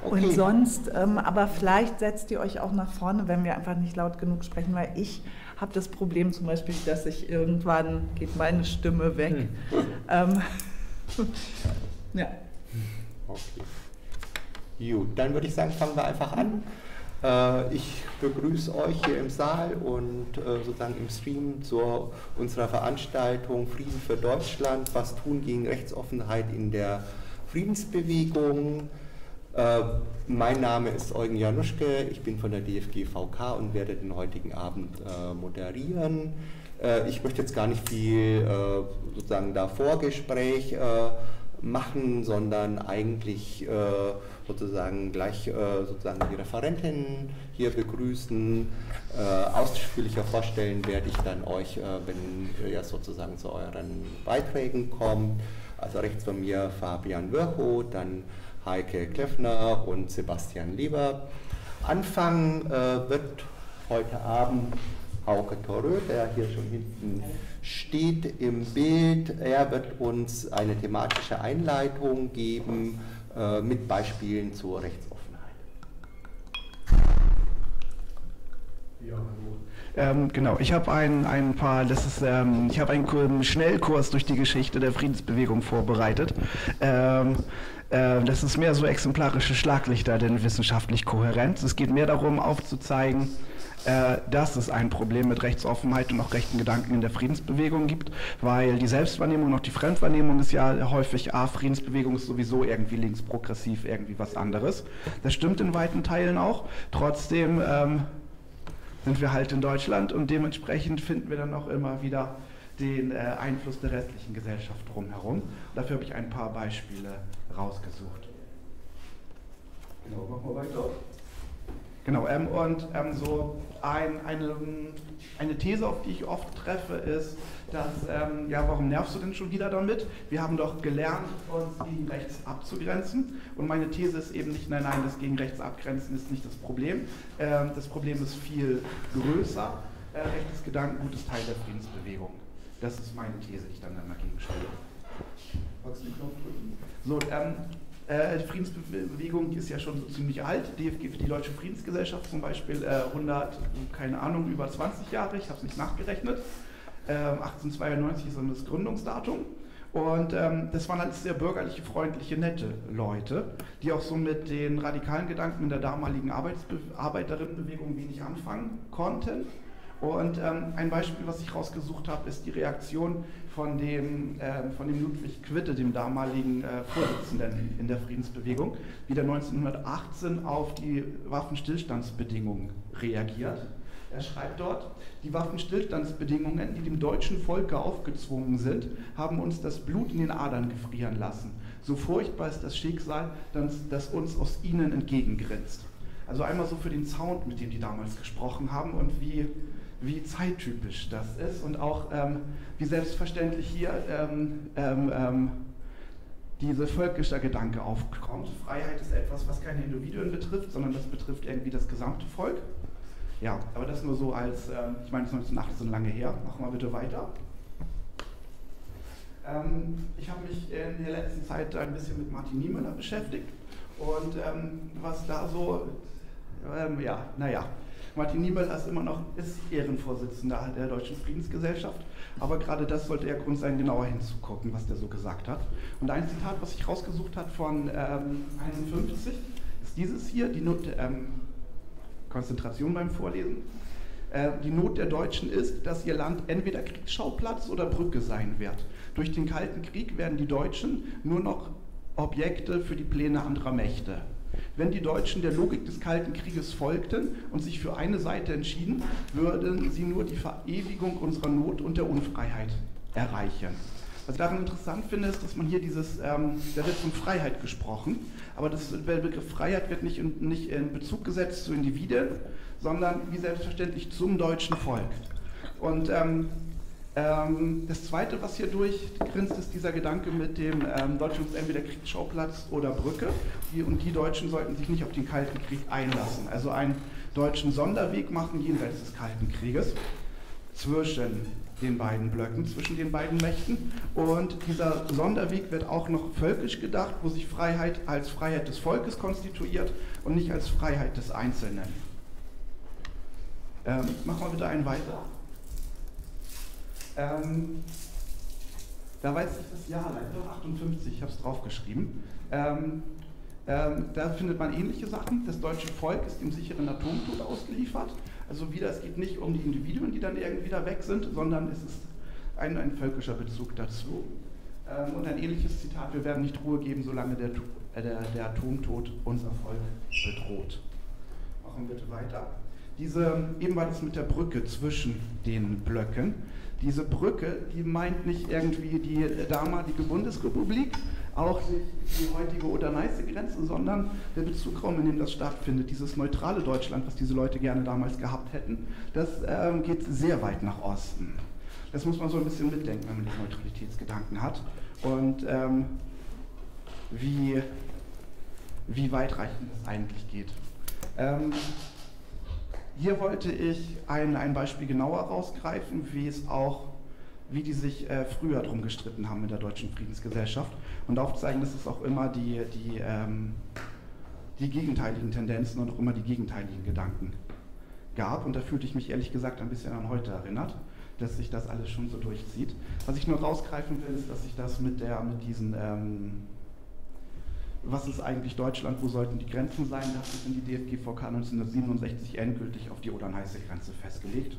Okay. Und sonst, aber vielleicht setzt ihr euch auch nach vorne, wenn wir einfach nicht laut genug sprechen, weil ich habe das Problem zum Beispiel, dass ich irgendwann geht meine Stimme weg. Ja. Okay. Gut, dann würde ich sagen, fangen wir einfach an. Ich begrüße euch hier im Saal und sozusagen im Stream zu unserer Veranstaltung Frieden für Deutschland, was tun gegen Rechtsoffenheit in der Friedensbewegung. Mein Name ist Eugen Januschke, ich bin von der DFG-VK und werde den heutigen Abend moderieren. Ich möchte jetzt gar nicht viel sozusagen da Vorgespräch machen, sondern eigentlich sozusagen gleich sozusagen die Referentin hier begrüßen. Ausführlicher vorstellen werde ich dann euch, wenn ihr sozusagen zu euren Beiträgen kommt. Also rechts von mir Fabian Virchow, dann Heike Kleffner und Sebastian Lieber. Anfangen wird heute Abend Hauke Torö, der hier schon hinten steht im Bild. Er wird uns eine thematische Einleitung geben mit Beispielen zur Rechtsoffenheit. Ja, hallo. Genau, ich habe ein paar, ich habe einen Schnellkurs durch die Geschichte der Friedensbewegung vorbereitet. Das ist mehr so exemplarische Schlaglichter denn wissenschaftlich Kohärenz. Es geht mehr darum, aufzuzeigen, dass es ein Problem mit Rechtsoffenheit und auch rechten Gedanken in der Friedensbewegung gibt, weil die Selbstwahrnehmung und auch die Fremdwahrnehmung ist ja häufig, Friedensbewegung ist sowieso irgendwie linksprogressiv, irgendwie was anderes. Das stimmt in weiten Teilen auch. Trotzdem sind wir halt in Deutschland und dementsprechend finden wir dann auch immer wieder den Einfluss der restlichen Gesellschaft drumherum. Dafür habe ich ein paar Beispiele rausgesucht. Genau, machen wir weiter. Genau, so eine These, auf die ich oft treffe, ist, dass, ja, warum nervst du denn schon wieder damit? Wir haben doch gelernt, uns gegen rechts abzugrenzen. Und meine These ist eben nicht, nein, das gegen rechts abgrenzen ist nicht das Problem. Das Problem ist viel größer. Rechtes Gedankengut ist Teil der Friedensbewegung. Das ist meine These, die ich dann dagegen stelle. Magst du den Knopf drücken? So, die Friedensbewegung ist ja schon so ziemlich alt. DFG für die Deutsche Friedensgesellschaft zum Beispiel 100, keine Ahnung, über 20 Jahre, ich habe es nicht nachgerechnet. 1892 ist dann das Gründungsdatum. Und das waren halt sehr bürgerliche, freundliche, nette Leute, die auch so mit den radikalen Gedanken in der damaligen Arbeiterinnenbewegung wenig anfangen konnten. Und ein Beispiel, was ich rausgesucht habe, ist die Reaktion von dem Ludwig Quitte, dem damaligen Vorsitzenden in der Friedensbewegung, wie der 1918 auf die Waffenstillstandsbedingungen reagiert. Er schreibt dort, die Waffenstillstandsbedingungen, die dem deutschen Volke aufgezwungen sind, haben uns das Blut in den Adern gefrieren lassen. So furchtbar ist das Schicksal, das uns aus ihnen entgegengrinst. Also einmal so für den Sound, mit dem die damals gesprochen haben und wie zeittypisch das ist und auch wie selbstverständlich hier dieser völkische Gedanke aufkommt. Freiheit ist etwas, was keine Individuen betrifft, sondern das betrifft irgendwie das gesamte Volk. Ja, aber das nur so als, ich meine, das ist 1918 lange her. Machen wir bitte weiter. Ich habe mich in der letzten Zeit ein bisschen mit Martin Niemöller beschäftigt und was da so, Martin Niemöller ist immer noch Ehrenvorsitzender der Deutschen Friedensgesellschaft, aber gerade das sollte ja Grund sein, genauer hinzugucken, was der so gesagt hat. Und ein Zitat, was ich rausgesucht habe von 51, ist dieses hier, die Konzentration beim Vorlesen. Die Not der Deutschen ist, dass ihr Land entweder Kriegsschauplatz oder Brücke sein wird. Durch den Kalten Krieg werden die Deutschen nur noch Objekte für die Pläne anderer Mächte. Wenn die Deutschen der Logik des Kalten Krieges folgten und sich für eine Seite entschieden, würden sie nur die Verewigung unserer Not und der Unfreiheit erreichen. Was ich daran interessant finde, ist, dass man hier da wird von Freiheit gesprochen, aber der Begriff Freiheit wird nicht in Bezug gesetzt zu Individuen, sondern wie selbstverständlich zum deutschen Volk. Und das Zweite, was hier durchgrinst, ist dieser Gedanke mit dem Deutschland ist entweder Kriegsschauplatz oder Brücke. Die Deutschen sollten sich nicht auf den Kalten Krieg einlassen, also einen deutschen Sonderweg machen jenseits des Kalten Krieges zwischen den beiden Blöcken, zwischen den beiden Mächten. Und dieser Sonderweg wird auch noch völkisch gedacht, wo sich Freiheit als Freiheit des konstituiert und nicht als Freiheit des Einzelnen. Machen wir bitte einen weiter. Da weiß ich das Jahr leider, 58, ich habe es draufgeschrieben. Da findet man ähnliche Sachen. Das deutsche Volk ist dem sicheren Atomtod ausgeliefert. Also wieder, es geht nicht um die Individuen, die dann irgendwie da weg sind, sondern es ist ein völkischer Bezug dazu. Und ein ähnliches Zitat: Wir werden nicht Ruhe geben, solange der Atomtod unser Volk bedroht. Machen wir bitte weiter. Eben war das mit der Brücke zwischen den Blöcken. Diese Brücke, die meint nicht irgendwie die damalige Bundesrepublik, auch nicht die heutige Oder-Neiße-Grenze, sondern der Bezugraum, in dem das stattfindet, dieses neutrale Deutschland, was diese Leute gerne damals gehabt hätten, das geht sehr weit nach Osten. Das muss man so ein bisschen mitdenken, wenn man den Neutralitätsgedanken hat. Und wie weitreichend das eigentlich geht. Hier wollte ich ein Beispiel genauer rausgreifen, wie die sich früher drum gestritten haben mit der Deutschen Friedensgesellschaft und aufzeigen, dass es auch immer die gegenteiligen Tendenzen und auch immer die gegenteiligen Gedanken gab. Und da fühlte ich mich ehrlich gesagt ein bisschen an heute erinnert, dass sich das alles schon so durchzieht. Was ich nur rausgreifen will, ist, dass sich das mit diesen was ist eigentlich Deutschland, wo sollten die Grenzen sein, da hat sich in die DFGVK 1967 endgültig auf die Oder-Neiße-Grenze festgelegt.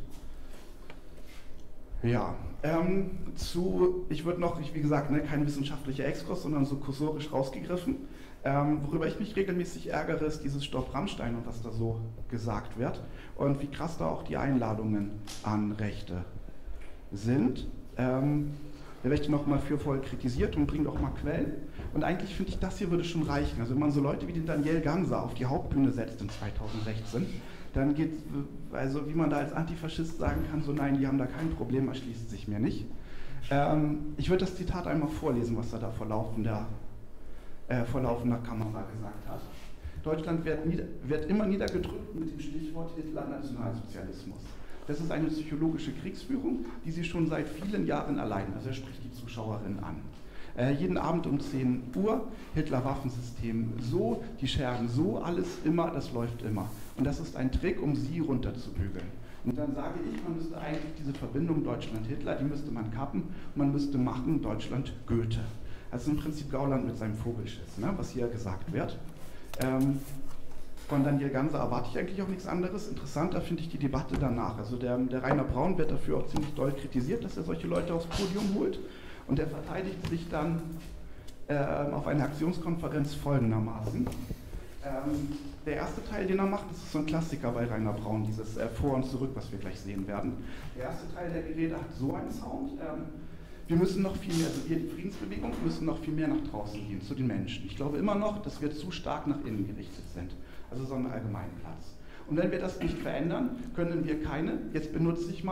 Ja, ich würde noch, wie gesagt, kein wissenschaftlicher Exkurs, sondern so kursorisch rausgegriffen. Worüber ich mich regelmäßig ärgere, ist dieses Stopp Rammstein und was da so gesagt wird und wie krass da auch die Einladungen an Rechte sind. Da werde ich nochmal für voll kritisiert und bringe auch mal Quellen. Und eigentlich finde ich, das hier würde schon reichen. Also wenn man so Leute wie den Daniel Ganser auf die Hauptbühne setzt in 2016, dann geht, also wie man da als Antifaschist sagen kann, so nein, die haben da kein Problem, erschließt sich mir nicht. Ich würde das Zitat einmal vorlesen, was er da vor laufender Kamera gesagt hat. Deutschland wird immer niedergedrückt mit dem Stichwort Hitler-Nationalsozialismus. Das ist eine psychologische Kriegsführung, die sie schon seit vielen Jahren erleiden. Also er spricht die Zuschauerin an. Jeden Abend um 10 Uhr, Hitler-Waffensystem so, die Schergen so, alles immer, das läuft immer. Und das ist ein Trick, um sie runterzubügeln. Und dann sage ich, man müsste eigentlich diese Verbindung Deutschland-Hitler, die müsste man kappen, und man müsste machen Deutschland-Goethe. Also im Prinzip Gauland mit seinem Vogelschiss, ne, was hier gesagt wird. Von Daniel Ganser erwarte ich eigentlich auch nichts anderes. Interessanter finde ich die Debatte danach. Also der Rainer Braun wird dafür auch ziemlich doll kritisiert, dass er solche Leute aufs Podium holt. Und er verteidigt sich dann auf einer Aktionskonferenz folgendermaßen. Der erste Teil, den er macht, das ist so ein Klassiker bei Rainer Braun, dieses Vor und Zurück, was wir gleich sehen werden. Der erste Teil der Rede hat so einen Sound. Wir müssen noch viel mehr, also wir, die Friedensbewegung, müssen noch viel mehr nach draußen gehen, zu den Menschen. Ich glaube immer noch, dass wir zu stark nach innen gerichtet sind. Also so einen allgemeinen Platz. Und wenn wir das nicht verändern, können wir keine, jetzt benutze ich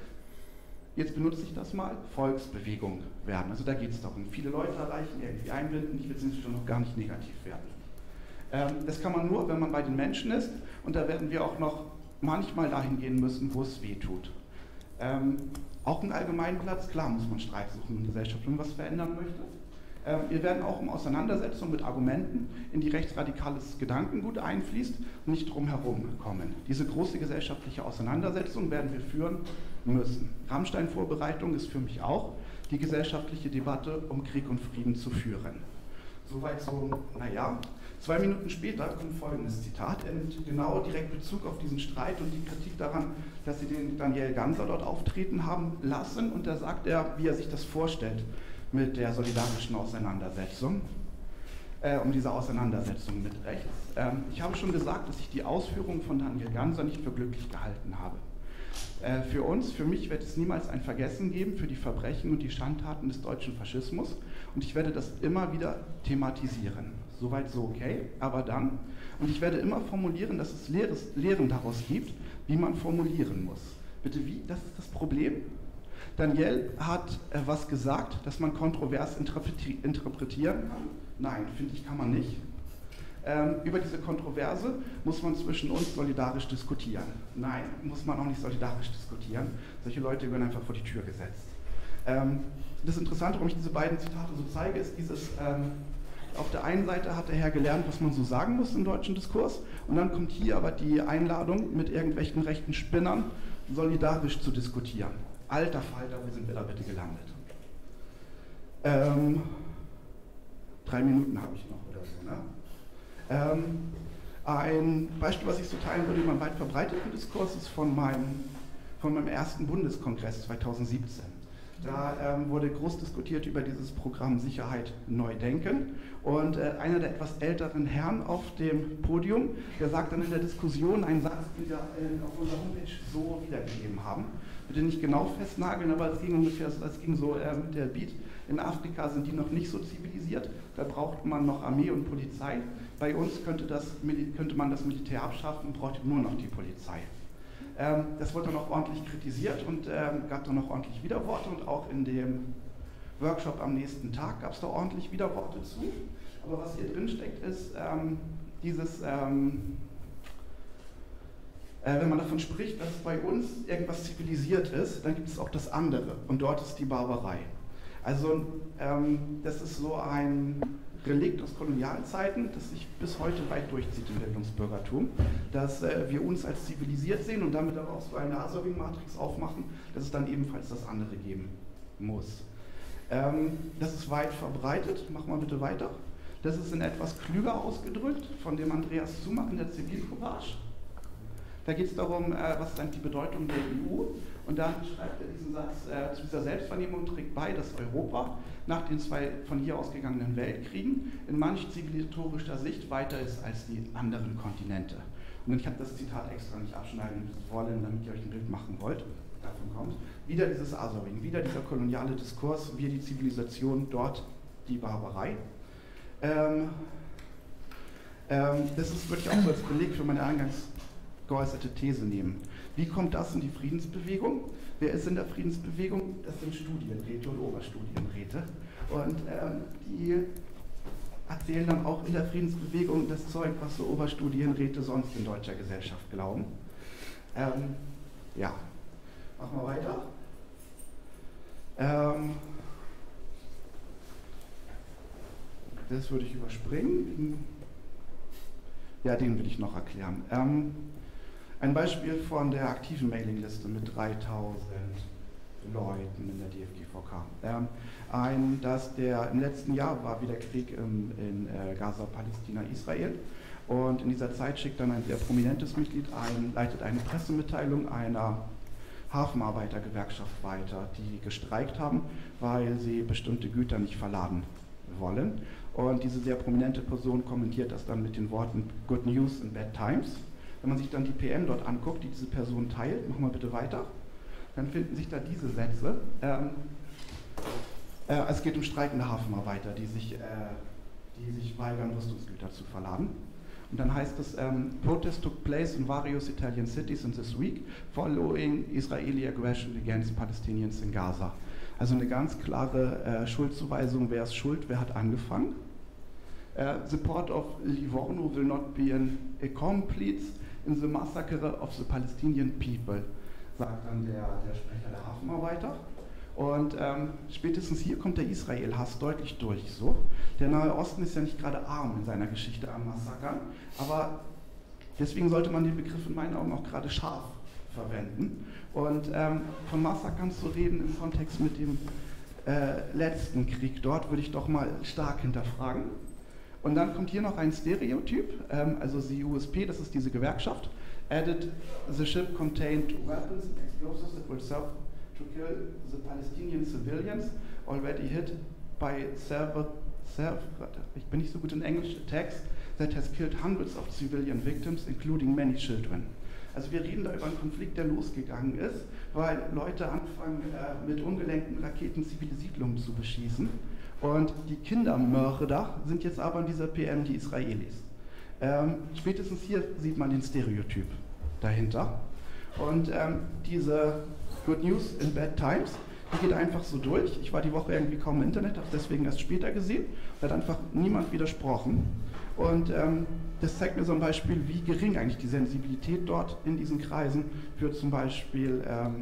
das mal, Volksbewegung werden. Also da geht es darum, viele Leute erreichen, irgendwie einbinden, ich will es schon noch gar nicht negativ werden. Das kann man nur, wenn man bei den Menschen ist, und da werden wir auch noch manchmal dahin gehen müssen, wo es weh tut. Auch einen allgemeinen Platz, klar muss man Streit suchen in der Gesellschaft, wenn man was verändern möchte. Wir werden auch in Auseinandersetzung mit Argumenten, in die rechtsradikales Gedankengut einfließt, nicht drum herum kommen. Diese große gesellschaftliche Auseinandersetzung werden wir führen müssen. Rammstein-Vorbereitung ist für mich auch, die gesellschaftliche Debatte um Krieg und Frieden zu führen. Soweit so, naja. 2 Minuten später kommt folgendes Zitat, er nimmt genau direkt Bezug auf diesen Streit und die Kritik daran, dass sie den Daniel Ganser dort auftreten haben lassen, und da sagt er, wie er sich das vorstellt mit der solidarischen Auseinandersetzung, um diese Auseinandersetzung mit rechts. Ich habe schon gesagt, dass ich die Ausführungen von Daniel Ganser nicht für glücklich gehalten habe. Für mich wird es niemals ein Vergessen geben für die Verbrechen und die Schandtaten des deutschen Faschismus, und ich werde das immer wieder thematisieren. Soweit so okay, aber dann, und ich werde immer formulieren, dass es Lehren daraus gibt, wie man formulieren muss. Bitte wie? Das ist das Problem. Daniel hat was gesagt, das man kontrovers interpretieren kann. Nein, finde ich, kann man nicht. Über diese Kontroverse muss man zwischen uns solidarisch diskutieren. Nein, muss man auch nicht solidarisch diskutieren. Solche Leute werden einfach vor die Tür gesetzt. Das Interessante, warum ich diese beiden Zitate so zeige, ist dieses, auf der einen Seite hat der Herr gelernt, was man so sagen muss im deutschen Diskurs, und dann kommt hier aber die Einladung, mit irgendwelchen rechten Spinnern solidarisch zu diskutieren. Alter Falter, wo sind wir da bitte gelandet? 3 Minuten habe ich noch oder so, ne? Ein Beispiel, was ich so teilen würde, über einen weit verbreiteten Diskurs, ist von meinem ersten Bundeskongress 2017. Da wurde groß diskutiert über dieses Programm Sicherheit neu denken, und einer der etwas älteren Herren auf dem Podium, der sagt dann in der Diskussion einen Satz, den wir auf unserer Homepage so wiedergegeben haben. Bitte nicht genau festnageln, aber es ging ungefähr, es ging so der Beat: In Afrika sind die noch nicht so zivilisiert, da braucht man noch Armee und Polizei. Bei uns könnte man das Militär abschaffen und bräuchte nur noch die Polizei. Das wurde dann auch ordentlich kritisiert und gab dann auch ordentlich Widerworte, und auch in dem Workshop am nächsten Tag gab es da ordentlich Widerworte zu. Aber was hier drin steckt, ist wenn man davon spricht, dass bei uns irgendwas zivilisiert ist, dann gibt es auch das andere, und dort ist die Barbarei. Also das ist so ein Relikt aus Kolonialzeiten, das sich bis heute weit durchzieht im Bildungsbürgertum, dass wir uns als zivilisiert sehen und damit auch so eine Asowing-Matrix aufmachen, dass es dann ebenfalls das andere geben muss. Das ist weit verbreitet, mach mal bitte weiter. Das ist in etwas klüger ausgedrückt von dem Andreas Zumach in der Zivilcourage. Da geht es darum, was ist eigentlich die Bedeutung der EU, und dann schreibt er diesen Satz: Zu dieser Selbstvernehmung trägt bei, dass Europa nach den 2 von hier ausgegangenen Weltkriegen in manch zivilisatorischer Sicht weiter ist als die anderen Kontinente. Und ich habe das Zitat extra nicht abschneiden wollen, damit ihr euch ein Bild machen wollt, davon kommt. Wieder dieses Othering, wieder dieser koloniale Diskurs, wir die Zivilisation, dort die Barbarei. Das ist wirklich auch so als Beleg für meine eingangs geäußerte These nehmen. Wie kommt das in die Friedensbewegung? Wer ist in der Friedensbewegung? Das sind Studienräte und Oberstudienräte. Und die erzählen dann auch in der Friedensbewegung das Zeug, was so Oberstudienräte sonst in deutscher Gesellschaft glauben. Ja, machen wir weiter. Das würde ich überspringen. Ja, den will ich noch erklären. Ein Beispiel von der aktiven Mailingliste mit 3000 Leuten in der DFGVK. Im letzten Jahr war wieder Krieg in Gaza, Palästina, Israel. Und in dieser Zeit schickt dann ein sehr prominentes Mitglied leitet eine Pressemitteilung einer Hafenarbeitergewerkschaft weiter, die gestreikt haben, weil sie bestimmte Güter nicht verladen wollen. Und diese sehr prominente Person kommentiert das dann mit den Worten Good News in Bad Times. Wenn man sich dann die PM dort anguckt, die diese Person teilt, machen wir bitte weiter, dann finden sich da diese Sätze. Es geht um streikende Hafenarbeiter, die sich weigern, Rüstungsgüter zu verladen. Und dann heißt es, Protest took place in various Italian cities in this week following Israeli aggression against Palestinians in Gaza. Also eine ganz klare Schuldzuweisung, wer ist schuld, wer hat angefangen. The port of Livorno will not be an accomplice in the massacre of the Palestinian people, sagt dann der Sprecher der Hafenarbeiter. Und spätestens hier kommt der Israel-Hass deutlich durch. So. Der Nahe Osten ist ja nicht gerade arm in seiner Geschichte an Massakern, aber deswegen sollte man den Begriff in meinen Augen auch gerade scharf verwenden. Und von Massakern zu reden im Kontext mit dem letzten Krieg dort, würde ich doch mal stark hinterfragen. Und dann kommt hier noch ein Stereotyp, also die USP, das ist diese Gewerkschaft, added the ship contained weapons and explosives that will serve to kill the Palestinian civilians already hit by ich bin nicht so gut in Englisch, attacks that has killed hundreds of civilian victims, including many children. Also wir reden da über einen Konflikt, der losgegangen ist, weil Leute anfangen, mit ungelenkten Raketen zivile Siedlungen zu beschießen. Und die Kindermörder sind jetzt aber in dieser PM die Israelis. Spätestens hier sieht man den Stereotyp dahinter. Und diese Good News in Bad Times, die geht einfach so durch. Ich war die Woche irgendwie kaum im Internet, habe es deswegen erst später gesehen. Da hat einfach niemand widersprochen. Und das zeigt mir so ein Beispiel, wie gering eigentlich die Sensibilität dort in diesen Kreisen für zum Beispiel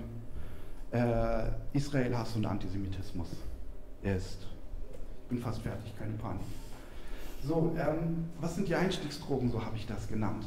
Israel-Hass und Antisemitismus ist. Ich bin fast fertig, keine Panik. So, was sind die Einstiegsdrogen, so habe ich das genannt.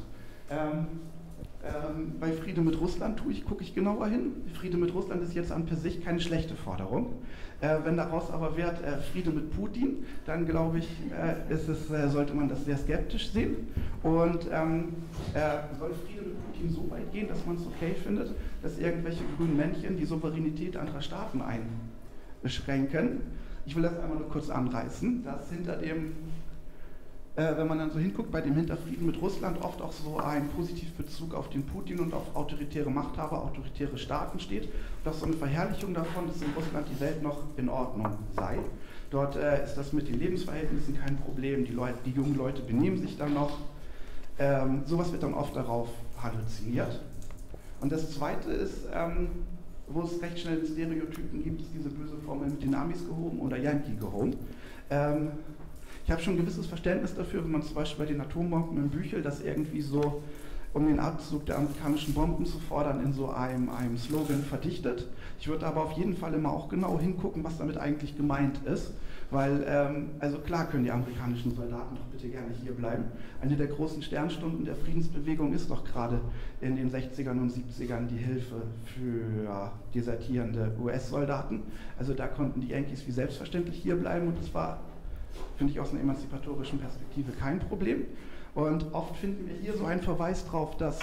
Bei Friede mit Russland gucke ich genauer hin. Friede mit Russland ist jetzt an per sich keine schlechte Forderung. Wenn daraus aber wird Friede mit Putin, dann glaube ich, sollte man das sehr skeptisch sehen. Und soll Friede mit Putin so weit gehen, dass man es okay findet, dass irgendwelche grünen Männchen die Souveränität anderer Staaten einschränken? Ich will das einmal nur kurz anreißen, dass hinter dem, wenn man dann so hinguckt, bei dem Hinterfrieden mit Russland oft auch so ein Positivbezug auf den Putin und auf autoritäre Machthaber, autoritäre Staaten steht. Und auch so eine Verherrlichung davon, dass in Russland die Welt noch in Ordnung sei. Dort ist das mit den Lebensverhältnissen kein Problem, die jungen Leute benehmen sich dann noch. Sowas wird dann oft darauf halluziniert. Und das Zweite ist, wo es recht schnell Stereotypen gibt, ist diese böse Formel mit den Amis gehoben oder Yankee gehoben. Ich habe schon ein gewisses Verständnis dafür, wenn man zum Beispiel bei den Atombomben in Büchel das irgendwie so, um den Abzug der amerikanischen Bomben zu fordern, in so einem Slogan verdichtet. Ich würde aber auf jeden Fall immer auch genau hingucken, was damit eigentlich gemeint ist, weil, also klar können die amerikanischen Soldaten doch bitte gerne hier bleiben. Eine der großen Sternstunden der Friedensbewegung ist doch gerade in den 60ern und 70ern die Hilfe für desertierende US-Soldaten. Also da konnten die Yankees wie selbstverständlich hier bleiben und das war, finde ich, aus einer emanzipatorischen Perspektive kein Problem. Und oft finden wir hier so einen Verweis drauf, dass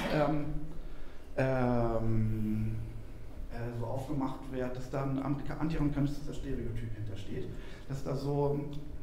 so aufgemacht wird, dass da ein antiamerikanischer Stereotyp hintersteht. Dass da so,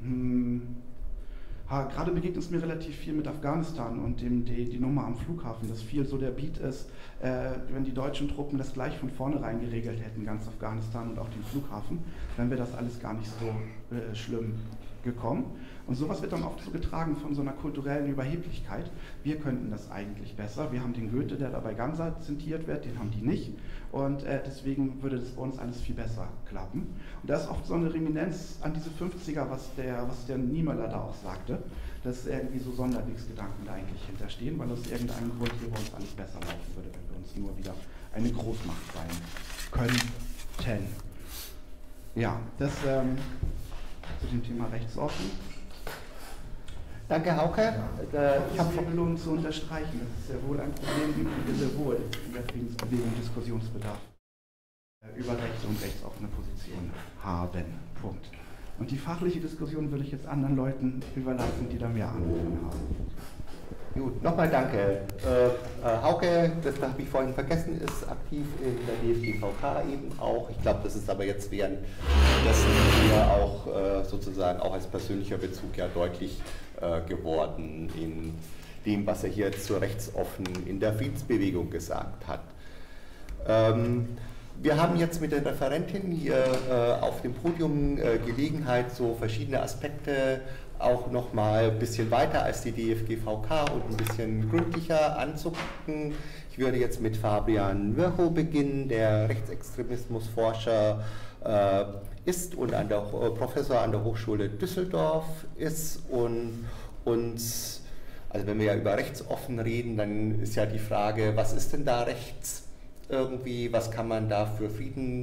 gerade begegnet es mir relativ viel mit Afghanistan und die Nummer am Flughafen, dass viel so der Beat ist, wenn die deutschen Truppen das gleich von vornherein geregelt hätten, ganz Afghanistan und auch den Flughafen, dann wäre das alles gar nicht so schlimm gekommen. Und sowas wird dann oft so getragen von so einer kulturellen Überheblichkeit. Wir könnten das eigentlich besser. Wir haben den Goethe, der dabei Ganser zitiert wird, den haben die nicht. Und deswegen würde das bei uns alles viel besser klappen. Und da ist oft so eine Reminiszenz an diese 50er, was der Niemöller da auch sagte, dass irgendwie so Sonderwegsgedanken da eigentlich hinterstehen, weil aus irgendeinem Grund hier bei uns alles besser laufen würde, wenn wir uns nur wieder eine Großmacht sein könnten. Ja, das zu dem Thema Rechtsoffen. Danke, Hauke. Ich habe Vergelungen zu unterstreichen, dass es sehr wohl ein Problem gibt, wie wir sehr wohl in der Friedensbewegung Diskussionsbedarf über Rechte und rechtsoffene Positionen haben. Punkt. Und die fachliche Diskussion würde ich jetzt anderen Leuten überlassen, die da mehr Ahnung haben. Gut, nochmal danke. Hauke, das habe ich vorhin vergessen, ist aktiv in der DFG-VK eben auch. Ich glaube, das ist aber jetzt währenddessen hier auch sozusagen auch als persönlicher Bezug ja deutlich geworden in dem, was er hier zur Rechtsoffen in der Friedensbewegung gesagt hat. Wir haben jetzt mit der Referentin hier auf dem Podium Gelegenheit, so verschiedene Aspekte auch noch mal ein bisschen weiter als die DFG-VK und ein bisschen gründlicher anzugucken. Ich würde jetzt mit Fabian Virchow beginnen, der Rechtsextremismusforscher ist und Professor an der Hochschule Düsseldorf ist und uns, also wenn wir ja über rechtsoffen reden, dann ist ja die Frage, was ist denn da rechts irgendwie, was kann man da für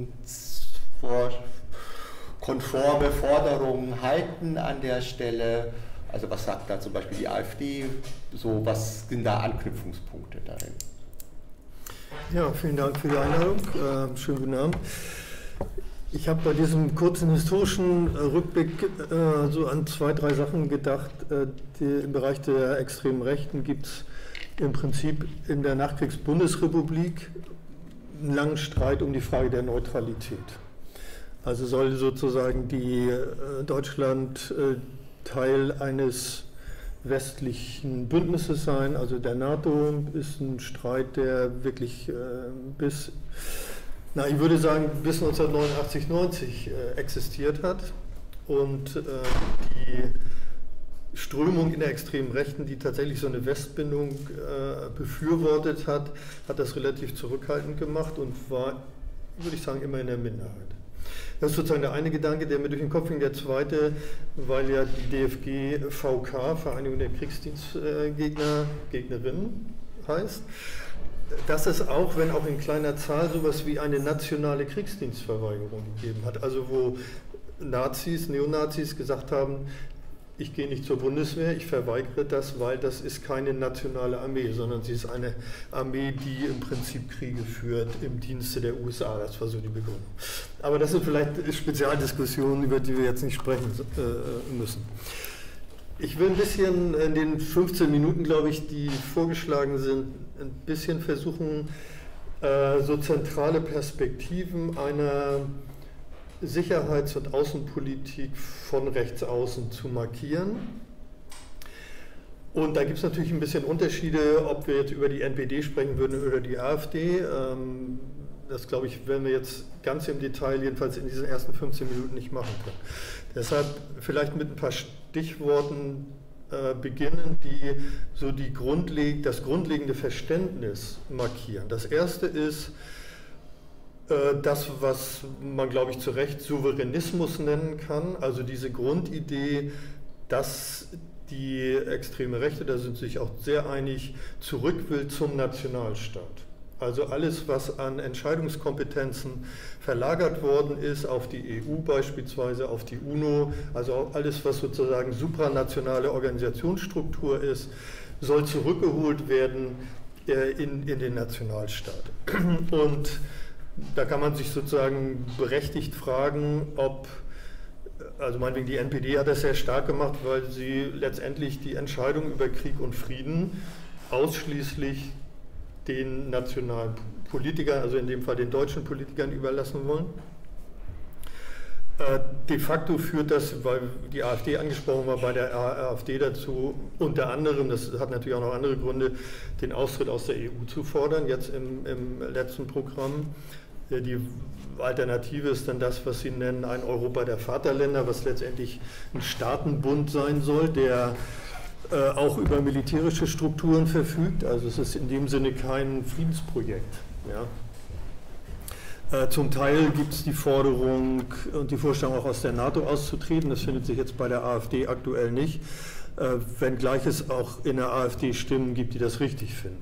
friedenskonforme Forderungen halten an der Stelle? Also was sagt da zum Beispiel die AfD, so was sind da Anknüpfungspunkte darin? Ja, vielen Dank für die Einladung, schönen guten Abend. Ich habe bei diesem kurzen historischen Rückblick so an 2, 3 Sachen gedacht. Im Bereich der extremen Rechten gibt es im Prinzip in der Nachkriegsbundesrepublik einen langen Streit um die Frage der Neutralität. Also soll sozusagen Deutschland Teil eines westlichen Bündnisses sein, also der NATO, ist ein Streit, der wirklich ich würde sagen, bis 1989, 90 existiert hat und die Strömung in der extremen Rechten, die tatsächlich so eine Westbindung befürwortet hat, hat das relativ zurückhaltend gemacht und war, würde ich sagen, immer in der Minderheit. Das ist sozusagen der eine Gedanke, der mir durch den Kopf ging. Der zweite, weil ja die DFG VK, Vereinigung der Kriegsdienstgegner/Gegnerinnen heißt, dass es auch, wenn auch in kleiner Zahl, sowas wie eine nationale Kriegsdienstverweigerung gegeben hat. Also wo Nazis, Neonazis gesagt haben, ich gehe nicht zur Bundeswehr, ich verweigere das, weil das ist keine nationale Armee, sondern sie ist eine Armee, die im Prinzip Kriege führt im Dienste der USA. Das war so die Begründung. Aber das sind vielleicht Spezialdiskussionen, über die wir jetzt nicht sprechen müssen. Ich will ein bisschen in den 15 Minuten, glaube ich, die vorgeschlagen sind, ein bisschen versuchen, so zentrale Perspektiven einer Sicherheits- und Außenpolitik von rechts außen zu markieren. Und da gibt es natürlich ein bisschen Unterschiede, ob wir jetzt über die NPD sprechen würden oder die AfD. Das, glaube ich, werden wir jetzt ganz im Detail, jedenfalls in diesen ersten 15 Minuten, nicht machen können. Deshalb vielleicht mit ein paar Stichworten beginnen, die so das grundlegende Verständnis markieren. Das erste ist das, was man, glaube ich, zu Recht Souveränismus nennen kann, also diese Grundidee, dass die extreme Rechte, da sind sie sich auch sehr einig, zurück will zum Nationalstaat. Also alles, was an Entscheidungskompetenzen verlagert worden ist, auf die EU beispielsweise, auf die UNO, also auch alles, was sozusagen supranationale Organisationsstruktur ist, soll zurückgeholt werden in den Nationalstaat. Und da kann man sich sozusagen berechtigt fragen, ob, also meinetwegen die NPD hat das sehr stark gemacht, weil sie letztendlich die Entscheidung über Krieg und Frieden ausschließlich den nationalen Politikern, also in dem Fall den deutschen Politikern, überlassen wollen. De facto führt das, weil die AfD angesprochen war, bei der AfD dazu, unter anderem, das hat natürlich auch noch andere Gründe, den Austritt aus der EU zu fordern, jetzt im letzten Programm. Die Alternative ist dann das, was Sie nennen, ein Europa der Vaterländer, was letztendlich ein Staatenbund sein soll, der auch über militärische Strukturen verfügt. Also es ist in dem Sinne kein Friedensprojekt. Ja. Zum Teil gibt es die Forderung und die Vorstellung, auch aus der NATO auszutreten. Das findet sich jetzt bei der AfD aktuell nicht, wenngleich es auch in der AfD Stimmen gibt, die das richtig finden.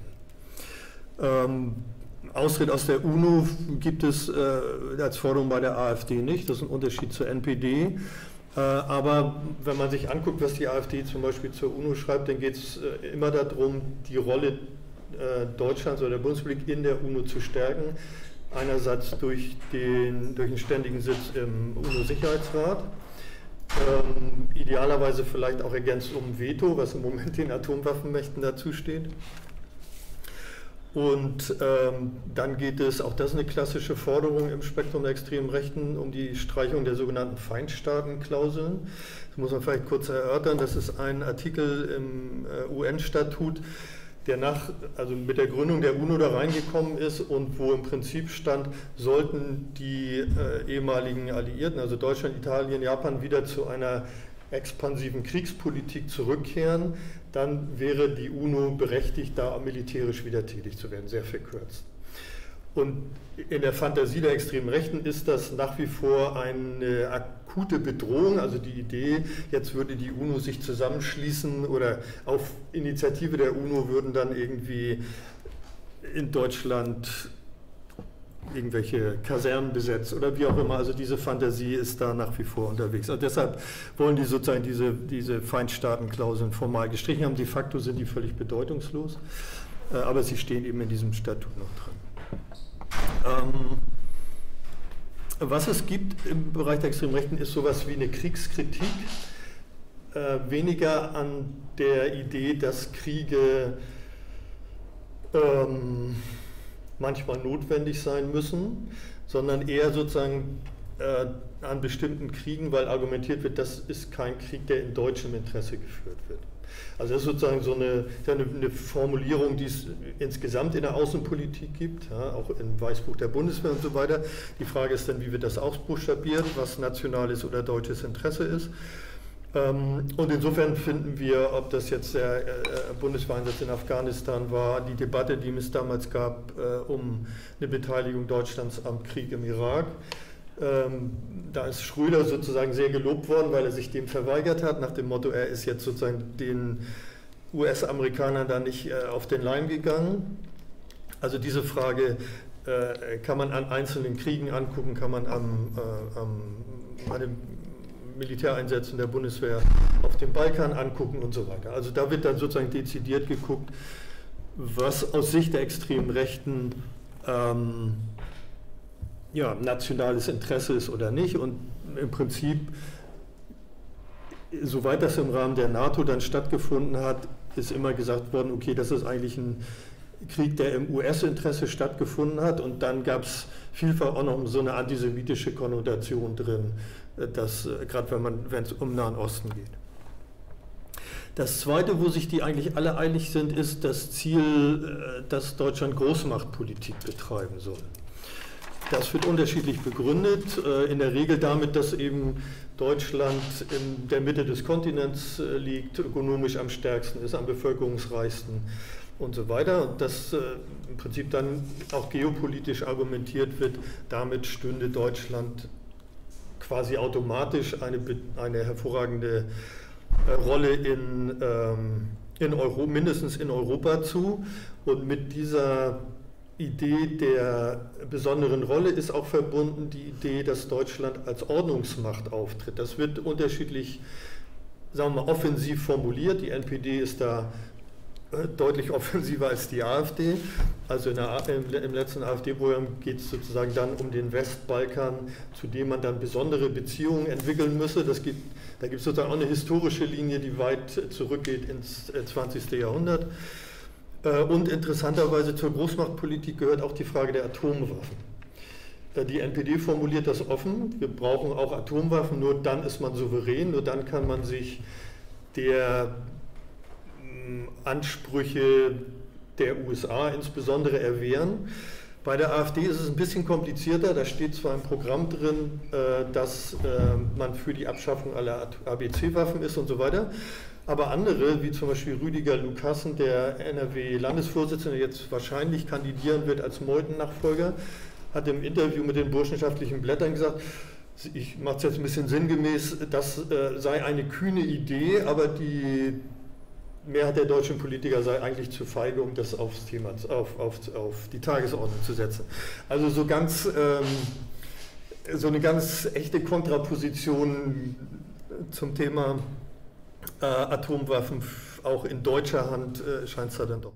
Austritt aus der UNO gibt es als Forderung bei der AfD nicht, das ist ein Unterschied zur NPD. Aber wenn man sich anguckt, was die AfD zum Beispiel zur UNO schreibt, dann geht es immer darum, die Rolle Deutschlands oder der Bundesrepublik in der UNO zu stärken. Einerseits durch den ständigen Sitz im UNO-Sicherheitsrat, idealerweise vielleicht auch ergänzt um Veto, was im Moment den Atomwaffenmächten dazu steht. Und dann geht es, auch das ist eine klassische Forderung im Spektrum der extremen Rechten, um die Streichung der sogenannten Feindstaatenklauseln. Das muss man vielleicht kurz erörtern. Das ist ein Artikel im UN-Statut, der also mit der Gründung der UNO da reingekommen ist und wo im Prinzip stand, sollten die ehemaligen Alliierten, also Deutschland, Italien, Japan, wieder zu einer expansiven Kriegspolitik zurückkehren, dann wäre die UNO berechtigt, da militärisch wieder tätig zu werden, sehr verkürzt. Und in der Fantasie der extremen Rechten ist das nach wie vor eine akute Bedrohung, also die Idee, jetzt würde die UNO sich zusammenschließen oder auf Initiative der UNO würden dann irgendwie in Deutschland irgendwelche Kasernen besetzt oder wie auch immer. Also diese Fantasie ist da nach wie vor unterwegs. Also deshalb wollen die sozusagen diese Feindstaatenklauseln formal gestrichen haben. De facto sind die völlig bedeutungslos, aber sie stehen eben in diesem Statut noch drin. Was es gibt im Bereich der extremen Rechten ist sowas wie eine Kriegskritik, weniger an der Idee, dass Kriege manchmal notwendig sein müssen, sondern eher sozusagen an bestimmten Kriegen, weil argumentiert wird, das ist kein Krieg, der in deutschem Interesse geführt wird. Also das ist sozusagen so eine Formulierung, die es insgesamt in der Außenpolitik gibt, ja, auch im Weißbuch der Bundeswehr und so weiter. Die Frage ist dann, wie wird das ausbuchstabiert, was nationales oder deutsches Interesse ist. Und insofern finden wir, ob das jetzt der Bundeswehreinsatz in Afghanistan war, die Debatte, die es damals gab, um eine Beteiligung Deutschlands am Krieg im Irak, Da ist Schröder sozusagen sehr gelobt worden, weil er sich dem verweigert hat, nach dem Motto, er ist jetzt sozusagen den US-Amerikanern da nicht auf den Leim gegangen. Also diese Frage kann man an einzelnen Kriegen angucken, kann man an den Militäreinsätzen der Bundeswehr auf dem Balkan angucken und so weiter. Also da wird dann sozusagen dezidiert geguckt, was aus Sicht der extremen Rechten nationales Interesse ist oder nicht. Und im Prinzip, soweit das im Rahmen der NATO dann stattgefunden hat, ist immer gesagt worden, okay, das ist eigentlich ein Krieg, der im US-Interesse stattgefunden hat, und dann gab es vielfach auch noch so eine antisemitische Konnotation drin, gerade wenn es um Nahen Osten geht. Das Zweite, wo sich die eigentlich alle einig sind, ist das Ziel, dass Deutschland Großmachtpolitik betreiben soll. Das wird unterschiedlich begründet, in der Regel damit, dass eben Deutschland in der Mitte des Kontinents liegt, ökonomisch am stärksten ist, am bevölkerungsreichsten und so weiter. Und dass im Prinzip dann auch geopolitisch argumentiert wird, damit stünde Deutschland quasi automatisch eine hervorragende Rolle mindestens in Europa zu. Und mit dieser Idee der besonderen Rolle ist auch verbunden die Idee, dass Deutschland als Ordnungsmacht auftritt. Das wird unterschiedlich, sagen wir mal, offensiv formuliert. Die NPD ist da deutlich offensiver als die AfD. Also im letzten AfD-Programm geht es sozusagen dann um den Westbalkan, zu dem man dann besondere Beziehungen entwickeln müsse. Da gibt es sozusagen auch eine historische Linie, die weit zurückgeht ins 20. Jahrhundert. Und interessanterweise zur Großmachtpolitik gehört auch die Frage der Atomwaffen. Die NPD formuliert das offen, wir brauchen auch Atomwaffen, nur dann ist man souverän, nur dann kann man sich der Ansprüche der USA insbesondere erwehren. Bei der AfD ist es ein bisschen komplizierter, da steht zwar im Programm drin, dass man für die Abschaffung aller ABC-Waffen ist und so weiter, aber andere, wie zum Beispiel Rüdiger Lukassen, der NRW-Landesvorsitzende, jetzt wahrscheinlich kandidieren wird als Meuthen-Nachfolger, hat im Interview mit den burschenschaftlichen Blättern gesagt, ich mache es jetzt ein bisschen sinngemäß, das sei eine kühne Idee, aber die Mehrheit der deutschen Politiker sei eigentlich zu feige, um das aufs Thema, auf die Tagesordnung zu setzen. Also so eine ganz echte Kontraposition zum Thema Atomwaffen, auch in deutscher Hand, scheint es da dann doch.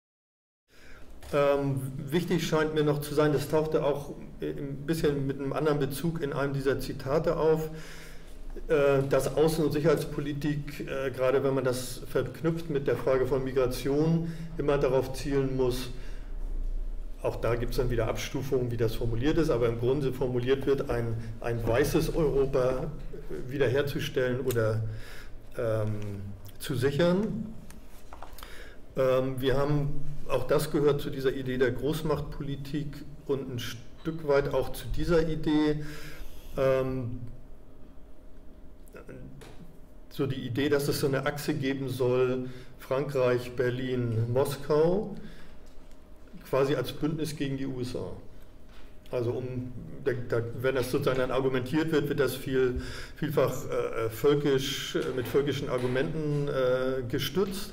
Wichtig scheint mir noch zu sein, das tauchte auch ein bisschen mit einem anderen Bezug in einem dieser Zitate auf, dass Außen- und Sicherheitspolitik, gerade wenn man das verknüpft mit der Frage von Migration, immer darauf zielen muss, auch da gibt es dann wieder Abstufungen, wie das formuliert ist, aber im Grunde formuliert wird, ein weißes Europa wiederherzustellen oder zu sichern. Wir haben, auch das gehört zu dieser Idee der Großmachtpolitik und ein Stück weit auch zu dieser Idee, so die Idee, dass es so eine Achse geben soll, Frankreich, Berlin, Moskau, quasi als Bündnis gegen die USA. Also wenn das sozusagen dann argumentiert wird, wird das vielfach mit völkischen Argumenten gestützt.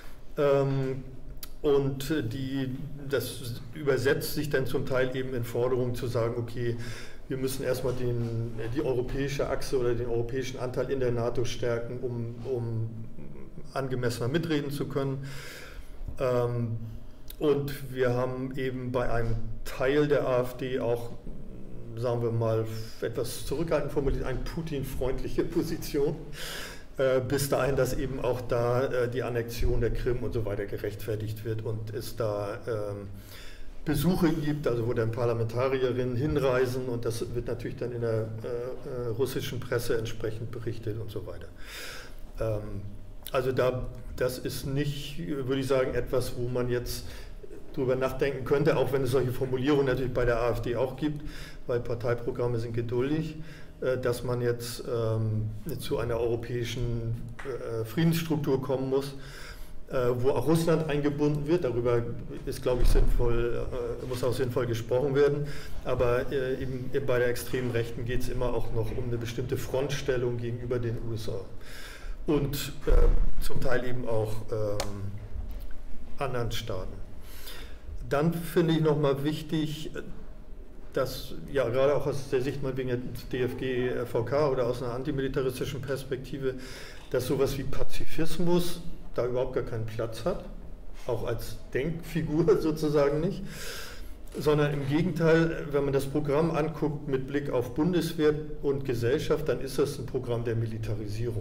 Und das übersetzt sich dann zum Teil eben in Forderungen zu sagen, okay, wir müssen erstmal die europäische Achse oder den europäischen Anteil in der NATO stärken, um angemessener mitreden zu können. Und wir haben eben bei einem Teil der AfD auch, sagen wir mal, etwas zurückhaltend formuliert, eine Putin-freundliche Position. Bis dahin, dass eben auch da die Annexion der Krim und so weiter gerechtfertigt wird und es da Besuche gibt, also wo dann Parlamentarierinnen hinreisen, und das wird natürlich dann in der russischen Presse entsprechend berichtet und so weiter. Also das ist nicht, würde ich sagen, etwas, wo man jetzt drüber nachdenken könnte, auch wenn es solche Formulierungen natürlich bei der AfD auch gibt, weil Parteiprogramme sind geduldig, dass man jetzt zu einer europäischen Friedensstruktur kommen muss. wo auch Russland eingebunden wird. Darüber ist, glaube ich, muss auch sinnvoll gesprochen werden. Aber eben bei der extremen Rechten geht es immer auch noch um eine bestimmte Frontstellung gegenüber den USA. Und zum Teil eben auch anderen Staaten. Dann finde ich nochmal wichtig, dass, ja, gerade auch aus der Sicht meinetwegen des DFG, VK oder aus einer antimilitaristischen Perspektive, dass sowas wie Pazifismus da überhaupt gar keinen Platz hat, auch als Denkfigur sozusagen nicht, sondern im Gegenteil, wenn man das Programm anguckt mit Blick auf Bundeswehr und Gesellschaft, dann ist das ein Programm der Militarisierung.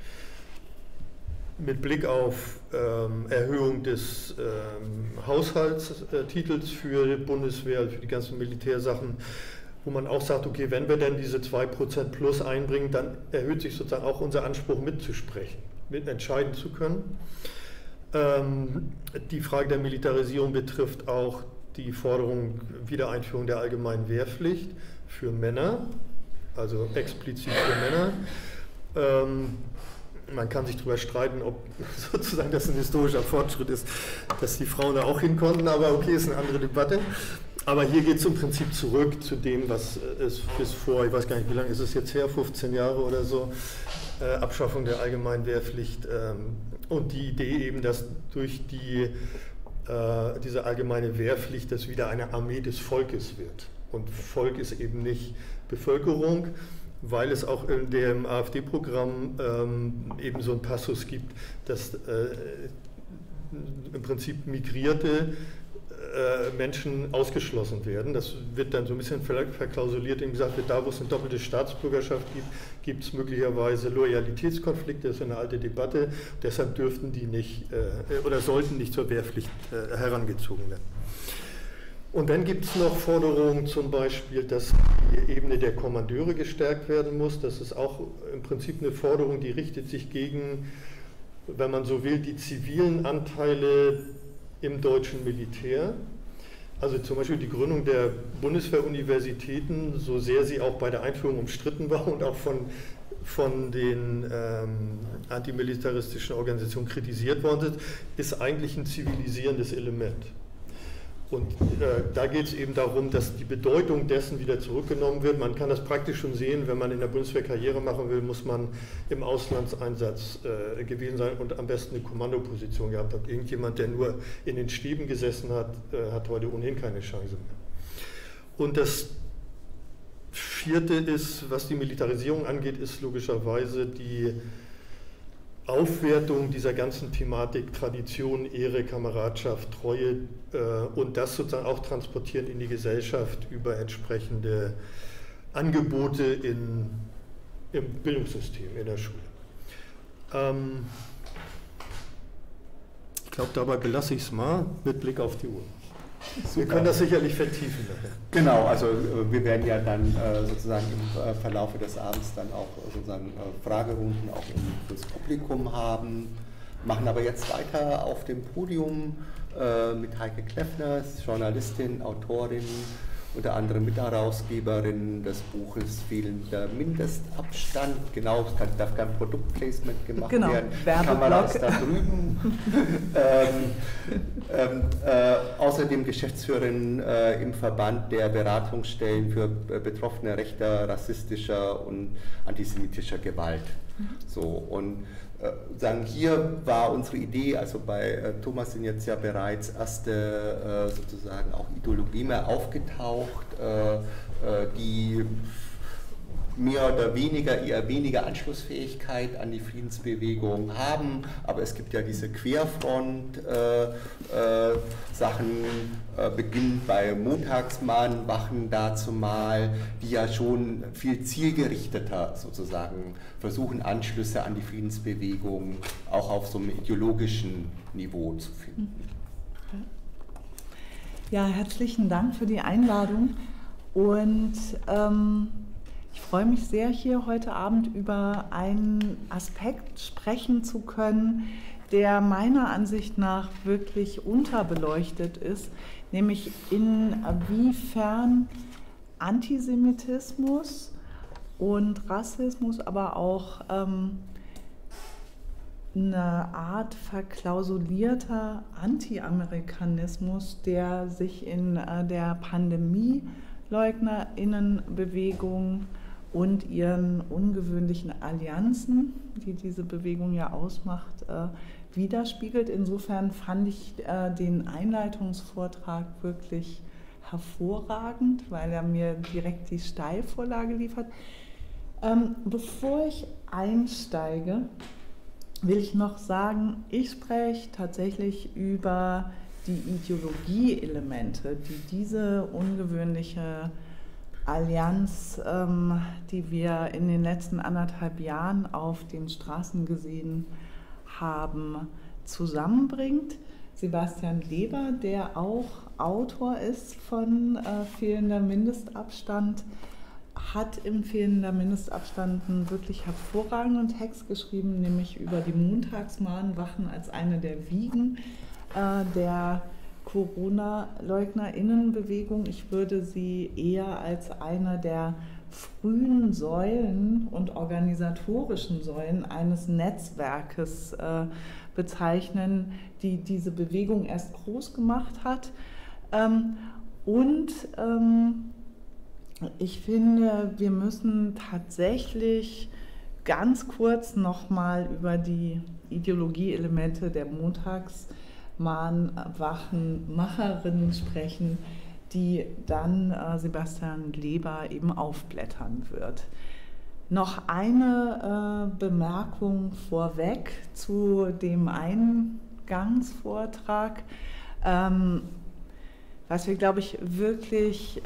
Mit Blick auf Erhöhung des Haushaltstitels für die Bundeswehr, für die ganzen Militärsachen, wo man auch sagt, okay, wenn wir denn diese 2% plus einbringen, dann erhöht sich sozusagen auch unser Anspruch mitzusprechen, mitentscheiden zu können. Die Frage der Militarisierung betrifft auch die Forderung Wiedereinführung der allgemeinen Wehrpflicht für Männer, also explizit für Männer. Man kann sich darüber streiten, ob sozusagen das ein historischer Fortschritt ist, dass die Frauen da auch hin konnten, aber okay, ist eine andere Debatte. Aber hier geht es im Prinzip zurück zu dem, was es bis vor, ich weiß gar nicht, wie lange ist es jetzt her, 15 Jahre oder so, Abschaffung der allgemeinen Wehrpflicht und die Idee eben, dass durch diese allgemeine Wehrpflicht das wieder eine Armee des Volkes wird. Und Volk ist eben nicht Bevölkerung, weil es auch in dem AfD-Programm eben so einen Passus gibt, dass im Prinzip migrierte Menschen ausgeschlossen werden. Das wird dann so ein bisschen verklausuliert und gesagt, da wo es eine doppelte Staatsbürgerschaft gibt, gibt es möglicherweise Loyalitätskonflikte, das ist eine alte Debatte, deshalb dürften die nicht oder sollten nicht zur Wehrpflicht herangezogen werden. Und dann gibt es noch Forderungen, zum Beispiel, dass die Ebene der Kommandeure gestärkt werden muss. Das ist auch im Prinzip eine Forderung, die richtet sich gegen, wenn man so will, die zivilen Anteile im deutschen Militär. Also zum Beispiel die Gründung der Bundeswehruniversitäten, so sehr sie auch bei der Einführung umstritten war und auch von den antimilitaristischen Organisationen kritisiert worden ist eigentlich ein zivilisierendes Element. Und da geht es eben darum, dass die Bedeutung dessen wieder zurückgenommen wird. Man kann das praktisch schon sehen, wenn man in der Bundeswehr Karriere machen will, muss man im Auslandseinsatz gewesen sein und am besten eine Kommandoposition gehabt haben. Irgendjemand, der nur in den Stäben gesessen hat, hat heute ohnehin keine Chance mehr. Und das Vierte ist, was die Militarisierung angeht, ist logischerweise die Aufwertung dieser ganzen Thematik Tradition, Ehre, Kameradschaft, Treue und das sozusagen auch transportieren in die Gesellschaft über entsprechende Angebote im Bildungssystem, in der Schule. Ich glaube, dabei belasse ich es mal mit Blick auf die Uhr. Wir können das sicherlich vertiefen. Genau, also wir werden ja dann sozusagen im Verlaufe des Abends dann auch sozusagen Fragerunden auch fürs Publikum haben, machen aber jetzt weiter auf dem Podium mit Heike Kleffner, Journalistin, Autorin, unter anderem Mitherausgeberin des Buches Fehlender Mindestabstand. Genau, es darf kein Produktplacement gemacht werden. Die Kamera ist da drüben. Außerdem Geschäftsführerin im Verband der Beratungsstellen für Betroffene rechter, rassistischer und antisemitischer Gewalt. So, und sagen, hier war unsere Idee, also bei Thomas sind jetzt ja bereits erste sozusagen auch Ideologien aufgetaucht, die mehr oder weniger eher weniger Anschlussfähigkeit an die Friedensbewegung haben, aber es gibt ja diese Querfront-Sachen, beginnend bei Montagsmahnwachen dazumal, die ja schon viel zielgerichteter sozusagen versuchen, Anschlüsse an die Friedensbewegung auch auf so einem ideologischen Niveau zu finden. Ja, herzlichen Dank für die Einladung und ich freue mich sehr, hier heute Abend über einen Aspekt sprechen zu können, der meiner Ansicht nach wirklich unterbeleuchtet ist, nämlich inwiefern Antisemitismus und Rassismus, aber auch eine Art verklausulierter Anti-Amerikanismus, der sich in der Pandemieleugnerinnenbewegung und ihren ungewöhnlichen Allianzen, die diese Bewegung ja ausmacht, widerspiegelt. Insofern fand ich den Einleitungsvortrag wirklich hervorragend, weil er mir direkt die Steilvorlage liefert. Bevor ich einsteige, will ich noch sagen, ich spreche tatsächlich über die Ideologieelemente, die diese ungewöhnliche Allianz, die wir in den letzten 1,5 Jahren auf den Straßen gesehen haben, zusammenbringt. Sebastian Leber, der auch Autor ist von Fehlender Mindestabstand, hat im Fehlender Mindestabstand einen wirklich hervorragenden Text geschrieben, nämlich über die Montagsmahnwachen als eine der Wiegen der Corona-LeugnerInnenbewegung. Ich würde sie eher als eine der frühen Säulen und organisatorischen Säulen eines Netzwerkes bezeichnen, die diese Bewegung erst groß gemacht hat. Ich finde, wir müssen tatsächlich ganz kurz nochmal über die Ideologieelemente der Montagsmahnwachenmacherinnen sprechen, die dann Sebastian Leber eben aufblättern wird. Noch eine Bemerkung vorweg zu dem Eingangsvortrag. Was wir, glaube ich, wirklich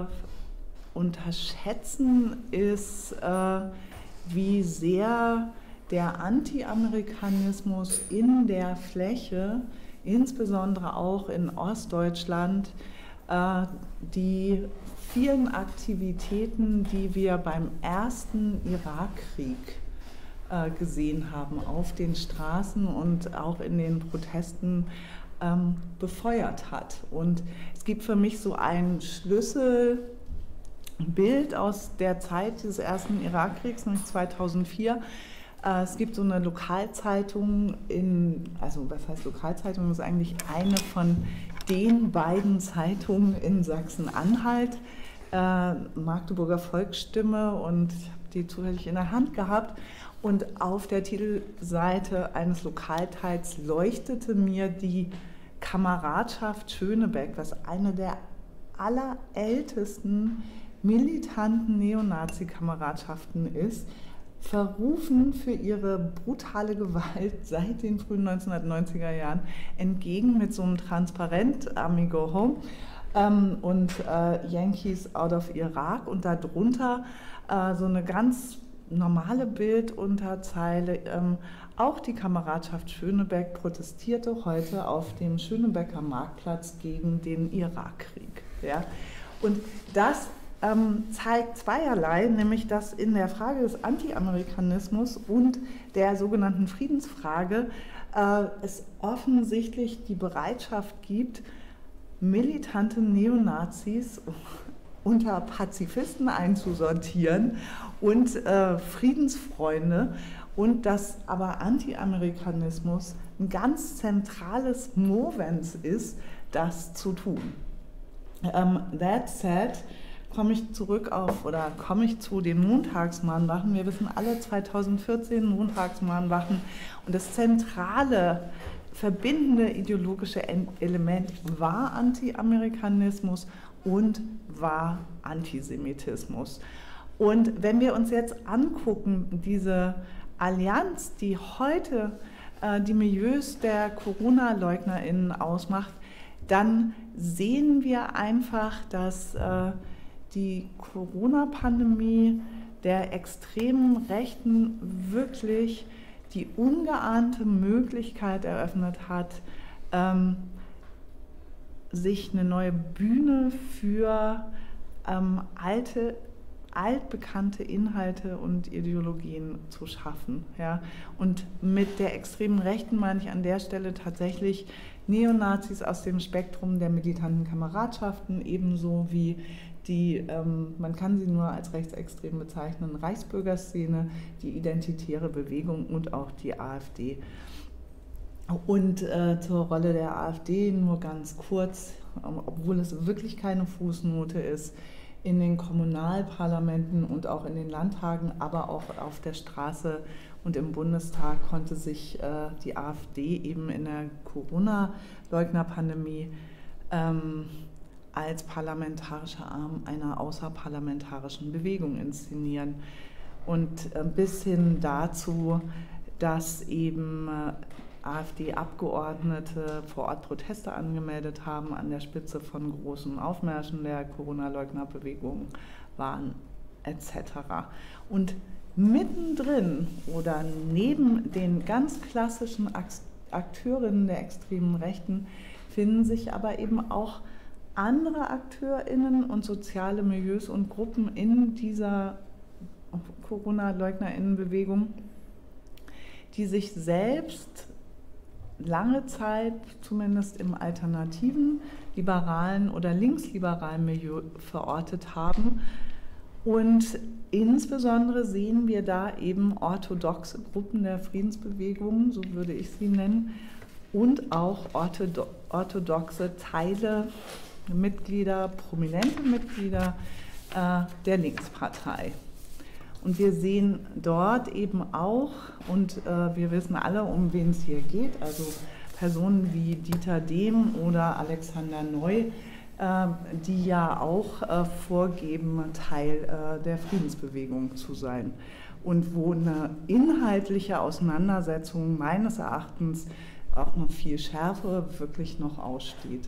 unterschätzen, ist, wie sehr der Anti-Amerikanismus in der Fläche, insbesondere auch in Ostdeutschland, die vielen Aktivitäten, die wir beim ersten Irakkrieg gesehen haben, auf den Straßen und auch in den Protesten befeuert hat. Und es gibt für mich so ein Schlüsselbild aus der Zeit des ersten Irakkriegs, nämlich 2004. Es gibt so eine Lokalzeitung, also was heißt Lokalzeitung, das ist eigentlich eine von den beiden Zeitungen in Sachsen-Anhalt, Magdeburger Volksstimme, und ich habe die zufällig in der Hand gehabt. Und auf der Titelseite eines Lokalteils leuchtete mir die Kameradschaft Schönebeck, was eine der allerältesten militanten Neonazi-Kameradschaften ist, verrufen für ihre brutale Gewalt seit den frühen 1990er Jahren entgegen mit so einem Transparent Amigo Home und Yankees out of Iraq und darunter so eine ganz normale Bildunterzeile. Auch die Kameradschaft Schönebeck protestierte heute auf dem Schönebecker Marktplatz gegen den Irakkrieg. Ja? Und das zeigt zweierlei, nämlich dass in der Frage des Anti-Amerikanismus und der sogenannten Friedensfrage es offensichtlich die Bereitschaft gibt, militante Neonazis unter Pazifisten einzusortieren und Friedensfreunde, und dass aber Anti-Amerikanismus ein ganz zentrales Movens ist, das zu tun. That said, komme ich zu den Montagsmahnwachen. Wir wissen alle, 2014 Montagsmahnwachen, und das zentrale verbindende ideologische Element war Anti-Amerikanismus und war Antisemitismus. Und wenn wir uns jetzt angucken, diese Allianz, die heute die Milieus der Corona-LeugnerInnen ausmacht, dann sehen wir einfach, dass die Corona-Pandemie der extremen Rechten wirklich die ungeahnte Möglichkeit eröffnet hat, sich eine neue Bühne für altbekannte Inhalte und Ideologien zu schaffen. Ja? Und mit der extremen Rechten meine ich an der Stelle tatsächlich Neonazis aus dem Spektrum der militanten Kameradschaften, ebenso wie die, man kann sie nur als rechtsextrem bezeichnen, Reichsbürgerszene, die Identitäre Bewegung und auch die AfD. Und zur Rolle der AfD nur ganz kurz, obwohl es wirklich keine Fußnote ist, in den Kommunalparlamenten und auch in den Landtagen, aber auch auf der Straße und im Bundestag konnte sich die AfD eben in der Corona-Leugner-Pandemie als parlamentarischer Arm einer außerparlamentarischen Bewegung inszenieren. Und bis hin dazu, dass eben AfD-Abgeordnete vor Ort Proteste angemeldet haben, an der Spitze von großen Aufmärschen der Corona-Leugner-Bewegung waren, etc. Und mittendrin oder neben den ganz klassischen Akteurinnen der extremen Rechten finden sich aber eben auch andere AkteurInnen und soziale Milieus und Gruppen in dieser Corona-LeugnerInnen-Bewegung, die sich selbst lange Zeit zumindest im alternativen, liberalen oder linksliberalen Milieu verortet haben. Und insbesondere sehen wir da eben orthodoxe Gruppen der Friedensbewegung, so würde ich sie nennen, und auch orthodoxe Teile, Mitglieder, prominente Mitglieder der Linkspartei. Und wir sehen dort eben auch, und wir wissen alle, um wen es hier geht, also Personen wie Dieter Dehm oder Alexander Neu, die ja auch vorgeben, Teil der Friedensbewegung zu sein. Und wo eine inhaltliche Auseinandersetzung meines Erachtens auch noch viel schärfer wirklich noch aussteht.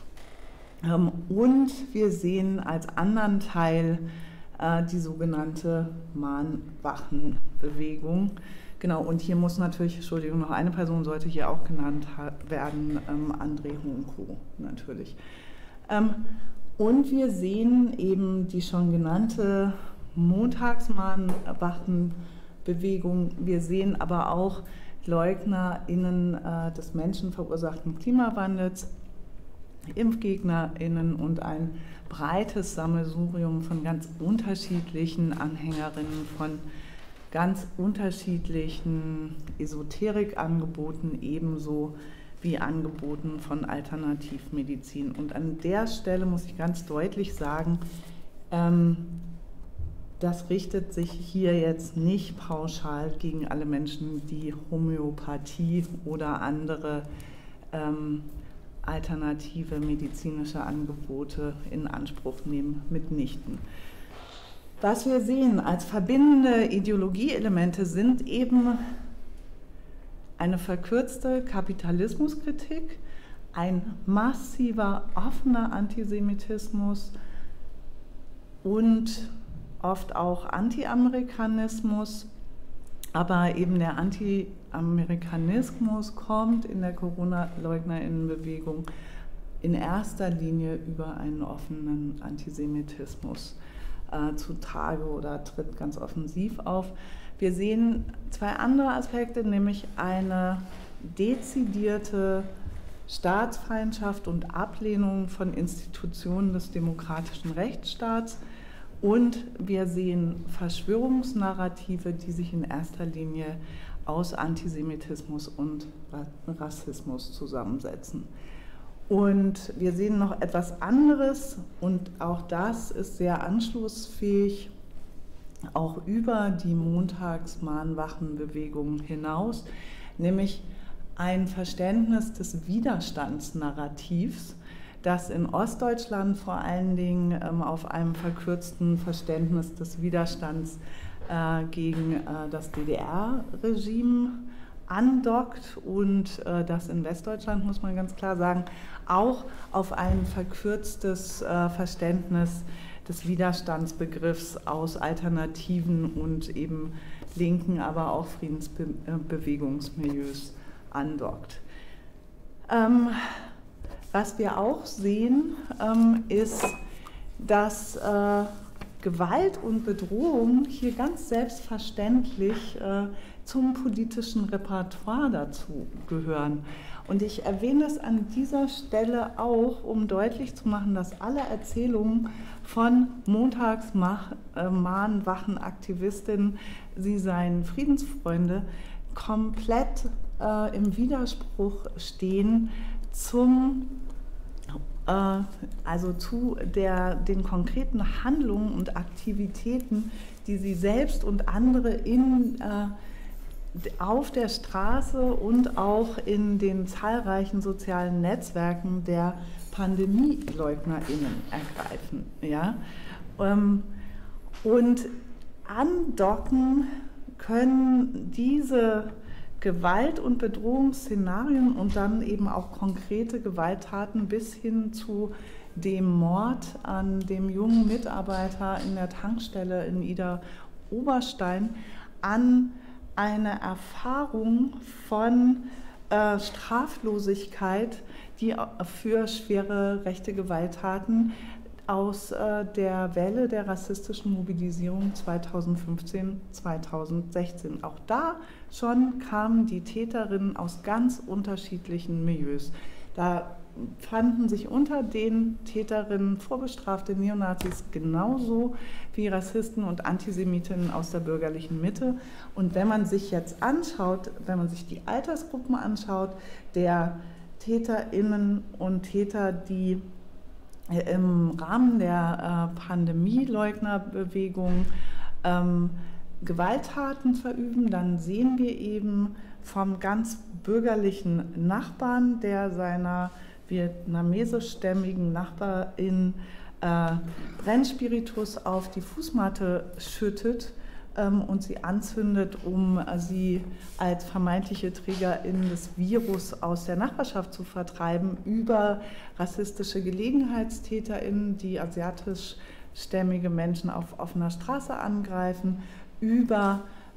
Und wir sehen als anderen Teil die sogenannte Mahnwachenbewegung. Genau, und hier muss natürlich, Entschuldigung, noch eine Person sollte hier auch genannt werden, André Hunko natürlich. Und wir sehen eben die schon genannte Montagsmahnwachenbewegung. Wir sehen aber auch LeugnerInnen des menschenverursachten Klimawandels, ImpfgegnerInnen und ein breites Sammelsurium von ganz unterschiedlichen Anhängerinnen von ganz unterschiedlichen Esoterikangeboten, ebenso wie Angeboten von Alternativmedizin. Und an der Stelle muss ich ganz deutlich sagen, das richtet sich hier jetzt nicht pauschal gegen alle Menschen, die Homöopathie oder andere alternative medizinische Angebote in Anspruch nehmen, mitnichten. Was wir sehen als verbindende Ideologieelemente sind eben eine verkürzte Kapitalismuskritik, ein massiver, offener Antisemitismus und oft auch Anti-Amerikanismus, aber eben der Anti-Amerikanismus kommt in der Corona-LeugnerInnen-Bewegung in erster Linie über einen offenen Antisemitismus zutage oder tritt ganz offensiv auf. Wir sehen zwei andere Aspekte, nämlich eine dezidierte Staatsfeindschaft und Ablehnung von Institutionen des demokratischen Rechtsstaats. Und wir sehen Verschwörungsnarrative, die sich in erster Linie aus Antisemitismus und Rassismus zusammensetzen. Und wir sehen noch etwas anderes, und auch das ist sehr anschlussfähig, auch über die Montagsmahnwachenbewegung hinaus, nämlich ein Verständnis des Widerstandsnarrativs, das in Ostdeutschland vor allen Dingen auf einem verkürzten Verständnis des Widerstands gegen das DDR-Regime andockt und das in Westdeutschland, muss man ganz klar sagen, auch auf ein verkürztes Verständnis des Widerstandsbegriffs aus alternativen und eben linken, aber auch Friedensbewegungsmilieus andockt. Was wir auch sehen, ist, dass Gewalt und Bedrohung hier ganz selbstverständlich zum politischen Repertoire dazu gehören. Und ich erwähne es an dieser Stelle auch, um deutlich zu machen, dass alle Erzählungen von Montagsmahnwachenaktivistinnen, sie seien Friedensfreunde, komplett im Widerspruch stehen zu den konkreten Handlungen und Aktivitäten, die sie selbst und andere auf der Straße und auch in den zahlreichen sozialen Netzwerken der PandemieleugnerInnen ergreifen. Ja? Und andocken können diese Gewalt- und Bedrohungsszenarien und dann eben auch konkrete Gewalttaten bis hin zu dem Mord an dem jungen Mitarbeiter in der Tankstelle in Idar-Oberstein an eine Erfahrung von Straflosigkeit, die für schwere rechte Gewalttaten aus der Welle der rassistischen Mobilisierung 2015, 2016. Auch da schon kamen die Täterinnen aus ganz unterschiedlichen Milieus. Da fanden sich unter den Täterinnen vorbestrafte Neonazis genauso wie Rassisten und Antisemitinnen aus der bürgerlichen Mitte. Und wenn man sich jetzt anschaut, wenn man sich die Altersgruppen anschaut, der TäterInnen und Täter, die im Rahmen der Pandemieleugnerbewegung Gewalttaten verüben, dann sehen wir eben vom ganz bürgerlichen Nachbarn, der seiner vietnamesischstämmigen Nachbarin Brennspiritus auf die Fußmatte schüttet und sie anzündet, um sie als vermeintliche Trägerin des Virus aus der Nachbarschaft zu vertreiben, über rassistische GelegenheitstäterInnen, die asiatischstämmige Menschen auf offener Straße angreifen, über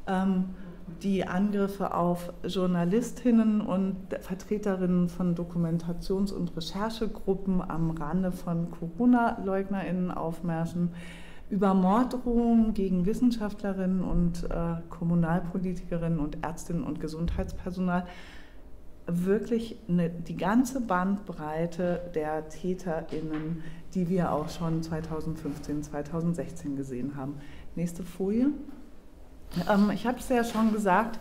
die Angriffe auf Journalistinnen und Vertreterinnen von Dokumentations- und Recherchegruppen am Rande von Corona-LeugnerInnen-Aufmärschen, über Morddrohungen gegen Wissenschaftlerinnen und Kommunalpolitikerinnen und Ärztinnen und Gesundheitspersonal. Wirklich die ganze Bandbreite der TäterInnen, die wir auch schon 2015, 2016 gesehen haben. Nächste Folie. Ich habe es ja schon gesagt,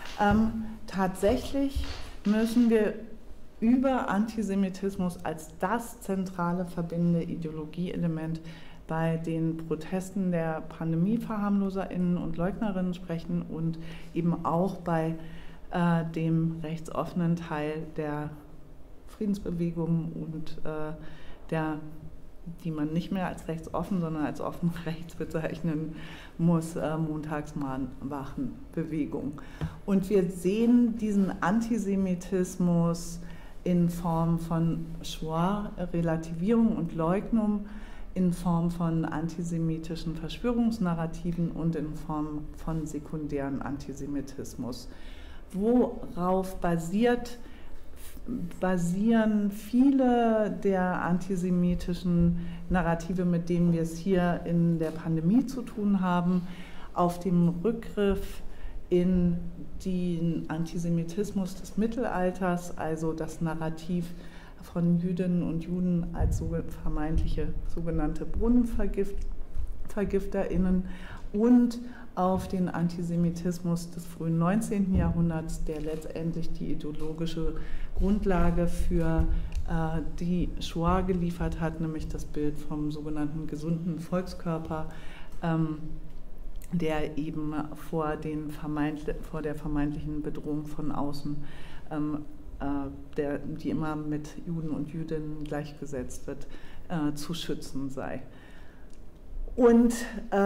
tatsächlich müssen wir über Antisemitismus als das zentrale verbindende Ideologieelement bei den Protesten der PandemieverharmloserInnen und Leugnerinnen sprechen und eben auch bei dem rechtsoffenen Teil der Friedensbewegung und die man nicht mehr als rechtsoffen, sondern als offen rechts bezeichnen muss, Montagsmahnwachenbewegung. Und wir sehen diesen Antisemitismus in Form von Shoah, Relativierung und Leugnung, in Form von antisemitischen Verschwörungsnarrativen und in Form von sekundären Antisemitismus. Worauf basieren viele der antisemitischen Narrative, mit denen wir es hier in der Pandemie zu tun haben, auf dem Rückgriff in den Antisemitismus des Mittelalters, also das Narrativ von Jüdinnen und Juden als vermeintliche sogenannte BrunnenvergifterInnen und auf den Antisemitismus des frühen 19. Jahrhunderts, der letztendlich die ideologische Grundlage für die Shoah geliefert hat, nämlich das Bild vom sogenannten gesunden Volkskörper, der eben vor der vermeintlichen Bedrohung von außen, die immer mit Juden und Jüdinnen gleichgesetzt wird, zu schützen sei. Und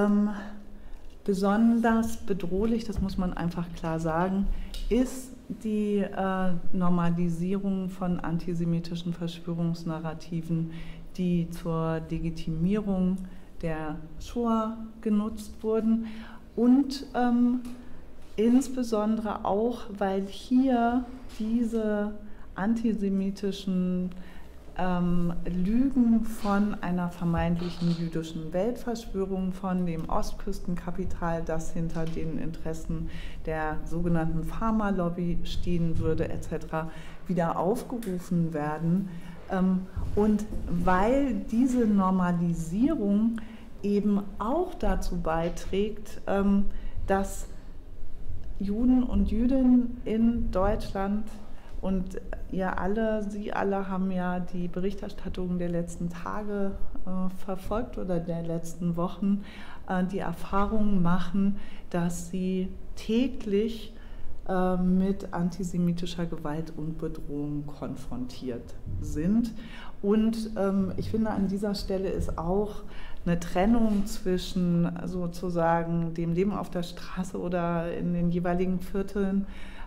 besonders bedrohlich, das muss man einfach klar sagen, ist die Normalisierung von antisemitischen Verschwörungsnarrativen, die zur Legitimierung der Shoah genutzt wurden und insbesondere auch, weil hier diese antisemitischen Lügen von einer vermeintlichen jüdischen Weltverschwörung, von dem Ostküstenkapital, das hinter den Interessen der sogenannten Pharmalobby stehen würde, etc., wieder aufgerufen werden, Und weil diese Normalisierung eben auch dazu beiträgt, dass Juden und Jüdinnen in Deutschland, und Sie alle haben ja die Berichterstattung der letzten Tage verfolgt oder der letzten Wochen, die Erfahrung machen, dass sie täglich mit antisemitischer Gewalt und Bedrohung konfrontiert sind. Und ich finde, an dieser Stelle ist auch eine Trennung zwischen sozusagen dem Leben auf der Straße oder in den jeweiligen Vierteln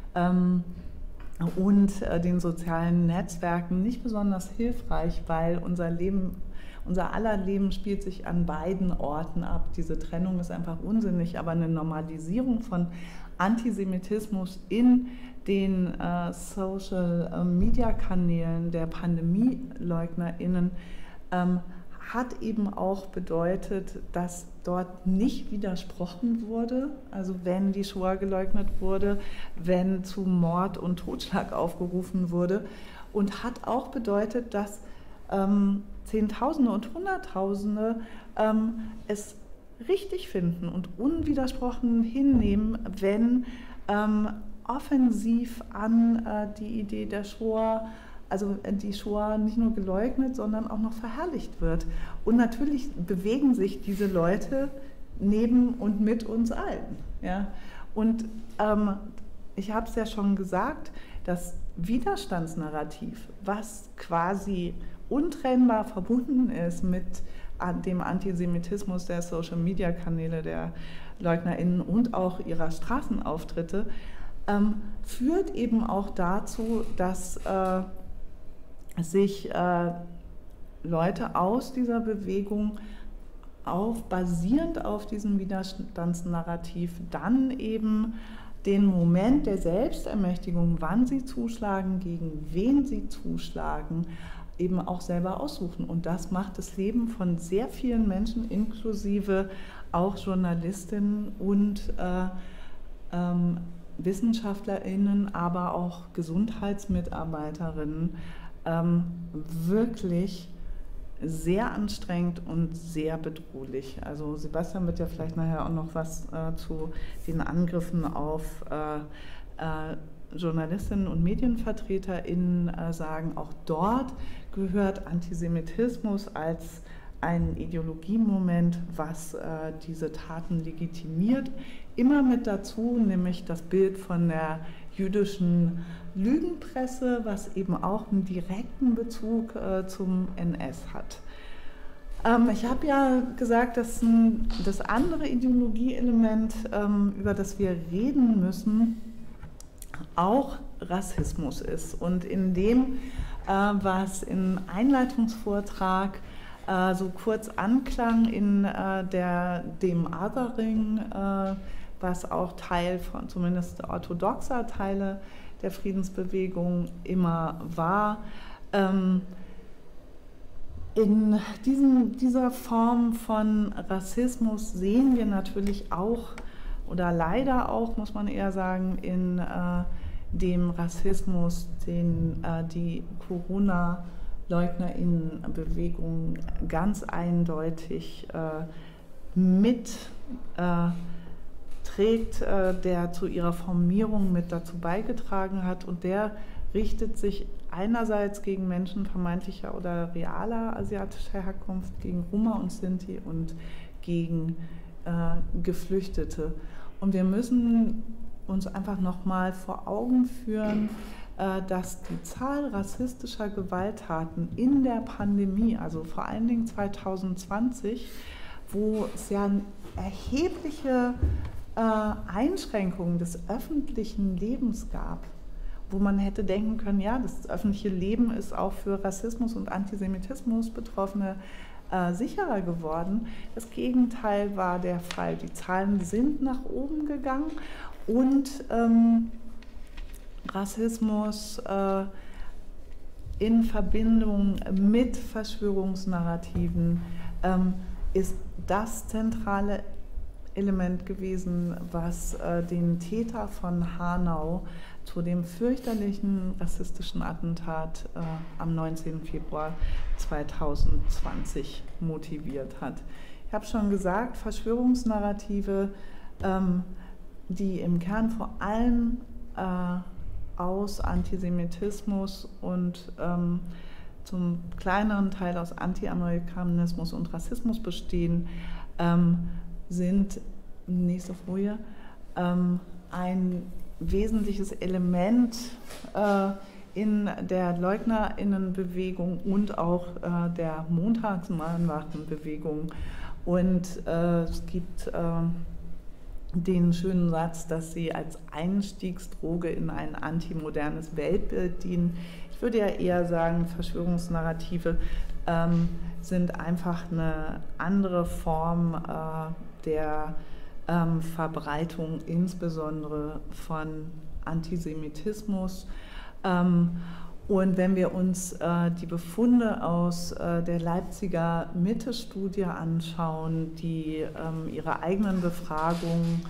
und den sozialen Netzwerken nicht besonders hilfreich, weil unser aller Leben spielt sich an beiden Orten ab. Diese Trennung ist einfach unsinnig, aber eine Normalisierung von Antisemitismus in den Social-Media-Kanälen der PandemieleugnerInnen hat eben auch bedeutet, dass dort nicht widersprochen wurde, also wenn die Shoah geleugnet wurde, wenn zu Mord und Totschlag aufgerufen wurde, und hat auch bedeutet, dass Zehntausende und Hunderttausende es richtig finden und unwidersprochen hinnehmen, wenn offensiv an die Idee der Shoah, also die Shoah nicht nur geleugnet, sondern auch noch verherrlicht wird. Und natürlich bewegen sich diese Leute neben und mit uns allen. Ja? Und ich habe es ja schon gesagt, das Widerstandsnarrativ, was quasi untrennbar verbunden ist mit dem Antisemitismus der Social-Media-Kanäle der LeugnerInnen und auch ihrer Straßenauftritte, führt eben auch dazu, dass sich Leute aus dieser Bewegung basierend auf diesem Widerstandsnarrativ dann eben den Moment der Selbstermächtigung, wann sie zuschlagen, gegen wen sie zuschlagen, eben auch selber aussuchen. Und das macht das Leben von sehr vielen Menschen, inklusive auch Journalistinnen und WissenschaftlerInnen, aber auch Gesundheitsmitarbeiterinnen wirklich sehr anstrengend und sehr bedrohlich. Also Sebastian wird ja vielleicht nachher auch noch was zu den Angriffen auf Journalistinnen und MedienvertreterInnen sagen. Auch dort gehört Antisemitismus als ein Ideologiemoment, was diese Taten legitimiert, immer mit dazu, nämlich das Bild von der jüdischen Lügenpresse, was eben auch einen direkten Bezug zum NS hat. Ich habe ja gesagt, dass das andere Ideologieelement, über das wir reden müssen, auch Rassismus ist. Und in dem, was im Einleitungsvortrag so kurz anklang, in dem Othering, was auch Teil von zumindest orthodoxer Teile der Friedensbewegung immer war. In dieser Form von Rassismus sehen wir natürlich auch, oder leider auch, muss man eher sagen, in dem Rassismus, den die Corona-LeugnerInnen-Bewegung ganz eindeutig trägt, der zu ihrer Formierung mit dazu beigetragen hat, und der richtet sich einerseits gegen Menschen vermeintlicher oder realer asiatischer Herkunft, gegen Roma und Sinti und gegen Geflüchtete. Und wir müssen uns einfach nochmal vor Augen führen, dass die Zahl rassistischer Gewalttaten in der Pandemie, also vor allen Dingen 2020, wo es ja erhebliche Einschränkungen des öffentlichen Lebens gab, wo man hätte denken können, ja, das öffentliche Leben ist auch für Rassismus und Antisemitismus Betroffene sicherer geworden. Das Gegenteil war der Fall. Die Zahlen sind nach oben gegangen und Rassismus in Verbindung mit Verschwörungsnarrativen ist das zentrale Element gewesen, was den Täter von Hanau zu dem fürchterlichen rassistischen Attentat am 19. Februar 2020 motiviert hat. Ich habe schon gesagt, Verschwörungsnarrative, die im Kern vor allem aus Antisemitismus und zum kleineren Teil aus Anti-Amerikanismus und Rassismus bestehen, sind, nächste Folie, ein wesentliches Element in der LeugnerInnenbewegung und auch der Montagsmahnwachtenbewegung. Und es gibt den schönen Satz, dass sie als Einstiegsdroge in ein antimodernes Weltbild dienen. Ich würde ja eher sagen, Verschwörungsnarrative sind einfach eine andere Form der Verbreitung, insbesondere von Antisemitismus. Und wenn wir uns die Befunde aus der Leipziger Mitte-Studie anschauen, die ihre eigenen Befragungen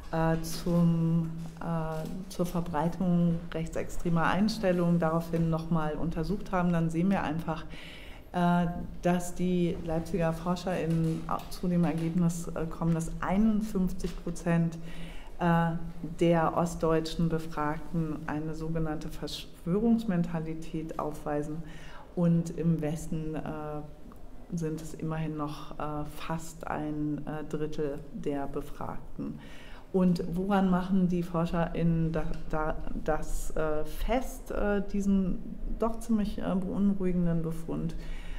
zur Verbreitung rechtsextremer Einstellungen daraufhin nochmal untersucht haben, dann sehen wir einfach, dass die Leipziger ForscherInnen zu dem Ergebnis kommen, dass 51% der ostdeutschen Befragten eine sogenannte Verschwörungsmentalität aufweisen und im Westen sind es immerhin noch fast ein Drittel der Befragten. Und woran machen die ForscherInnen das fest, diesen doch ziemlich beunruhigenden Befund?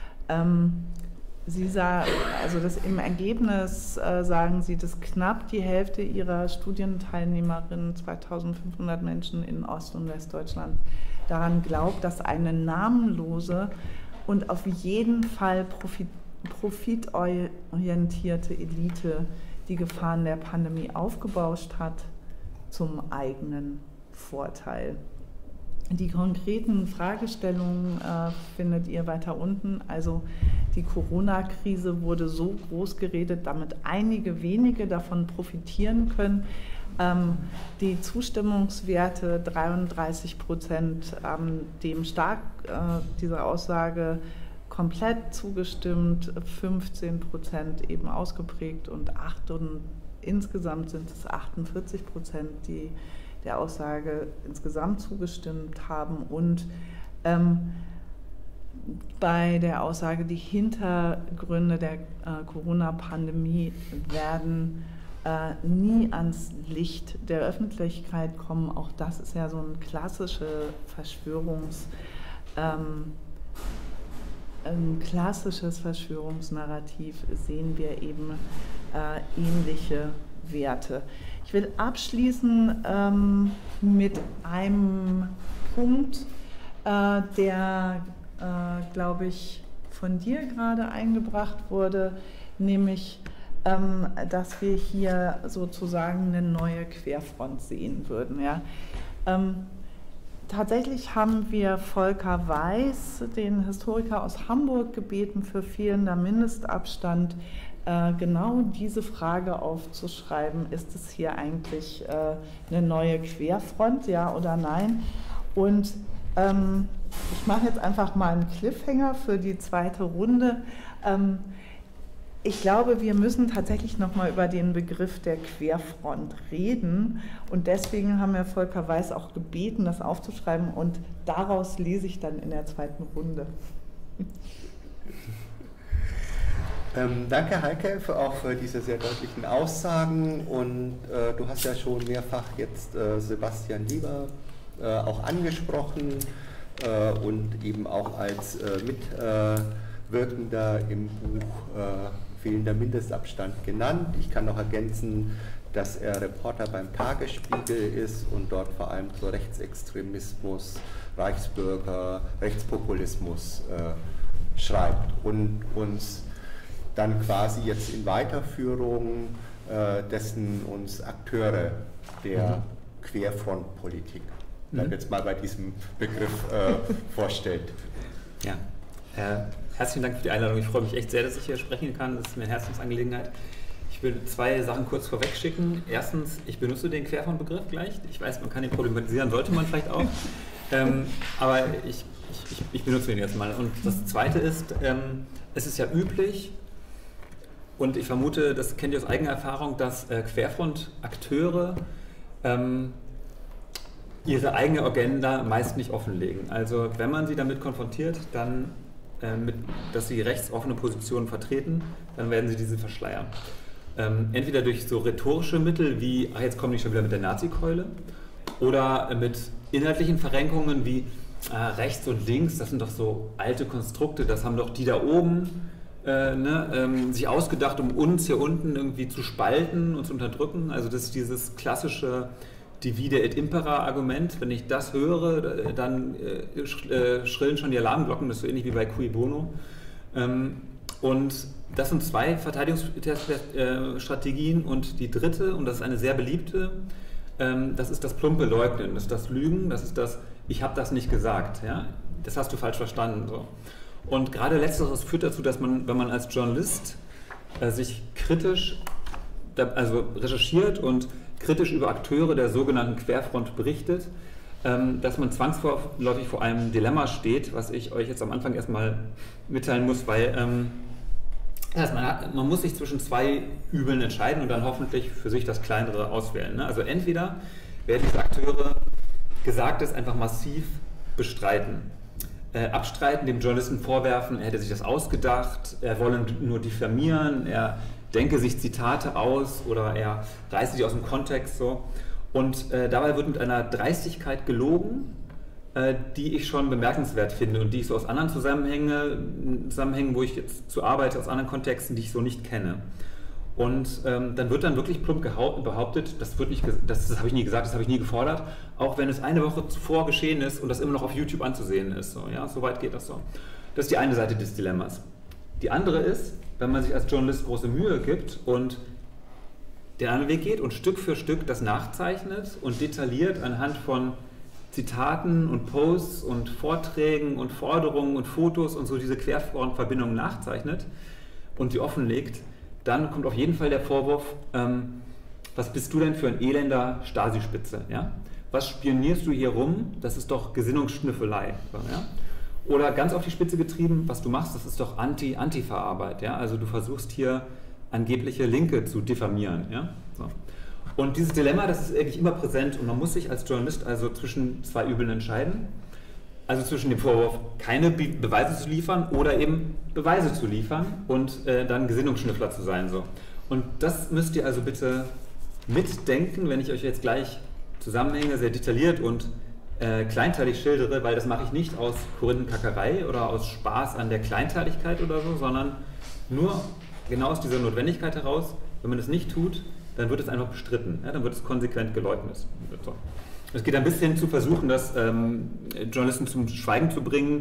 Sie sagen, also im Ergebnis sagen Sie, dass knapp die Hälfte Ihrer Studienteilnehmerinnen, 2500 Menschen in Ost- und Westdeutschland, daran glaubt, dass eine namenlose und auf jeden Fall profitorientierte Elite die Gefahren der Pandemie aufgebauscht hat zum eigenen Vorteil. Die konkreten Fragestellungen findet ihr weiter unten. Also die Corona-Krise wurde so groß geredet, damit einige wenige davon profitieren können. Die Zustimmungswerte 33% haben dem stark dieser Aussage komplett zugestimmt, 15% eben ausgeprägt und insgesamt sind es 48%, die der Aussage insgesamt zugestimmt haben. Und bei der Aussage, die Hintergründe der Corona-Pandemie werden nie ans Licht der Öffentlichkeit kommen. Auch das ist ja so ein klassisches Verschwörungsnarrativ, sehen wir eben ähnliche Werte. Ich will abschließen mit einem Punkt, der, glaube ich, von dir gerade eingebracht wurde, nämlich, dass wir hier sozusagen eine neue Querfront sehen würden. Ja? Tatsächlich haben wir Volker Weiß, den Historiker aus Hamburg, gebeten, für fehlender Mindestabstand genau diese Frage aufzuschreiben: Ist es hier eigentlich eine neue Querfront, ja oder nein? Und ich mache jetzt einfach mal einen Cliffhanger für die zweite Runde. Ich glaube, wir müssen tatsächlich nochmal über den Begriff der Querfront reden und deswegen haben wir Volker Weiß auch gebeten, das aufzuschreiben und daraus lese ich dann in der zweiten Runde. Danke, Heike, auch für diese sehr deutlichen Aussagen und du hast ja schon mehrfach jetzt Sebastian Lieber auch angesprochen und eben auch als Mitwirkender im Buch fehlender Mindestabstand genannt. Ich kann noch ergänzen, dass er Reporter beim Tagesspiegel ist und dort vor allem zu Rechtsextremismus, Reichsbürger, Rechtspopulismus schreibt und uns dann quasi jetzt in Weiterführung dessen uns Akteure der Querfrontpolitik, jetzt mal bei diesem Begriff vorstellt. Ja, herzlichen Dank für die Einladung. Ich freue mich echt sehr, dass ich hier sprechen kann. Das ist mir eine Herzensangelegenheit. Ich will 2 Sachen kurz vorweg schicken. Erstens, ich benutze den Querfront-Begriff gleich. Ich weiß, man kann ihn problematisieren, sollte man vielleicht auch. Aber ich benutze ihn jetzt mal. Und das Zweite ist, es ist ja üblich, und ich vermute, das kennt ihr aus eigener Erfahrung, dass Querfront-Akteure ihre eigene Agenda meist nicht offenlegen. Also wenn man sie damit konfrontiert, dann dass sie rechtsoffene Positionen vertreten, dann werden sie diese verschleiern. Entweder durch so rhetorische Mittel wie, ach, jetzt komme ich schon wieder mit der Nazi-Keule, oder mit inhaltlichen Verrenkungen wie rechts und links, das sind doch so alte Konstrukte, das haben doch die da oben sich ausgedacht, um uns hier unten irgendwie zu spalten und zu unterdrücken. Also das ist dieses klassische Divide et Impera Argument. Wenn ich das höre, dann schrillen schon die Alarmglocken, das ist so ähnlich wie bei Cui Bono. Und das sind 2 Verteidigungsstrategien, und die dritte, und das ist eine sehr beliebte, das ist das plumpe Leugnen, das ist das Lügen, das ist das, ich habe das nicht gesagt, ja? Das hast du falsch verstanden. So. Und gerade Letzteres führt dazu, dass man, wenn man als Journalist sich kritisch, also recherchiert und kritisch über Akteure der sogenannten Querfront berichtet, dass man zwangsläufig vor einem Dilemma steht, was ich euch jetzt am Anfang erstmal mitteilen muss, weil man muss sich zwischen 2 Übeln entscheiden und dann hoffentlich für sich das kleinere auswählen. Ne? Also entweder werden diese Akteure Gesagtes einfach massiv bestreiten, abstreiten, dem Journalisten vorwerfen, er hätte sich das ausgedacht, er wolle nur diffamieren, er denke sich Zitate aus oder er reiße sie aus dem Kontext so. Und dabei wird mit einer Dreistigkeit gelogen, die ich schon bemerkenswert finde und die ich so aus anderen Zusammenhängen, wo ich jetzt zu arbeite, aus anderen Kontexten, die ich so nicht kenne. Und dann wird dann wirklich plump behauptet, das habe ich nie gesagt, das habe ich nie gefordert, auch wenn es eine Woche zuvor geschehen ist und das immer noch auf YouTube anzusehen ist. So, ja? So weit geht das so. Das ist die eine Seite des Dilemmas. Die andere ist, wenn man sich als Journalist große Mühe gibt und den anderen Weg geht und Stück für Stück das nachzeichnet und detailliert anhand von Zitaten und Posts und Vorträgen und Forderungen und Fotos und so diese Querfrontverbindungen nachzeichnet und die offenlegt, dann kommt auf jeden Fall der Vorwurf, was bist du denn für ein elender Stasi-Spitze? Ja? Was spionierst du hier rum? Das ist doch Gesinnungsschnüffelei. So, ja? Oder ganz auf die Spitze getrieben, was du machst, das ist doch Antifa-Arbeit. Ja? Also du versuchst hier angebliche Linke zu diffamieren. Ja? So. Und dieses Dilemma, das ist eigentlich immer präsent und man muss sich als Journalist also zwischen 2 Übeln entscheiden. Also zwischen dem Vorwurf, keine Beweise zu liefern oder eben Beweise zu liefern und dann Gesinnungsschnüffler zu sein. So. Und das müsst ihr also bitte mitdenken, wenn ich euch jetzt gleich Zusammenhänge sehr detailliert und kleinteilig schildere, weil das mache ich nicht aus Korinthenkackerei oder aus Spaß an der Kleinteiligkeit oder so, sondern nur genau aus dieser Notwendigkeit heraus. Wenn man das nicht tut, dann wird es einfach bestritten, ja, dann wird es konsequent geleugnet. So. Es geht ein bisschen zu versuchen, das Journalisten zum Schweigen zu bringen,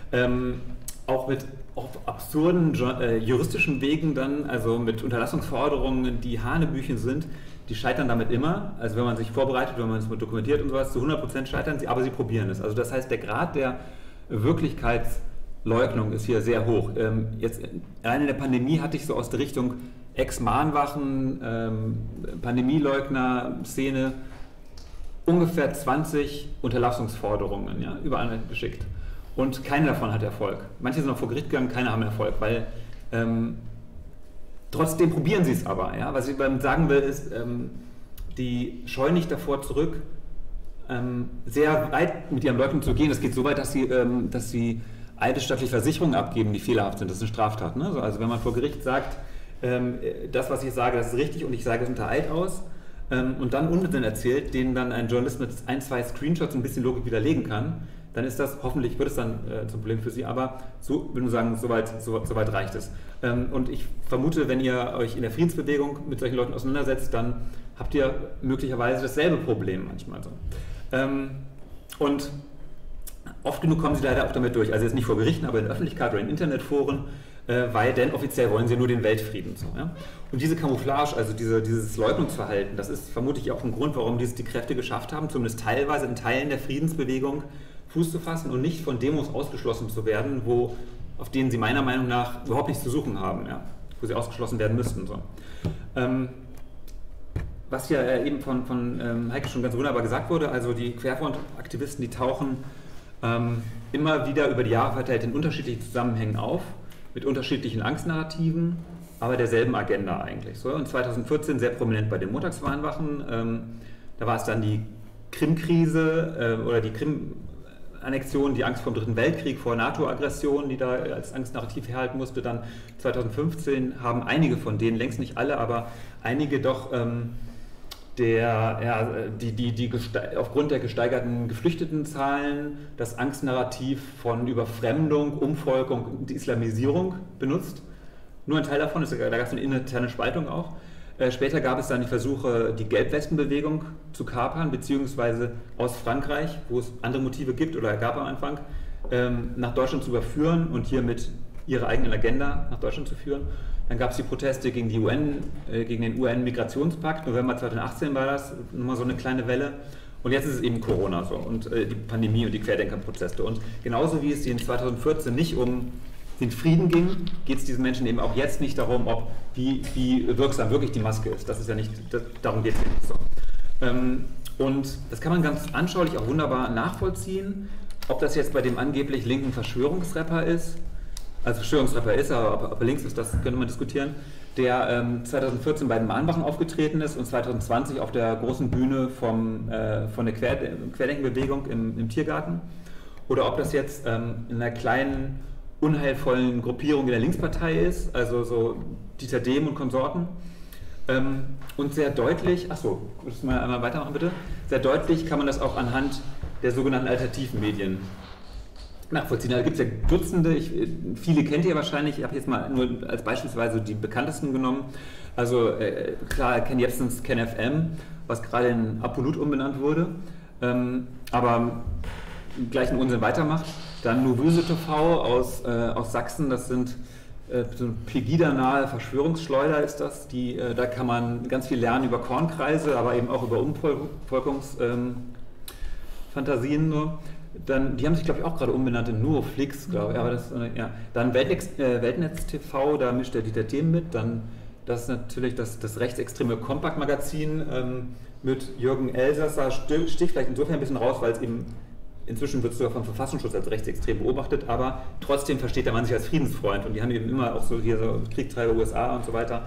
auch mit auf absurden juristischen Wegen dann, also mit Unterlassungsforderungen, die Hanebüchen sind, die scheitern damit immer. Also wenn man sich vorbereitet, wenn man es dokumentiert und sowas, zu 100% scheitern sie, aber sie probieren es. Also das heißt, der Grad der Wirklichkeitsleugnung ist hier sehr hoch. Jetzt allein in der Pandemie hatte ich so aus der Richtung Ex-Mahnwachen, Pandemieleugner-Szene ungefähr 20 Unterlassungsforderungen, ja, überall geschickt. Und keine davon hat Erfolg. Manche sind auch vor Gericht gegangen, keine haben Erfolg, weil trotzdem probieren sie es aber. Ja? Was ich sagen will, ist, die scheuen nicht davor zurück, sehr weit mit ihrem Leugnen zu gehen. Es geht so weit, dass sie eidesstattliche Versicherungen abgeben, die fehlerhaft sind. Das ist eine Straftat. Ne? Also wenn man vor Gericht sagt, das, was ich sage, das ist richtig und ich sage es unter Eid aus, und dann Unsinn erzählt, den dann ein Journalist mit 1, 2 Screenshots ein bisschen Logik widerlegen kann, dann ist das, hoffentlich wird es dann zum Problem für Sie, aber so, würde ich sagen, soweit reicht es. Und ich vermute, wenn ihr euch in der Friedensbewegung mit solchen Leuten auseinandersetzt, dann habt ihr möglicherweise dasselbe Problem manchmal so. Und oft genug kommen sie leider auch damit durch, also jetzt nicht vor Gerichten, aber in der Öffentlichkeit oder in Internetforen, weil denn offiziell wollen sie nur den Weltfrieden. So, ja? Und diese Camouflage, also dieses Leugnungsverhalten, das ist vermutlich auch ein Grund, warum die Kräfte geschafft haben, zumindest teilweise in Teilen der Friedensbewegung Fuß zu fassen und nicht von Demos ausgeschlossen zu werden, auf denen sie meiner Meinung nach überhaupt nichts zu suchen haben, ja? Wo sie ausgeschlossen werden müssten. So. Was ja eben von Heike schon ganz wunderbar gesagt wurde, also die Querfront-Aktivisten, die tauchen immer wieder über die Jahre verteilt in unterschiedlichen Zusammenhängen auf, mit unterschiedlichen Angstnarrativen, aber derselben Agenda eigentlich. So. Und 2014 sehr prominent bei den Montagsmahnwachen, da war es dann die Krim-Krise oder die Krim-Annexion, die Angst vor dem Dritten Weltkrieg, vor NATO-Aggression, die da als Angstnarrativ herhalten musste. Dann 2015 haben einige von denen, längst nicht alle, aber einige doch aufgrund der gesteigerten Geflüchtetenzahlen das Angstnarrativ von Überfremdung, Umvolkung und Islamisierung benutzt. Nur ein Teil davon, da gab es eine interne Spaltung auch. Später gab es dann die Versuche, die Gelbwestenbewegung zu kapern, beziehungsweise aus Frankreich, wo es andere Motive gibt oder gab am Anfang, nach Deutschland zu überführen und hier mit ihrer eigenen Agenda nach Deutschland zu führen. Dann gab es die Proteste gegen die gegen den UN-Migrationspakt. November 2018 war das nochmal so eine kleine Welle. Und jetzt ist es eben Corona so und die Pandemie und die Querdenkerprozesse. Und genauso wie es in 2014 nicht um den Frieden ging, geht es diesen Menschen eben auch jetzt nicht darum, wie wirksam wirklich die Maske ist. Das ist ja nicht, darum geht es ja nicht so. Und das kann man ganz anschaulich auch wunderbar nachvollziehen, ob das jetzt bei dem angeblich linken Verschwörungsrapper ist, also Verschwörungsrapper ist, aber ob er links ist, das könnte man diskutieren, der 2014 bei den Mahnwachen aufgetreten ist und 2020 auf der großen Bühne von der Querdenkenbewegung im Tiergarten, oder ob das jetzt in einer kleinen, unheilvollen Gruppierung in der Linkspartei ist, also so Dieter Dehm und Konsorten. Und sehr deutlich, achso, würdest du mal einmal weitermachen bitte? Sehr deutlich kann man das auch anhand der sogenannten alternativen Medien nachvollziehen. Da gibt es ja Dutzende, viele kennt ihr wahrscheinlich, ich habe jetzt mal nur als beispielsweise die bekanntesten genommen. Also klar, Ken Jebsens KenFM, was gerade in Apolut umbenannt wurde, aber gleichen Unsinn weitermacht. Dann Novöse TV aus Sachsen, das sind so eine Pegida-nahe Verschwörungsschleuder ist das. Da kann man ganz viel lernen über Kornkreise, aber eben auch über Umvolkungsfantasien nur. Dann, die haben sich, glaube ich, auch gerade umbenannt in Neuroflix, glaube ich. Aber Dann Weltnetz TV, da mischt der Dieter Dehm mit. Dann das ist natürlich das rechtsextreme Kompakt-Magazin mit Jürgen Elsasser. Sticht vielleicht insofern ein bisschen raus, weil es eben inzwischen wird es sogar vom Verfassungsschutz als rechtsextrem beobachtet, aber trotzdem versteht der Mann sich als Friedensfreund und die haben eben immer auch so hier so Kriegstreiber USA und so weiter.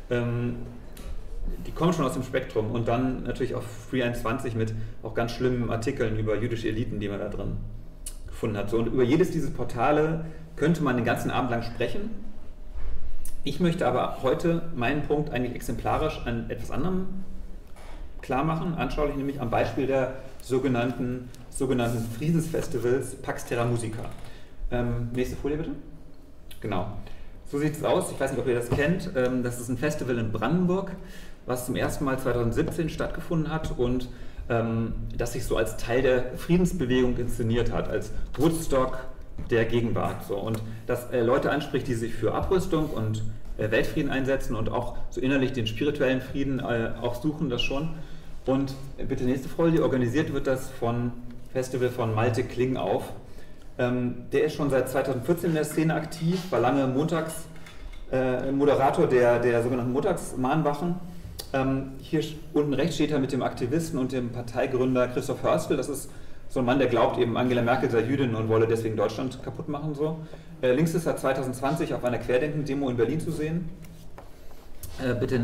Die kommen schon aus dem Spektrum und dann natürlich auch Free21 mit auch ganz schlimmen Artikeln über jüdische Eliten, die man da drin gefunden hat. So, und über jedes dieser Portale könnte man den ganzen Abend lang sprechen. Ich möchte aber heute meinen Punkt eigentlich exemplarisch an etwas anderem klar machen, anschaulich nämlich am Beispiel der sogenannten Friedensfestivals Pax Terra Musica. Nächste Folie bitte. Genau. So sieht es aus. Ich weiß nicht, ob ihr das kennt. Das ist ein Festival in Brandenburg, was zum ersten Mal 2017 stattgefunden hat und das sich so als Teil der Friedensbewegung inszeniert hat, als Woodstock der Gegenwart. So. Und das Leute anspricht, die sich für Abrüstung und Weltfrieden einsetzen und auch so innerlich den spirituellen Frieden auch suchen, das schon. Und bitte nächste Folie, organisiert wird das von Festival von Malte Klingauf. Der ist schon seit 2014 in der Szene aktiv, war lange Moderator der sogenannten Montagsmahnwachen. Hier unten rechts steht er mit dem Aktivisten und dem Parteigründer Christoph Hörstel. Das ist so ein Mann, der glaubt eben, Angela Merkel sei Jüdin und wolle deswegen Deutschland kaputt machen. So. Links ist er 2020 auf einer Querdenken-Demo in Berlin zu sehen. Bitte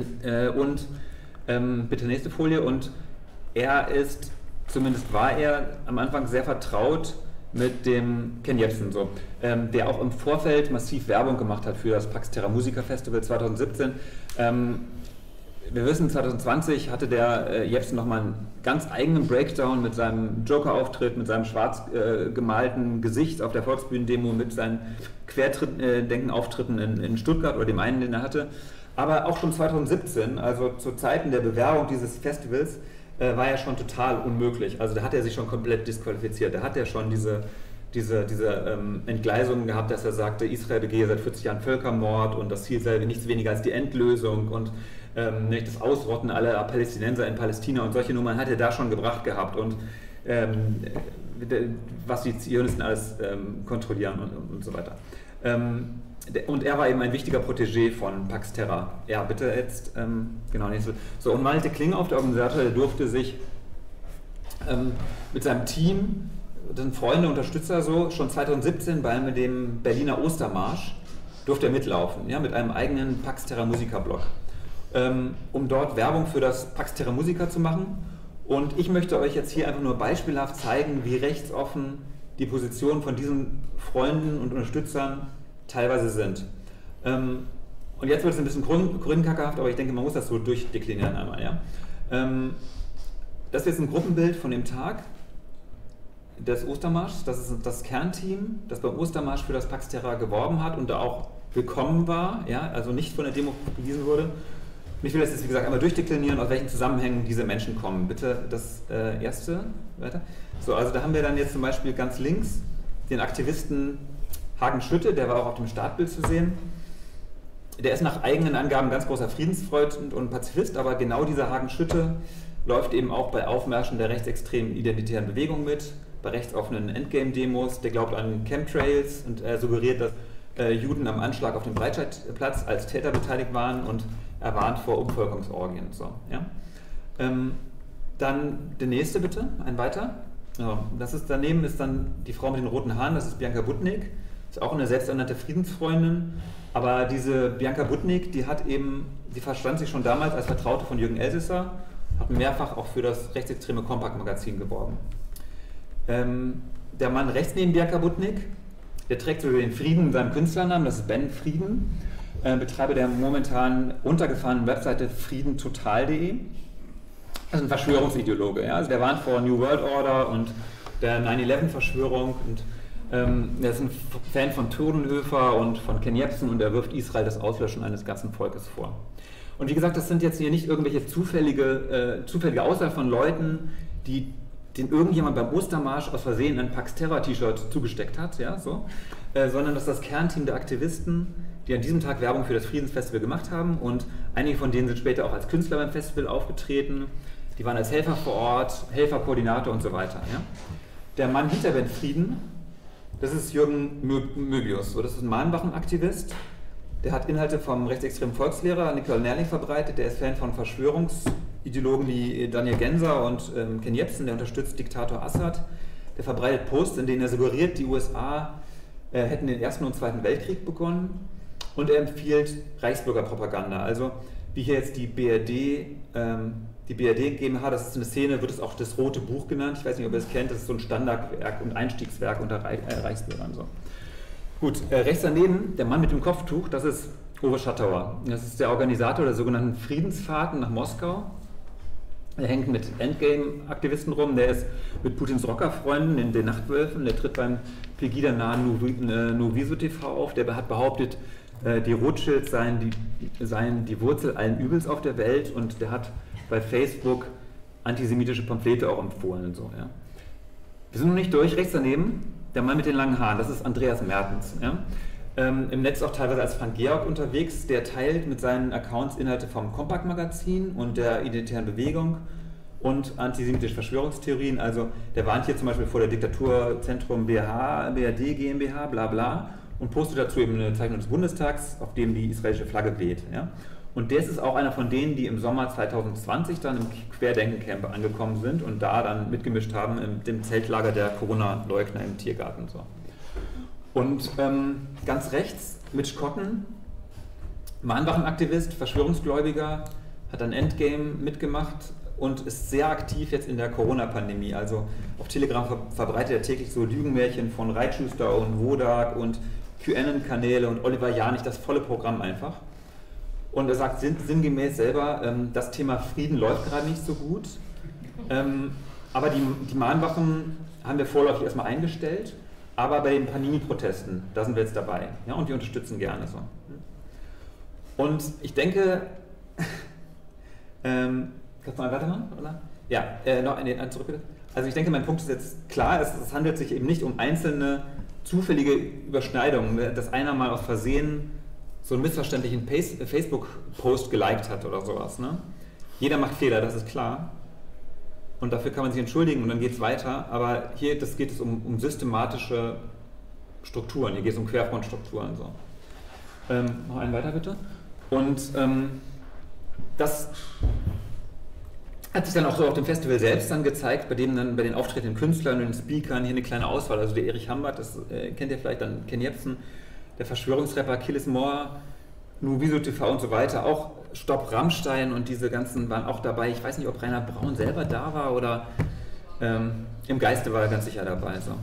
nächste Folie. Und er ist, zumindest war er am Anfang sehr vertraut mit dem Ken Jebsen, so, der auch im Vorfeld massiv Werbung gemacht hat für das Pax Terra Musica Festival 2017. Wir wissen, 2020 hatte der Jebsen nochmal einen ganz eigenen Breakdown mit seinem Joker-Auftritt, mit seinem schwarz gemalten Gesicht auf der Volksbühnen-Demo, mit seinen Querdenken-Auftritten in Stuttgart oder dem einen, den er hatte. Aber auch schon 2017, also zu Zeiten der Bewerbung dieses Festivals, war ja schon total unmöglich. Also da hat er sich schon komplett disqualifiziert. Da hat er schon diese Entgleisungen gehabt, dass er sagte, Israel begehe seit 40 Jahren Völkermord und das Ziel sei nichts weniger als die Endlösung und das Ausrotten aller Palästinenser in Palästina und solche Nummern hat er da schon gebracht gehabt. Und was die Zionisten alles kontrollieren und so weiter. Und er war eben ein wichtiger Protégé von Pax Terra. Ja, bitte jetzt, genau, nicht so. So, und Malte Klinghoff, der Organisator, der durfte sich mit seinem Team, das sind Freunde, Unterstützer so, schon 2017 bei dem Berliner Ostermarsch durfte er mitlaufen, ja, mit einem eigenen Pax Terra Musica-Blog, um dort Werbung für das Pax Terra Musica zu machen. Und ich möchte euch jetzt hier einfach nur beispielhaft zeigen, wie rechtsoffen die Positionen von diesen Freunden und Unterstützern teilweise sind. Und jetzt wird es ein bisschen grünkackerhaft, aber ich denke, man muss das so durchdeklinieren einmal. Ja? Das ist jetzt ein Gruppenbild von dem Tag des Ostermarschs. Das ist das Kernteam, das beim Ostermarsch für das Pax Terra geworben hat und da auch willkommen war, ja? Also nicht von der Demo gewiesen wurde. Und ich will das jetzt, wie gesagt, einmal durchdeklinieren, aus welchen Zusammenhängen diese Menschen kommen. Bitte das erste weiter. So, also da haben wir dann jetzt zum Beispiel ganz links den Aktivisten Hagen Schütte, der war auch auf dem Startbild zu sehen. Der ist nach eigenen Angaben ganz großer Friedensfreund und Pazifist, aber genau dieser Hagen Schütte läuft eben auch bei Aufmärschen der rechtsextremen identitären Bewegung mit, bei rechtsoffenen Endgame-Demos, der glaubt an Chemtrails und er suggeriert, dass Juden am Anschlag auf dem Breitscheidplatz als Täter beteiligt waren und er warnt vor Umvölkerungsorgien. So, ja. Dann der nächste bitte, ein weiter. Ja, daneben ist dann die Frau mit den roten Haaren, das ist Bianca Budnik, ist auch eine selbsternannte Friedensfreundin, aber diese Bianca Budnik, die verstand sich schon damals als Vertraute von Jürgen Elsässer, hat mehrfach auch für das rechtsextreme Compact-Magazin geworben. Der Mann rechts neben Bianca Budnik, der trägt sogar den Frieden in seinem Künstlernamen, das ist Ben Frieden, Betreiber der momentan runtergefahrenen Webseite friedentotal.de. Das ist ein Verschwörungsideologe, ja? Also der warnt vor New World Order und der 9/11-Verschwörung und er ist ein Fan von Todenhöfer und von Ken Jebsen und er wirft Israel das Auslöschen eines ganzen Volkes vor. Und wie gesagt, das sind jetzt hier nicht irgendwelche zufällige Auswahl von Leuten, den irgendjemand beim Ostermarsch aus Versehen ein Pax Terra-T-Shirt zugesteckt hat, ja, so, sondern das ist das Kernteam der Aktivisten, die an diesem Tag Werbung für das Friedensfestival gemacht haben und einige von denen sind später auch als Künstler beim Festival aufgetreten, die waren als Helfer vor Ort, Helferkoordinator und so weiter. Ja. Der Mann hinter Ben Frieden, das ist Jürgen Möbius, so, das ist ein Mahnwachen-Aktivist, der hat Inhalte vom rechtsextremen Volkslehrer Nicole Nerling verbreitet, der ist Fan von Verschwörungsideologen wie Daniel Genser und Ken Jebsen, der unterstützt Diktator Assad, der verbreitet Posts, in denen er suggeriert, die USA hätten den Ersten und Zweiten Weltkrieg begonnen und er empfiehlt Reichsbürgerpropaganda, also wie hier jetzt die BRD GmbH, das ist eine Szene, wird es auch das Rote Buch genannt, ich weiß nicht, ob ihr es kennt, das ist so ein Standardwerk und Einstiegswerk unter Reichsbürgern. So. Gut, rechts daneben, der Mann mit dem Kopftuch, das ist Uwe Schattauer. Das ist der Organisator der sogenannten Friedensfahrten nach Moskau. Er hängt mit Endgame-Aktivisten rum, der ist mit Putins Rockerfreunden in den Nachtwölfen, der tritt beim Pegida-nahen Nuviso TV auf, der hat behauptet, die Rothschilds seien die Wurzel allen Übels auf der Welt und der hat bei Facebook antisemitische Pamphlete auch empfohlen. Und so, ja. Wir sind noch nicht durch, rechts daneben, der Mann mit den langen Haaren, das ist Andreas Mertens. Ja. Im Netz auch teilweise als Frank Georg unterwegs, der teilt mit seinen Accounts Inhalte vom Compact-Magazin und der Identitären Bewegung und antisemitische Verschwörungstheorien. Also der warnt hier zum Beispiel vor der Diktaturzentrum BRD GmbH, bla bla, und postet dazu eben eine Zeichnung des Bundestags, auf dem die israelische Flagge weht. Ja. Und der ist auch einer von denen, die im Sommer 2020 dann im Querdenken-Camp angekommen sind und da dann mitgemischt haben in dem Zeltlager der Corona-Leugner im Tiergarten. So. Und ganz rechts, Mitch Cotton, Mahnwachenaktivist, Verschwörungsgläubiger, hat ein Endgame mitgemacht und ist sehr aktiv jetzt in der Corona-Pandemie. Also auf Telegram verbreitet er täglich so Lügenmärchen von Reitschuster und Wodak und QAnon-Kanäle und Oliver Janich, das volle Programm einfach. Und er sagt sinngemäß selber, das Thema Frieden läuft gerade nicht so gut, aber die Mahnwachen haben wir vorläufig erstmal eingestellt, aber bei den Panini-Protesten, da sind wir jetzt dabei, ja, und wir unterstützen gerne so. Und ich denke, kannst du mal weitermachen, oder? Ja, noch zurück bitte. Also ich denke, mein Punkt ist jetzt klar, es handelt sich eben nicht um einzelne zufällige Überschneidungen, dass einer mal aus Versehen so einen missverständlichen Facebook-Post geliked hat oder sowas. Ne? Jeder macht Fehler, das ist klar. und dafür kann man sich entschuldigen und dann geht es weiter, aber hier geht es um systematische Strukturen, hier geht es um Querfrontstrukturen. So. Noch einen weiter bitte. Und das hat sich dann auch so auf dem Festival selbst dann gezeigt, bei dem dann bei den auftretenden Künstlern und den Speakern hier eine kleine Auswahl, also der Erich Hambert, das kennt ihr vielleicht, dann Ken Jebsen, der Verschwörungsrapper Killis Moore, Nubiso TV und so weiter, auch Stopp Rammstein und diese ganzen waren auch dabei. Ich weiß nicht, ob Rainer Braun selber da war oder im Geiste war er ganz sicher dabei. So.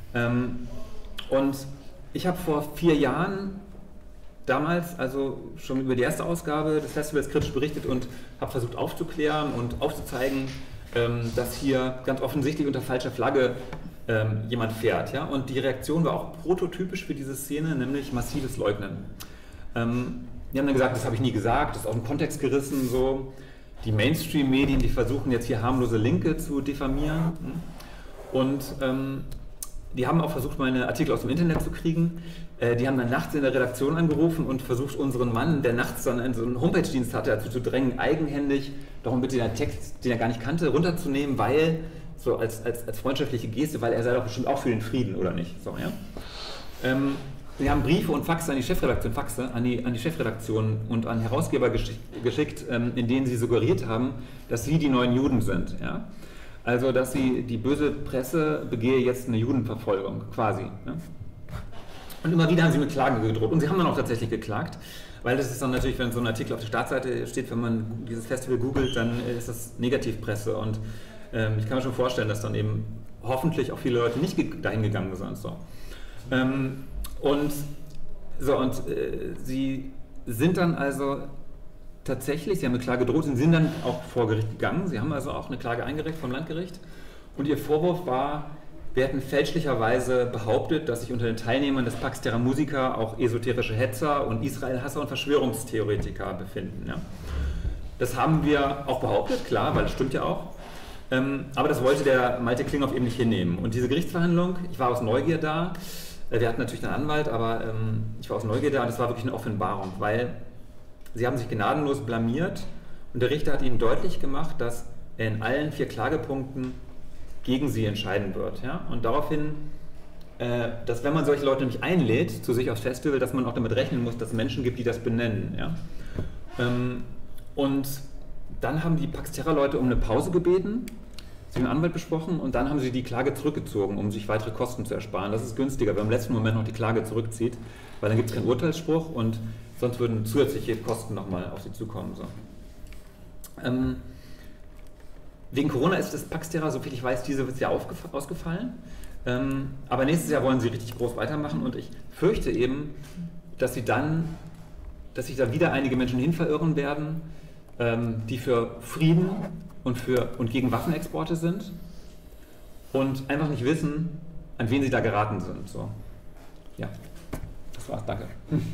Und ich habe vor 4 Jahren damals also schon über die erste Ausgabe des Festivals kritisch berichtet und habe versucht aufzuklären und aufzuzeigen, dass hier ganz offensichtlich unter falscher Flagge jemand fährt. Ja? Und die Reaktion war auch prototypisch für diese Szene, nämlich massives Leugnen. Die haben dann gesagt, das habe ich nie gesagt, das ist aus dem Kontext gerissen. So. Die Mainstream-Medien, die versuchen jetzt hier harmlose Linke zu diffamieren. Und die haben auch versucht, meine Artikel aus dem Internet zu kriegen. Die haben dann nachts in der Redaktion angerufen und versucht, unseren Mann, der nachts dann so einen Homepage-Dienst hatte, dazu zu drängen, eigenhändig darum bitte den Text, den er gar nicht kannte, runterzunehmen, weil, so als freundschaftliche Geste, weil er sei doch bestimmt auch für den Frieden, oder nicht? So, ja? Wir haben Briefe und Faxe an die Chefredaktion, an die Chefredaktion und an Herausgeber geschickt, in denen sie suggeriert haben, dass sie die neuen Juden sind. Ja? Also, dass die böse Presse begehe jetzt eine Judenverfolgung, quasi. Ja? Und immer wieder haben sie mit Klagen gedroht. Und sie haben dann auch tatsächlich geklagt, weil das ist dann natürlich, wenn so ein Artikel auf der Startseite steht, wenn man dieses Festival googelt, dann ist das Negativpresse. Und ich kann mir schon vorstellen, dass dann eben hoffentlich auch viele Leute nicht dahin gegangen sind. So. Sie sind dann also tatsächlich, sie haben eine Klage gedroht, sie sind dann auch vor Gericht gegangen. Sie haben also auch eine Klage eingereicht vom Landgericht. Und ihr Vorwurf war, wir hätten fälschlicherweise behauptet, dass sich unter den Teilnehmern des Pax Terra Musica auch esoterische Hetzer und Israel-Hasser und Verschwörungstheoretiker befinden. Ja. Das haben wir auch behauptet, klar, weil das stimmt ja auch. Aber das wollte der Malte Klinghoff eben nicht hinnehmen. Und diese Gerichtsverhandlung, ich war aus Neugier da, wir hatten natürlich einen Anwalt, aber ich war aus Neugier da und es war wirklich eine Offenbarung, weil sie haben sich gnadenlos blamiert und der Richter hat ihnen deutlich gemacht, dass er in allen 4 Klagepunkten gegen sie entscheiden wird. Ja? Und daraufhin, dass wenn man solche Leute nicht einlädt zu sich aufs Festival, dass man auch damit rechnen muss, dass es Menschen gibt, die das benennen. Ja? Und dann haben die Pax Terra-Leute um eine Pause gebeten, sie mit dem Anwalt besprochen und dann haben sie die Klage zurückgezogen, um sich weitere Kosten zu ersparen. Das ist günstiger, wenn man im letzten Moment noch die Klage zurückzieht, weil dann gibt es keinen Urteilsspruch und sonst würden zusätzliche Kosten nochmal auf sie zukommen. So. Wegen Corona ist das Pax Terra, soviel ich weiß, dieses Jahr ausgefallen. Aber nächstes Jahr wollen sie richtig groß weitermachen und ich fürchte eben, dass sich da wieder einige Menschen hin verirren werden, die für Frieden und gegen Waffenexporte sind und einfach nicht wissen, an wen sie da geraten sind. So. Ja, das war's. Danke.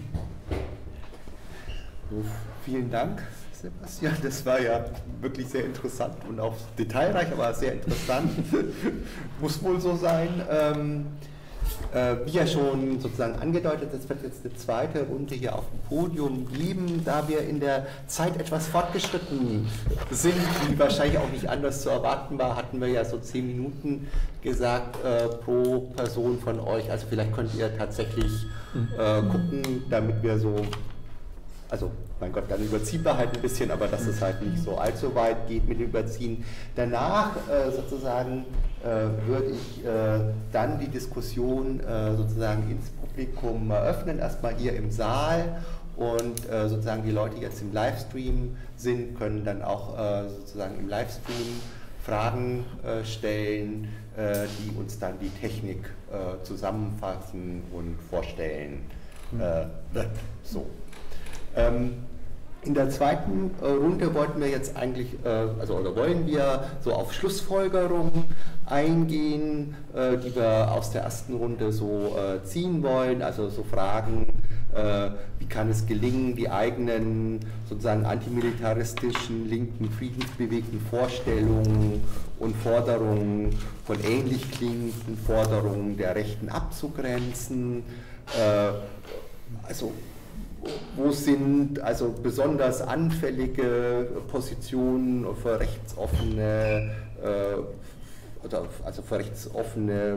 Vielen Dank, Sebastian. Das war ja wirklich sehr interessant und auch detailreich, aber sehr interessant. Muss wohl so sein. Wie ja schon sozusagen angedeutet, es wird jetzt eine zweite Runde hier auf dem Podium geben, da wir in der Zeit etwas fortgeschritten sind, die wahrscheinlich auch nicht anders zu erwarten war, hatten wir ja so 10 Minuten gesagt pro Person von euch. Also vielleicht könnt ihr tatsächlich gucken, damit wir so, also mein Gott, dann überziehen wir halt ein bisschen, aber dass es halt nicht so allzu weit geht mit dem Überziehen. Danach sozusagen würde ich dann die Diskussion sozusagen ins Publikum eröffnen, erstmal hier im Saal und sozusagen die Leute, die jetzt im Livestream sind, können dann auch sozusagen im Livestream Fragen stellen, die uns dann die Technik zusammenfassen und vorstellen wird. So. In der zweiten Runde wollten wir jetzt eigentlich, wollen wir so auf Schlussfolgerungen eingehen, die wir aus der ersten Runde so ziehen wollen, also so Fragen, wie kann es gelingen, die eigenen sozusagen antimilitaristischen, linken, friedensbewegten Vorstellungen und Forderungen von ähnlich klingenden Forderungen der Rechten abzugrenzen, wo sind also besonders anfällige Positionen für rechtsoffene, also für rechtsoffene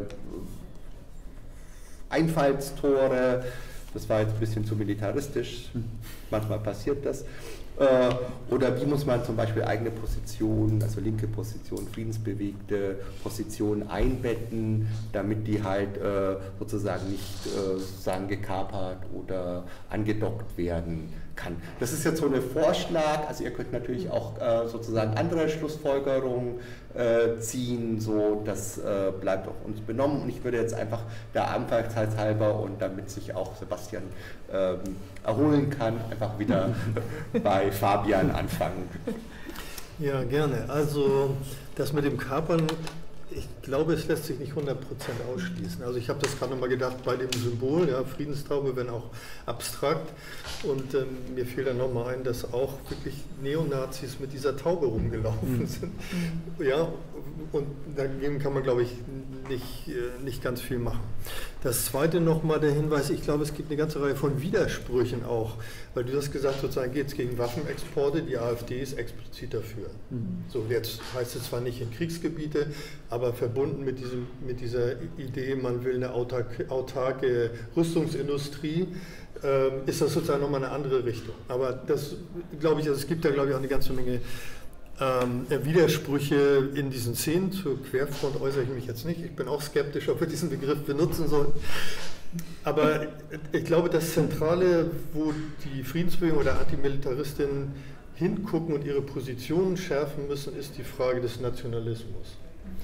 Einfallstore. Das war jetzt ein bisschen zu militaristisch, manchmal passiert das. Oder wie muss man zum Beispiel eigene Positionen, also linke Positionen, friedensbewegte Positionen einbetten, damit die halt sozusagen nicht sozusagen gekapert oder angedockt werden kann. Das ist jetzt so ein Vorschlag, also ihr könnt natürlich auch sozusagen andere Schlussfolgerungen ziehen, so das bleibt auch uns benommen, und ich würde jetzt einfach der Einfachheit halber und damit sich auch Sebastian erholen kann, einfach wieder bei Fabian anfangen. Ja, gerne. Also das mit dem Kapern, ich glaube, es lässt sich nicht 100% ausschließen. Also ich habe das gerade nochmal gedacht bei dem Symbol, ja, Friedenstaube, wenn auch abstrakt. Und mir fiel dann nochmal ein, dass auch wirklich Neonazis mit dieser Taube rumgelaufen sind. Ja, und dagegen kann man, glaube ich, nicht ganz viel machen. Das zweite nochmal der Hinweis, ich glaube, es gibt eine ganze Reihe von Widersprüchen auch, weil du hast gesagt, sozusagen geht es gegen Waffenexporte, die AfD ist explizit dafür. So, jetzt heißt es zwar nicht in Kriegsgebiete, aber verbunden mit dieser Idee, man will eine autarke Rüstungsindustrie, ist das sozusagen nochmal eine andere Richtung. Aber das, glaube ich, also es gibt da, glaube ich, auch eine ganze Menge Widersprüche in diesen Szenen. Zur Querfront äußere ich mich jetzt nicht. Ich bin auch skeptisch, ob wir diesen Begriff benutzen sollen. Aber ich glaube, das Zentrale, wo die Friedensbewegung oder Antimilitaristinnen hingucken und ihre Positionen schärfen müssen, ist die Frage des Nationalismus.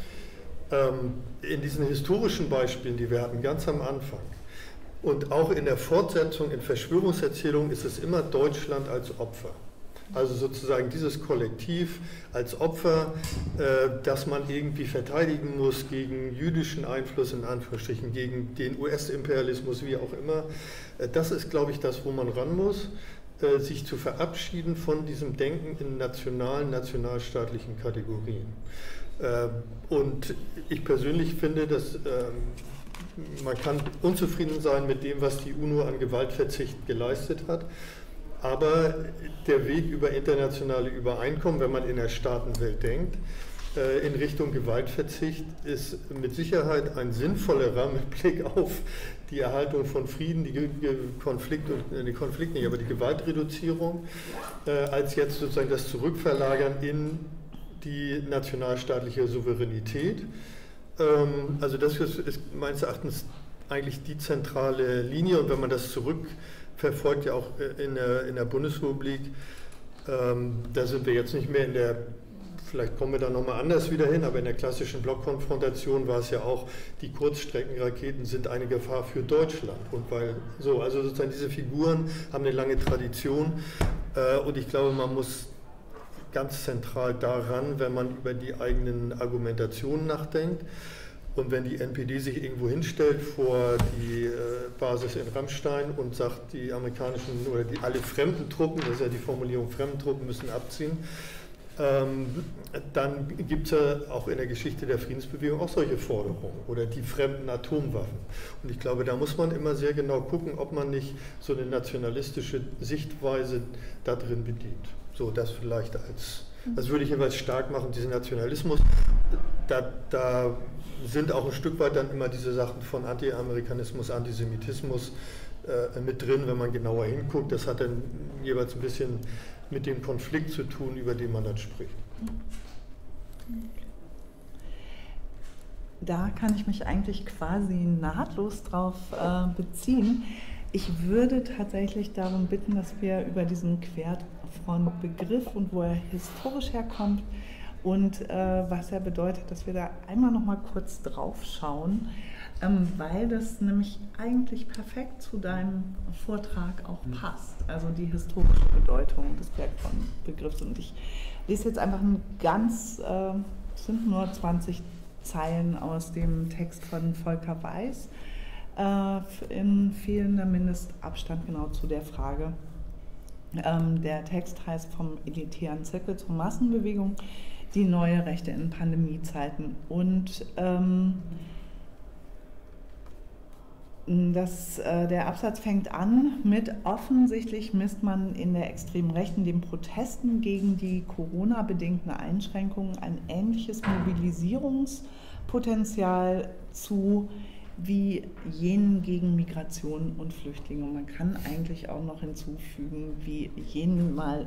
In diesen historischen Beispielen, die wir hatten, ganz am Anfang, und auch in der Fortsetzung, in Verschwörungserzählungen, ist es immer Deutschland als Opfer. Also sozusagen dieses Kollektiv als Opfer, das man irgendwie verteidigen muss gegen jüdischen Einfluss, in Anführungsstrichen, gegen den US-Imperialismus, wie auch immer. Das ist, glaube ich, das, wo man ran muss, sich zu verabschieden von diesem Denken in nationalstaatlichen Kategorien. Und ich persönlich finde, dass man kann unzufrieden sein mit dem, was die UNO an Gewaltverzicht geleistet hat. Aber der Weg über internationale Übereinkommen, wenn man in der Staatenwelt denkt, in Richtung Gewaltverzicht ist mit Sicherheit ein sinnvollerer mit Blick auf die Erhaltung von Frieden, die Konflikt nicht, aber die Gewaltreduzierung, als jetzt sozusagen das Zurückverlagern in die nationalstaatliche Souveränität. Also das ist meines Erachtens eigentlich die zentrale Linie, und wenn man das zurückverfolgt, ja auch in der Bundesrepublik, da sind wir jetzt nicht mehr in der, vielleicht kommen wir da nochmal anders wieder hin, aber in der klassischen Blockkonfrontation war es ja auch, die Kurzstreckenraketen sind eine Gefahr für Deutschland. Und also sozusagen diese Figuren haben eine lange Tradition, und ich glaube, man muss ganz zentral daran, wenn man über die eigenen Argumentationen nachdenkt. Und wenn die NPD sich irgendwo hinstellt vor die Basis in Ramstein und sagt, die amerikanischen oder alle fremden Truppen, das ist ja die Formulierung, fremden Truppen müssen abziehen, dann gibt es ja auch in der Geschichte der Friedensbewegung auch solche Forderungen oder die fremden Atomwaffen. Und ich glaube, da muss man immer sehr genau gucken, ob man nicht so eine nationalistische Sichtweise da drin bedient. So, das vielleicht das würde ich jeweils stark machen, diesen Nationalismus. Da sind auch ein Stück weit dann immer diese Sachen von Anti-Amerikanismus, Antisemitismus mit drin, wenn man genauer hinguckt. Das hat dann jeweils ein bisschen mit dem Konflikt zu tun, über den man dann spricht. Da kann ich mich eigentlich quasi nahtlos drauf beziehen. Ich würde tatsächlich darum bitten, dass wir über diesen Querfront-Begriff und wo er historisch herkommt und was er bedeutet, dass wir da einmal noch mal kurz drauf schauen, weil das nämlich eigentlich perfekt zu deinem Vortrag auch passt, also die historische Bedeutung des Querfront-Begriffs. Und ich lese jetzt einfach es sind nur 20 Zeilen aus dem Text von Volker Weiß, in fehlender Mindestabstand genau zu der Frage. Der Text heißt vom elitären Zirkel zur Massenbewegung, die neue Rechte in Pandemiezeiten. Und Der Absatz fängt an mit: Offensichtlich misst man in der extremen Rechten den Protesten gegen die Corona-bedingten Einschränkungen ein ähnliches Mobilisierungspotenzial zu wie jenen gegen Migration und Flüchtlinge. Und man kann eigentlich auch noch hinzufügen, wie jenen mal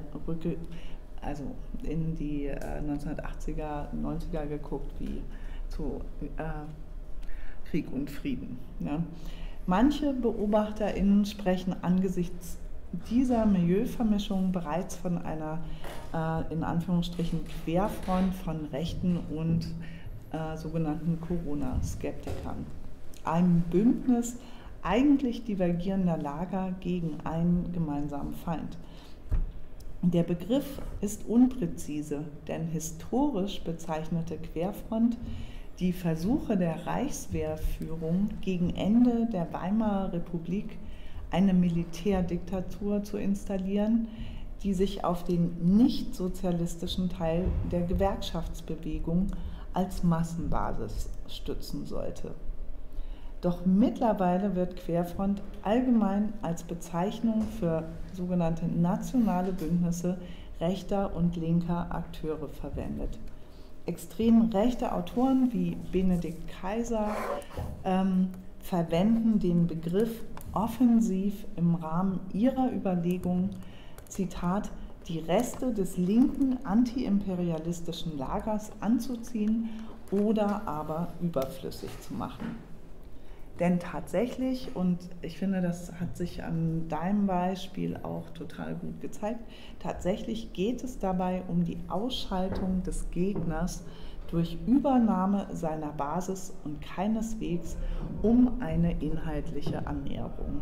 in die 1980er, 90er geguckt, wie zu Krieg und Frieden. Ja. Manche BeobachterInnen sprechen angesichts dieser Milieuvermischung bereits von einer, in Anführungsstrichen, Querfront von Rechten und sogenannten Corona-Skeptikern. Ein Bündnis eigentlich divergierender Lager gegen einen gemeinsamen Feind. Der Begriff ist unpräzise, denn historisch bezeichnete Querfront die Versuche der Reichswehrführung gegen Ende der Weimarer Republik eine Militärdiktatur zu installieren, die sich auf den nicht-sozialistischen Teil der Gewerkschaftsbewegung als Massenbasis stützen sollte. Doch mittlerweile wird Querfront allgemein als Bezeichnung für sogenannte nationale Bündnisse rechter und linker Akteure verwendet. Extrem rechte Autoren wie Benedikt Kaiser verwenden den Begriff offensiv im Rahmen ihrer Überlegungen, Zitat, die Reste des linken antiimperialistischen Lagers anzuziehen oder aber überflüssig zu machen. Denn tatsächlich, und ich finde, das hat sich an deinem Beispiel auch total gut gezeigt, tatsächlich geht es dabei um die Ausschaltung des Gegners durch Übernahme seiner Basis und keineswegs um eine inhaltliche Annäherung.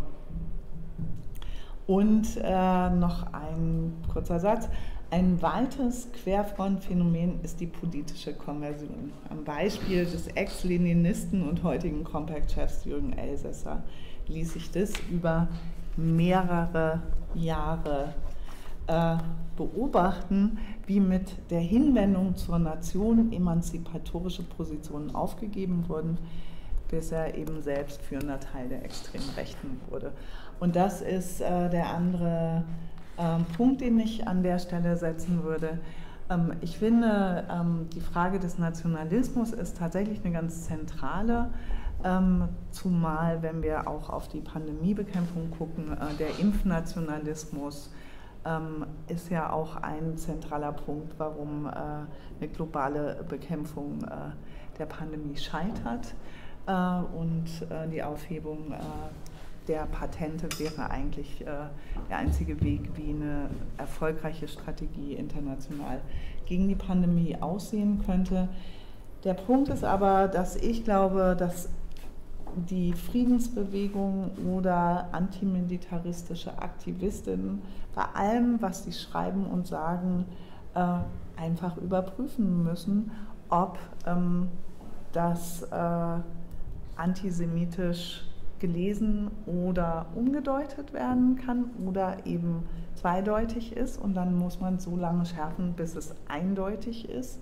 Und noch ein kurzer Satz. Ein weiteres Querfrontphänomen ist die politische Konversion. Am Beispiel des Ex-Leninisten und heutigen Compact-Chefs Jürgen Elsässer ließ sich das über mehrere Jahre beobachten, wie mit der Hinwendung zur Nation emanzipatorische Positionen aufgegeben wurden, bis er eben selbst führender Teil der extremen Rechten wurde. Und das ist der andere Punkt, den ich an der Stelle setzen würde. Ich finde, die Frage des Nationalismus ist tatsächlich eine ganz zentrale, zumal wenn wir auch auf die Pandemiebekämpfung gucken, der Impfnationalismus ist ja auch ein zentraler Punkt, warum eine globale Bekämpfung der Pandemie scheitert und die Aufhebung der Patente wäre eigentlich der einzige Weg, wie eine erfolgreiche Strategie international gegen die Pandemie aussehen könnte. Der Punkt ist aber, dass ich glaube, dass die Friedensbewegung oder antimilitaristische Aktivistinnen bei allem, was sie schreiben und sagen, einfach überprüfen müssen, ob das antisemitisch gelesen oder umgedeutet werden kann oder eben zweideutig ist, und dann muss man so lange schärfen, bis es eindeutig ist.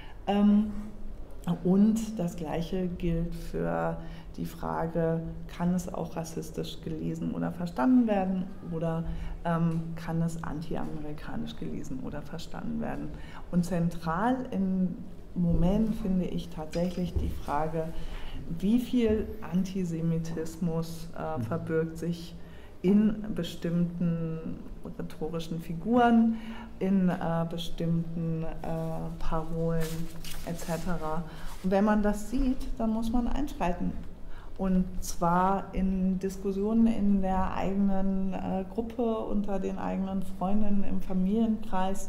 Und das Gleiche gilt für die Frage, kann es auch rassistisch gelesen oder verstanden werden oder kann es anti-amerikanisch gelesen oder verstanden werden. Und zentral im Moment finde ich tatsächlich die Frage, wie viel Antisemitismus verbirgt sich in bestimmten rhetorischen Figuren, in bestimmten Parolen etc. Und wenn man das sieht, dann muss man einschreiten. Und zwar in Diskussionen in der eigenen Gruppe, unter den eigenen Freunden, im Familienkreis,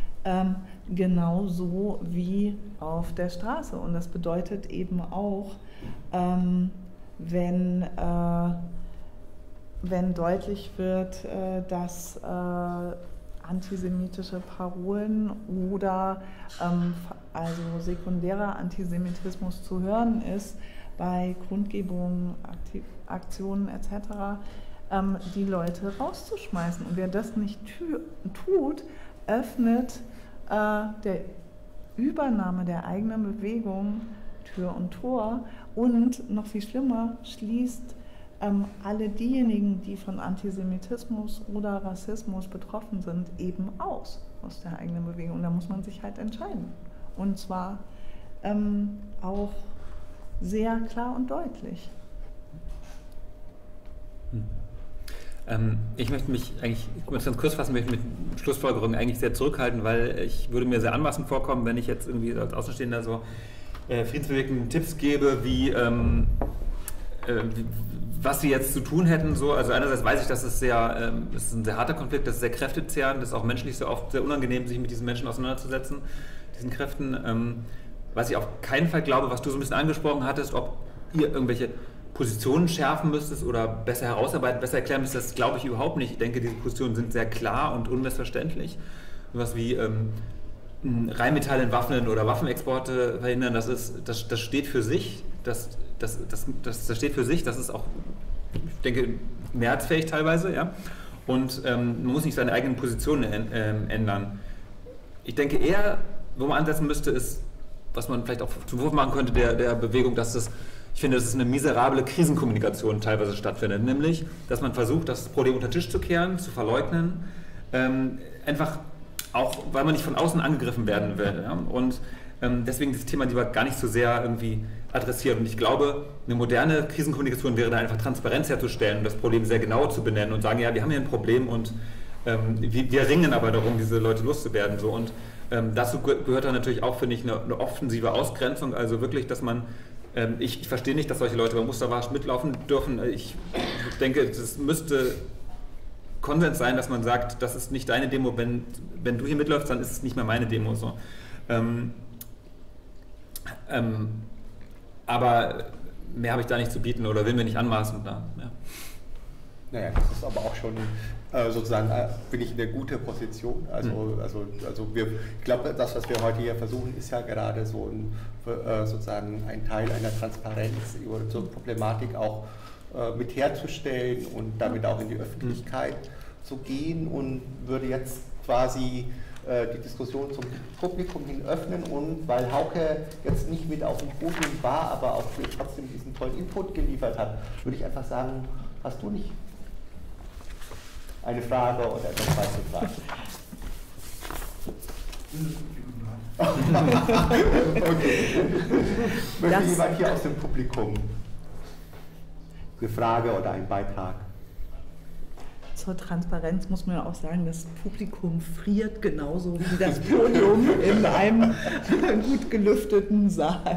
genauso wie auf der Straße. Und das bedeutet eben auch, wenn deutlich wird, dass antisemitische Parolen oder also sekundärer Antisemitismus zu hören ist bei Kundgebungen, Aktionen etc., die Leute rauszuschmeißen. Und wer das nicht tut, öffnet der Übernahme der eigenen Bewegung Tür und Tor und, noch viel schlimmer, schließt alle diejenigen, die von Antisemitismus oder Rassismus betroffen sind, eben aus der eigenen Bewegung. Da muss man sich halt entscheiden. Und zwar auch sehr klar und deutlich. Ich möchte mich eigentlich ganz kurz fassen, mit Schlussfolgerungen eigentlich sehr zurückhalten, weil ich würde mir sehr anmaßend vorkommen, wenn ich jetzt irgendwie als Außenstehender so friedensbewegten Tipps gebe, was sie jetzt zu tun hätten. So. Also einerseits weiß ich, dass es ist ein sehr harter Konflikt, das ist sehr kräftezehrend, das ist auch menschlich sehr oft sehr unangenehm, sich mit diesen Menschen auseinanderzusetzen, diesen Kräften. Was ich auf keinen Fall glaube, was du so ein bisschen angesprochen hattest, ob ihr irgendwelche Positionen schärfen müsstest oder besser herausarbeiten, besser erklären müsstest, das glaube ich überhaupt nicht. Ich denke, diese Positionen sind sehr klar und unmissverständlich. Sowas wie Rheinmetall entwaffnen oder Waffenexporte verhindern, das steht für sich. Das steht für sich, das ist auch, ich denke, mehrheitsfähig teilweise, ja. Und man muss nicht seine eigenen Positionen ändern. Ich denke eher, wo man ansetzen müsste, ist, was man vielleicht auch zum Wurf machen könnte der Bewegung, ich finde, dass es eine miserable Krisenkommunikation teilweise stattfindet, nämlich, dass man versucht, das Problem unter den Tisch zu kehren, zu verleugnen, einfach auch, weil man nicht von außen angegriffen werden will. Ja? Und deswegen das Thema lieber gar nicht so sehr irgendwie adressiert. Und ich glaube, eine moderne Krisenkommunikation wäre da einfach Transparenz herzustellen und das Problem sehr genau zu benennen und sagen, ja, wir haben hier ein Problem und wir ringen aber darum, diese Leute loszuwerden. So. Und dazu gehört dann natürlich auch, finde ich, eine offensive Ausgrenzung, also wirklich, dass man ich verstehe nicht, dass solche Leute beim Mustermarsch mitlaufen dürfen. Ich denke, es müsste Konsens sein, dass man sagt, das ist nicht deine Demo, wenn du hier mitläufst, dann ist es nicht mehr meine Demo. So. Aber mehr habe ich da nicht zu bieten oder will mir nicht anmaßen. Ja. Naja, das ist aber auch schon sozusagen, bin ich in der guten Position. Ich glaube, das, was wir heute hier versuchen, ist ja gerade so sozusagen ein Teil einer Transparenz über so eine Problematik auch mit herzustellen und damit auch in die Öffentlichkeit zu gehen und würde jetzt quasi die Diskussion zum Publikum hin öffnen und weil Hauke jetzt nicht mit auf dem Podium war, aber auch trotzdem diesen tollen Input geliefert hat, würde ich einfach sagen, hast du nicht eine Frage oder eine zweite Frage? Okay. Möchte jemand hier aus dem Publikum eine Frage oder einen Beitrag? Zur Transparenz muss man ja auch sagen, das Publikum friert genauso wie das Podium in einem gut gelüfteten Saal.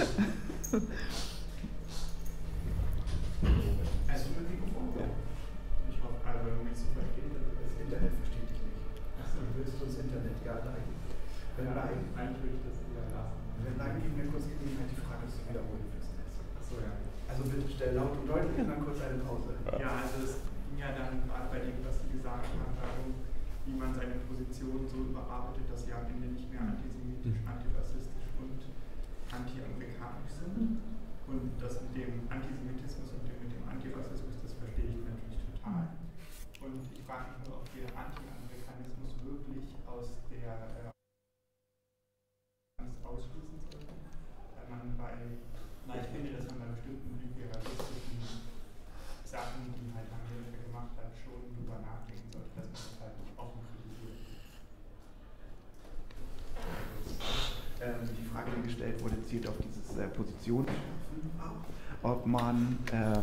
Laut und deutlich und dann kurz eine Pause. Ja, also es ging ja dann gerade bei dem, was Sie gesagt haben, darum, wie man seine Position so überarbeitet, dass sie am Ende nicht mehr antisemitisch, antirassistisch und anti-amerikanisch sind. Und das mit dem Antisemitismus und mit dem Antirassismus, das verstehe ich natürlich total. Und ich frage mich nur, ob der Anti-Amerikanismus wirklich aus der ausschließen sollte, weil man ich finde, dass man bei bestimmten imperialistischen Sachen, die halt Amerika gemacht hat, schon drüber nachdenken sollte, dass man das halt offen kritisiert. Die Frage, die gestellt wurde, zielt auf dieses Positionsschärfen ab, ob man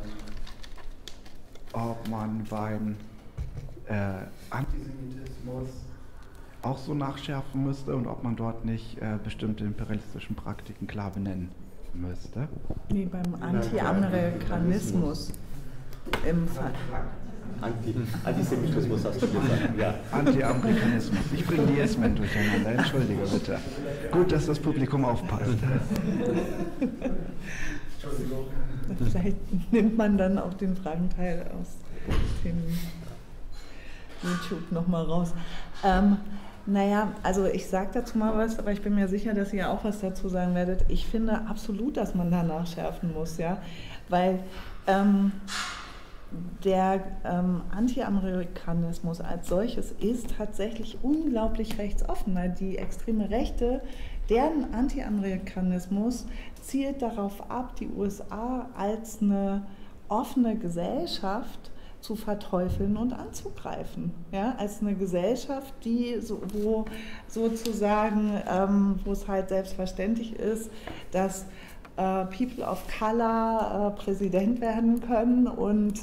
beim Antisemitismus auch so nachschärfen müsste und ob man dort nicht bestimmte imperialistischen Praktiken klar benennen müsste. Nee, beim Anti-Amerikanismus im Fall. Antisemitismus hast du gesagt, ja. Anti-Amerikanismus. Ich bringe die S-Men durcheinander, entschuldige bitte. Gut, dass das Publikum aufpasst. Entschuldigung. Vielleicht nimmt man dann auch den Fragenteil aus dem YouTube nochmal raus. Naja, also ich sage dazu mal was, aber ich bin mir sicher, dass ihr auch was dazu sagen werdet. Ich finde absolut, dass man da nachschärfen muss, ja, weil der Anti-Amerikanismus als solches ist tatsächlich unglaublich rechtsoffen, weil die extreme Rechte, deren Anti-Amerikanismus zielt darauf ab, die USA als eine offene Gesellschaft zu verteufeln und anzugreifen. Ja, als eine Gesellschaft, wo sozusagen, wo es halt selbstverständlich ist, dass People of Color Präsident werden können und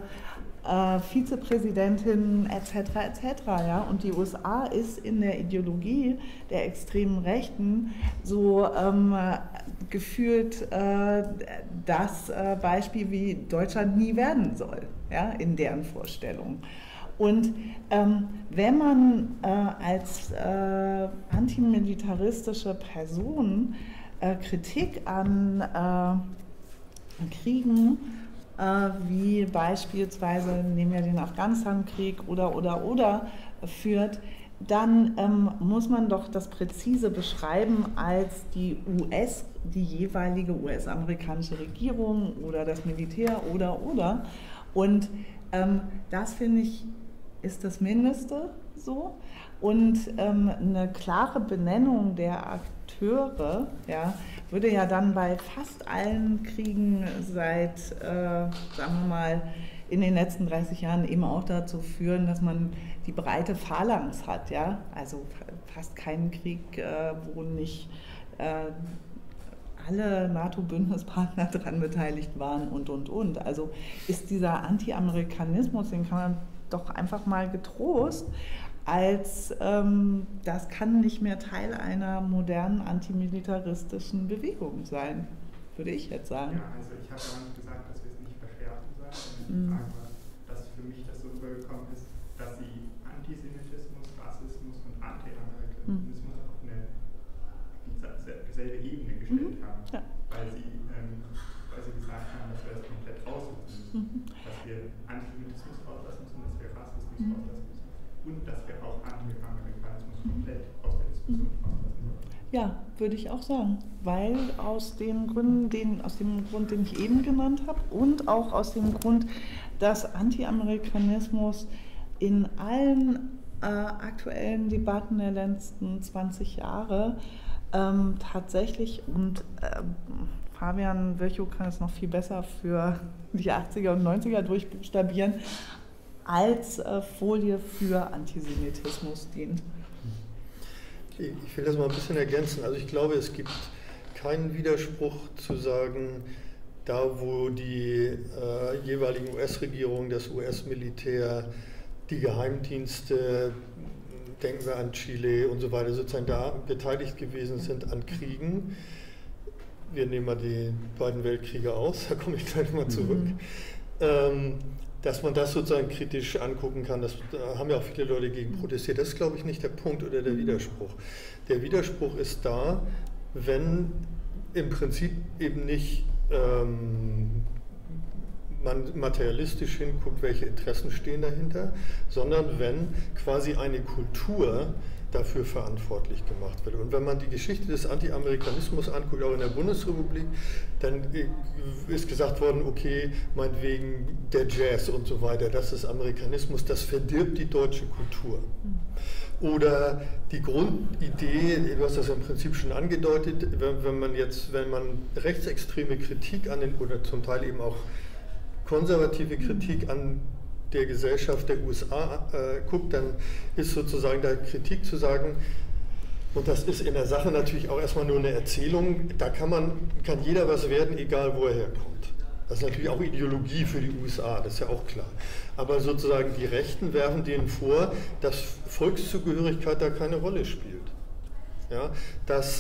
Vizepräsidentin etc. Ja? Und die USA ist in der Ideologie der extremen Rechten so gefühlt das Beispiel, wie Deutschland nie werden soll, ja? In deren Vorstellung. Und wenn man als antimilitaristische Person Kritik an Kriegen wie beispielsweise, nehmen wir den Afghanistan-Krieg oder führt, dann muss man doch das präzise beschreiben als die jeweilige US-amerikanische Regierung oder das Militär oder. Und das, finde ich, ist das Mindeste so. Und eine klare Benennung der Akteure, ja, würde ja dann bei fast allen Kriegen seit, sagen wir mal, in den letzten 30 Jahren eben auch dazu führen, dass man die breite Phalanx hat, ja, also fast keinen Krieg, wo nicht alle NATO-Bündnispartner daran beteiligt waren und. Also ist dieser Anti-Amerikanismus, den kann man doch einfach mal getrost als das kann nicht mehr Teil einer modernen antimilitaristischen Bewegung sein, würde ich jetzt sagen. Ja, also ich habe ja nicht gesagt, dass wir es nicht verschärfen sollen, aber dass für mich das so rübergekommen ist, dass sie Antisemitismus, Rassismus und Anti-Amerikanismus auf eine selbe Ebene gestellt haben, weil sie gesagt haben, dass wir das komplett rauslassen müssen, dass wir Antisemitismus rauslassen müssen, dass wir Rassismus rauslassen müssen. Und dass wir auch Anti-Amerikanismus komplett aus der Diskussion rauslassen sollen. Ja, würde ich auch sagen, weil aus dem Grund, den ich eben genannt habe und auch aus dem Grund, dass Anti-Amerikanismus in allen aktuellen Debatten der letzten 20 Jahre tatsächlich, und Fabian Virchow kann es noch viel besser für die 80er und 90er durchbuchstabieren, als Folie für Antisemitismus dient. Ich will das mal ein bisschen ergänzen. Also ich glaube, es gibt keinen Widerspruch zu sagen, da wo die jeweiligen US-Regierungen, das US-Militär, die Geheimdienste, denken wir an Chile und so weiter, sozusagen da beteiligt gewesen sind an Kriegen. Wir nehmen mal die beiden Weltkriege aus, da komme ich gleich mal zurück. Dass man das sozusagen kritisch angucken kann, da haben ja auch viele Leute gegen protestiert. Das ist, glaube ich, nicht der Punkt oder der Widerspruch. Der Widerspruch ist da, wenn im Prinzip eben nicht man materialistisch hinguckt, welche Interessen stehen dahinter, sondern wenn quasi eine Kultur dafür verantwortlich gemacht wird. Und wenn man die Geschichte des Anti-Amerikanismus anguckt, auch in der Bundesrepublik, dann ist gesagt worden, okay, meinetwegen der Jazz und so weiter, das ist Amerikanismus, das verdirbt die deutsche Kultur. Oder die Grundidee, du hast das ja im Prinzip schon angedeutet, wenn man rechtsextreme Kritik an den, oder zum Teil eben auch konservative Kritik an der Gesellschaft der USA guckt, dann ist sozusagen da Kritik zu sagen, und das ist in der Sache natürlich auch erstmal nur eine Erzählung, da kann jeder was werden, egal wo er herkommt. Das ist natürlich auch Ideologie für die USA, das ist ja auch klar. Aber sozusagen die Rechten werfen denen vor, dass Volkszugehörigkeit da keine Rolle spielt. Ja, dass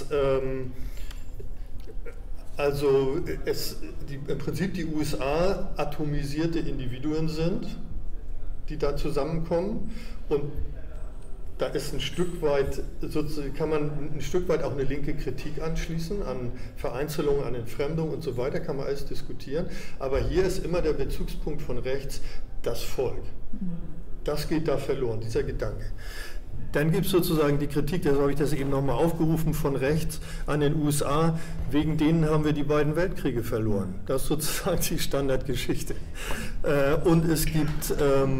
im Prinzip die USA atomisierte Individuen sind, die da zusammenkommen, und da ist kann man ein Stück weit auch eine linke Kritik anschließen an Vereinzelung, an Entfremdung und so weiter, kann man alles diskutieren, aber hier ist immer der Bezugspunkt von rechts das Volk. Das geht da verloren, dieser Gedanke. Dann gibt es sozusagen die Kritik, das habe ich das eben nochmal aufgerufen, von rechts an den USA, wegen denen haben wir die beiden Weltkriege verloren. Das ist sozusagen die Standardgeschichte. Und es gibt,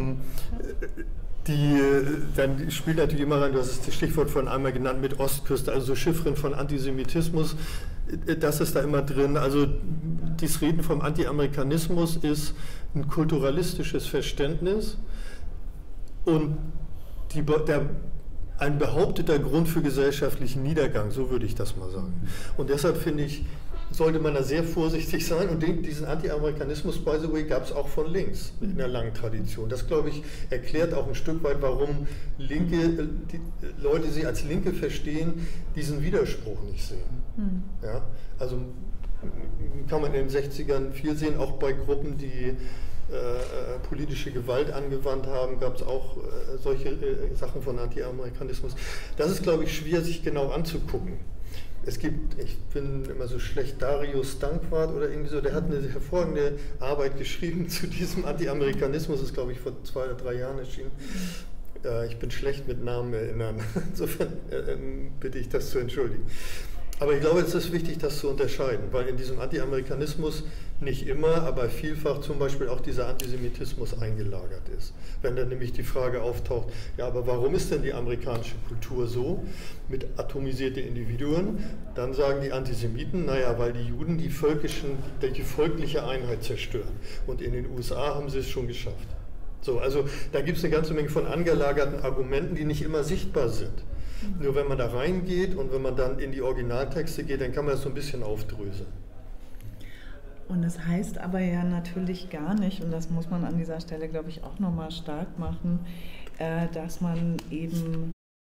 dann spielt natürlich immer rein, du hast das Stichwort von einmal genannt, mit Ostküste, also so Chiffren von Antisemitismus, das ist da immer drin. Also dieses Reden vom Anti-Amerikanismus ist ein kulturalistisches Verständnis und ein behaupteter Grund für gesellschaftlichen Niedergang, so würde ich das mal sagen. Und deshalb finde ich, sollte man da sehr vorsichtig sein. Und diesen Anti-Amerikanismus, by the way, gab es auch von links in der langen Tradition. Das, glaube ich, erklärt auch ein Stück weit, warum die Leute, die sich als Linke verstehen, diesen Widerspruch nicht sehen. Ja? Also kann man in den 60ern viel sehen, auch bei Gruppen, die politische Gewalt angewandt haben, gab es auch solche Sachen von Anti-Amerikanismus. Das ist, glaube ich, schwer, sich genau anzugucken. Es gibt, ich bin immer so schlecht, Darius Dankwart oder irgendwie so, der hat eine hervorragende Arbeit geschrieben zu diesem Anti-Amerikanismus, ist, glaube ich, vor 2 oder 3 Jahren erschienen. Ich bin schlecht mit Namen erinnern, insofern bitte ich das zu entschuldigen. Aber ich glaube, es ist wichtig, das zu unterscheiden, weil in diesem Anti-Amerikanismus nicht immer, aber vielfach zum Beispiel auch dieser Antisemitismus eingelagert ist. Wenn dann nämlich die Frage auftaucht, ja, aber warum ist denn die amerikanische Kultur so mit atomisierten Individuen? Dann sagen die Antisemiten, naja, weil die Juden die volkliche Einheit zerstören. Und in den USA haben sie es schon geschafft. So, also da gibt es eine ganze Menge von angelagerten Argumenten, die nicht immer sichtbar sind. Nur wenn man da reingeht und wenn man dann in die Originaltexte geht, dann kann man das so ein bisschen aufdröseln. Und das heißt aber ja natürlich gar nicht, und das muss man an dieser Stelle, glaube ich, auch nochmal stark machen, dass man eben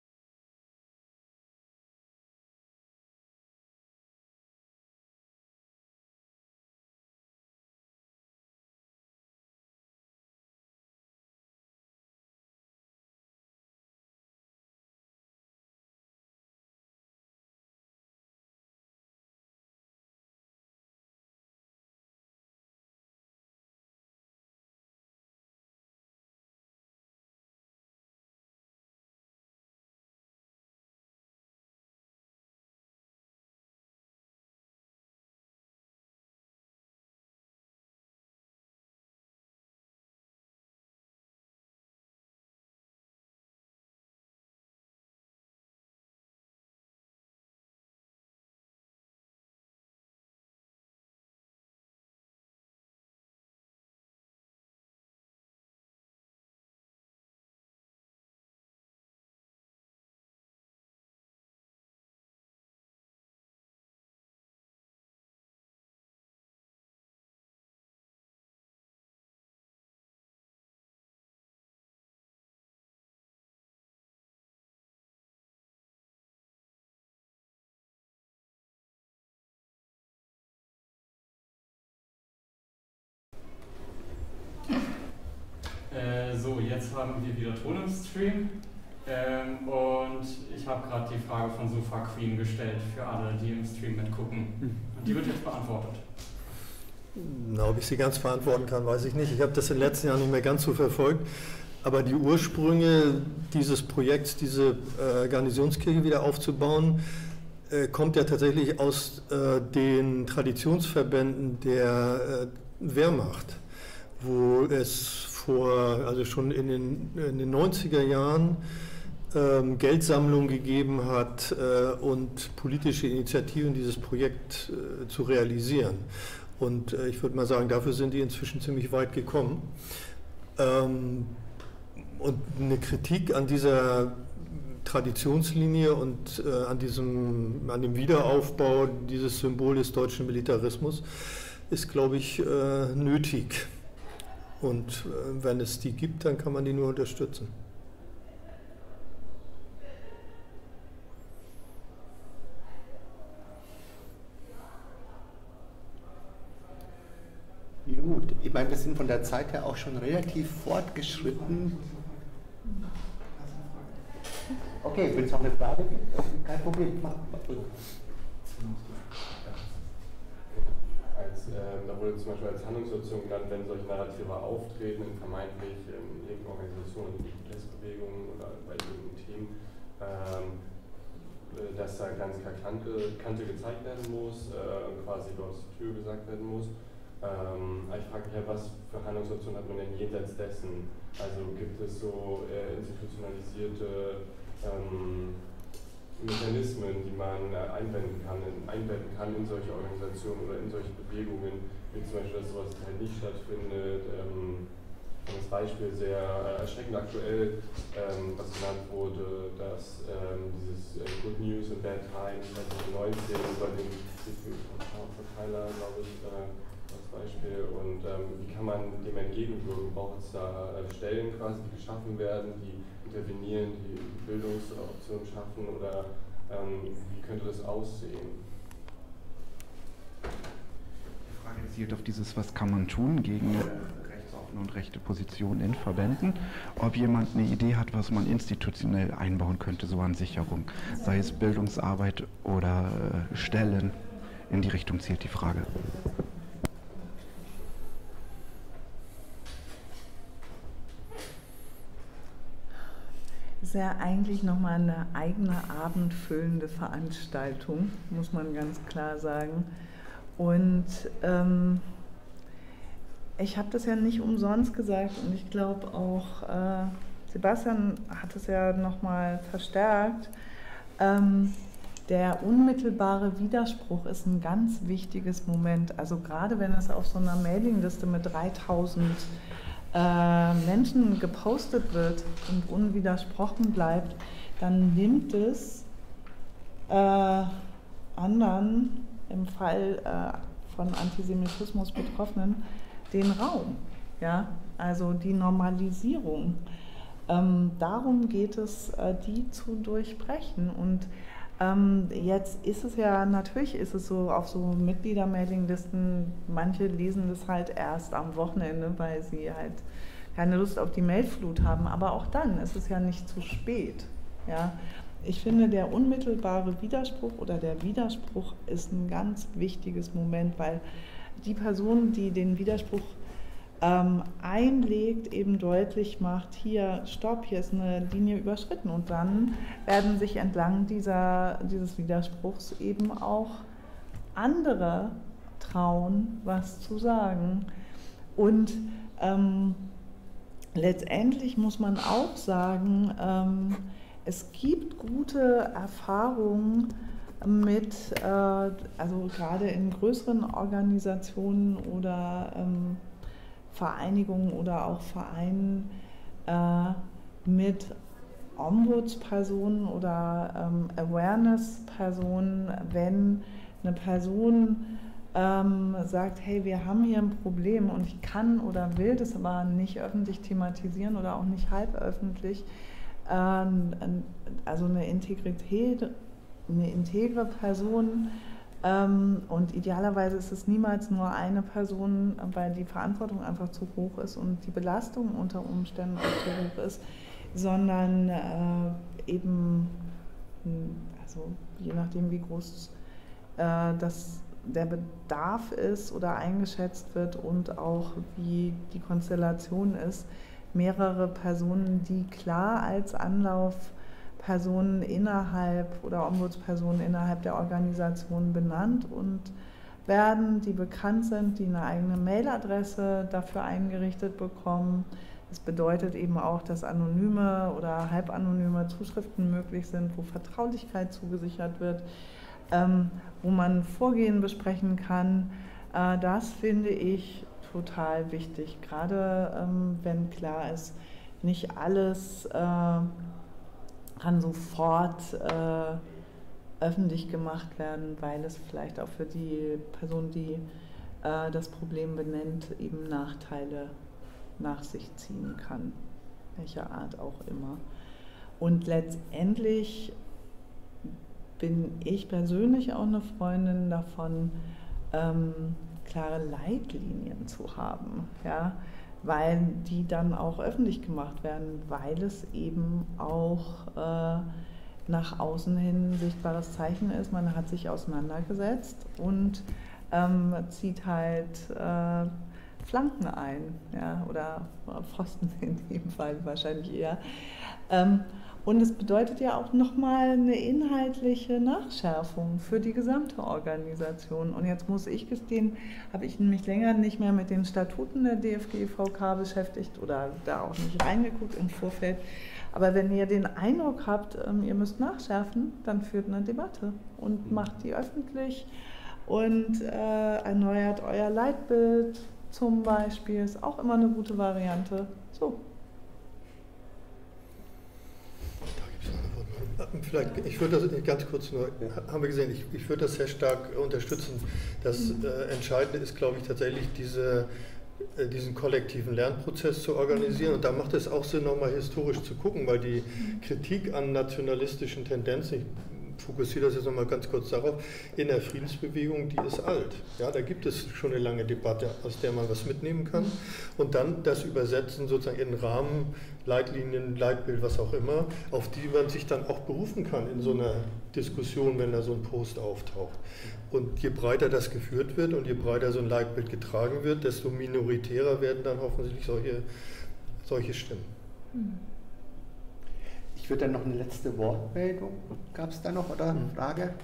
so, jetzt haben wir wieder Ton im Stream und ich habe gerade die Frage von Sofa Queen gestellt für alle, die im Stream mitgucken. Und die wird jetzt beantwortet. Na, ob ich sie ganz beantworten kann, weiß ich nicht. Ich habe das in den letzten Jahren nicht mehr ganz so verfolgt. Aber die Ursprünge dieses Projekts, diese Garnisonskirche wieder aufzubauen, kommt ja tatsächlich aus den Traditionsverbänden der Wehrmacht, wo es also schon in den 90er Jahren Geldsammlungen gegeben hat und politische Initiativen, dieses Projekt zu realisieren. Und ich würde mal sagen, dafür sind die inzwischen ziemlich weit gekommen. Und eine Kritik an dieser Traditionslinie und an dem Wiederaufbau dieses Symbol des deutschen Militarismus ist, glaube ich, nötig. Und wenn es die gibt, dann kann man die nur unterstützen. Gut, ich meine, wir sind von der Zeit her auch schon relativ fortgeschritten. Okay, wenn es noch eine Frage gibt, kein Problem. Mach. Da wurde zum Beispiel als Handlungsoption genannt, wenn solche Narrative auftreten in vermeintlich linken Organisationen, in Protestbewegungen oder bei irgendeinem Team, dass da ganz klar Kante gezeigt werden muss, quasi dort zur Tür gesagt werden muss. Ich frage mich ja, was für Handlungsoptionen hat man denn jenseits dessen? Also gibt es so institutionalisierte Mechanismen, die man einbetten kann in solche Organisationen oder in solche Bewegungen, wie zum Beispiel, dass sowas halt nicht stattfindet. Das Beispiel sehr erschreckend aktuell, was genannt wurde, dass dieses Good News and Bad Times 2019 bei dem Verteiler, glaube ich, als Beispiel. Und wie kann man dem entgegenwirken? Braucht es da Stellen quasi, die geschaffen werden, die intervenieren, die Bildungsoptionen schaffen, oder wie könnte das aussehen? Die Frage zielt auf dieses, was kann man tun gegen und rechte Positionen in Verbänden, ob jemand eine Idee hat, was man institutionell einbauen könnte, so an Sicherung, sei es Bildungsarbeit oder Stellen. In die Richtung zielt die Frage. Das ist ja eigentlich nochmal eine eigene abendfüllende Veranstaltung, muss man ganz klar sagen. Und ich habe das ja nicht umsonst gesagt, und ich glaube auch, Sebastian hat es ja nochmal verstärkt, der unmittelbare Widerspruch ist ein ganz wichtiges Moment. Also gerade wenn es auf so einer Mailingliste mit 3000 Menschen gepostet wird und unwidersprochen bleibt, dann nimmt es anderen, im Fall von Antisemitismus Betroffenen, den Raum, ja? Also die Normalisierung. Darum geht es, die zu durchbrechen. Und jetzt ist es ja, natürlich ist es so, auf so Mitgliedermailinglisten, manche lesen das halt erst am Wochenende, weil sie halt keine Lust auf die Mailflut haben, aber auch dann ist es ja nicht zu spät. Ja? Ich finde, der unmittelbare Widerspruch oder der Widerspruch ist ein ganz wichtiges Moment, weil die Person, die den Widerspruch einlegt, eben deutlich macht, hier, stopp, hier ist eine Linie überschritten, und dann werden sich entlang dieses Widerspruchs eben auch andere trauen, was zu sagen. Und letztendlich muss man auch sagen, es gibt gute Erfahrungen mit, also gerade in größeren Organisationen oder Vereinigungen oder auch Vereinen mit Ombudspersonen oder Awareness-Personen, wenn eine Person sagt, hey, wir haben hier ein Problem und ich kann oder will das aber nicht öffentlich thematisieren oder auch nicht halb öffentlich, also eine Integrität, eine integre Person, und idealerweise ist es niemals nur eine Person, weil die Verantwortung einfach zu hoch ist und die Belastung unter Umständen auch zu hoch ist, sondern eben, also je nachdem wie groß der Bedarf ist oder eingeschätzt wird und auch wie die Konstellation ist, mehrere Personen, die klar als Anlaufpersonen innerhalb oder Ombudspersonen innerhalb der Organisation benannt und werden, die bekannt sind, die eine eigene Mailadresse dafür eingerichtet bekommen. Das bedeutet eben auch, dass anonyme oder halbanonyme Zuschriften möglich sind, wo Vertraulichkeit zugesichert wird, wo man Vorgehen besprechen kann. Das finde ich total wichtig, gerade wenn klar ist, nicht alles kann sofort öffentlich gemacht werden, weil es vielleicht auch für die Person, die das Problem benennt, eben Nachteile nach sich ziehen kann, welcher Art auch immer. Und letztendlich bin ich persönlich auch eine Freundin davon, klare Leitlinien zu haben, ja, weil die dann auch öffentlich gemacht werden, weil es eben auch nach außen hin ein sichtbares Zeichen ist. Man hat sich auseinandergesetzt und zieht halt Flanken ein, ja, oder Pfosten in dem Fall wahrscheinlich eher. Und es bedeutet ja auch nochmal eine inhaltliche Nachschärfung für die gesamte Organisation. Und jetzt muss ich gestehen, habe ich mich länger nicht mehr mit den Statuten der DFG-VK beschäftigt oder da auch nicht reingeguckt im Vorfeld. Aber wenn ihr den Eindruck habt, ihr müsst nachschärfen, dann führt eine Debatte und macht die öffentlich und erneuert euer Leitbild zum Beispiel, ist auch immer eine gute Variante. So. Vielleicht, ich würde das ganz kurz nur, haben wir gesehen, ich würde das sehr stark unterstützen. Das Entscheidende ist, glaube ich, tatsächlich diesen kollektiven Lernprozess zu organisieren. Und da macht es auch Sinn, nochmal historisch zu gucken, weil die Kritik an nationalistischen Tendenzen, ich fokussiere das jetzt nochmal ganz kurz darauf, in der Friedensbewegung, die ist alt. Ja, da gibt es schon eine lange Debatte, aus der man was mitnehmen kann. Und dann das Übersetzen sozusagen in Rahmen, Leitlinien, Leitbild, was auch immer, auf die man sich dann auch berufen kann in so einer Diskussion, wenn da so ein Post auftaucht. Und je breiter das geführt wird und je breiter so ein Leitbild getragen wird, desto minoritärer werden dann hoffentlich solche Stimmen. Ich würde dann noch eine letzte Wortmeldung. Gab es da noch oder eine Frage?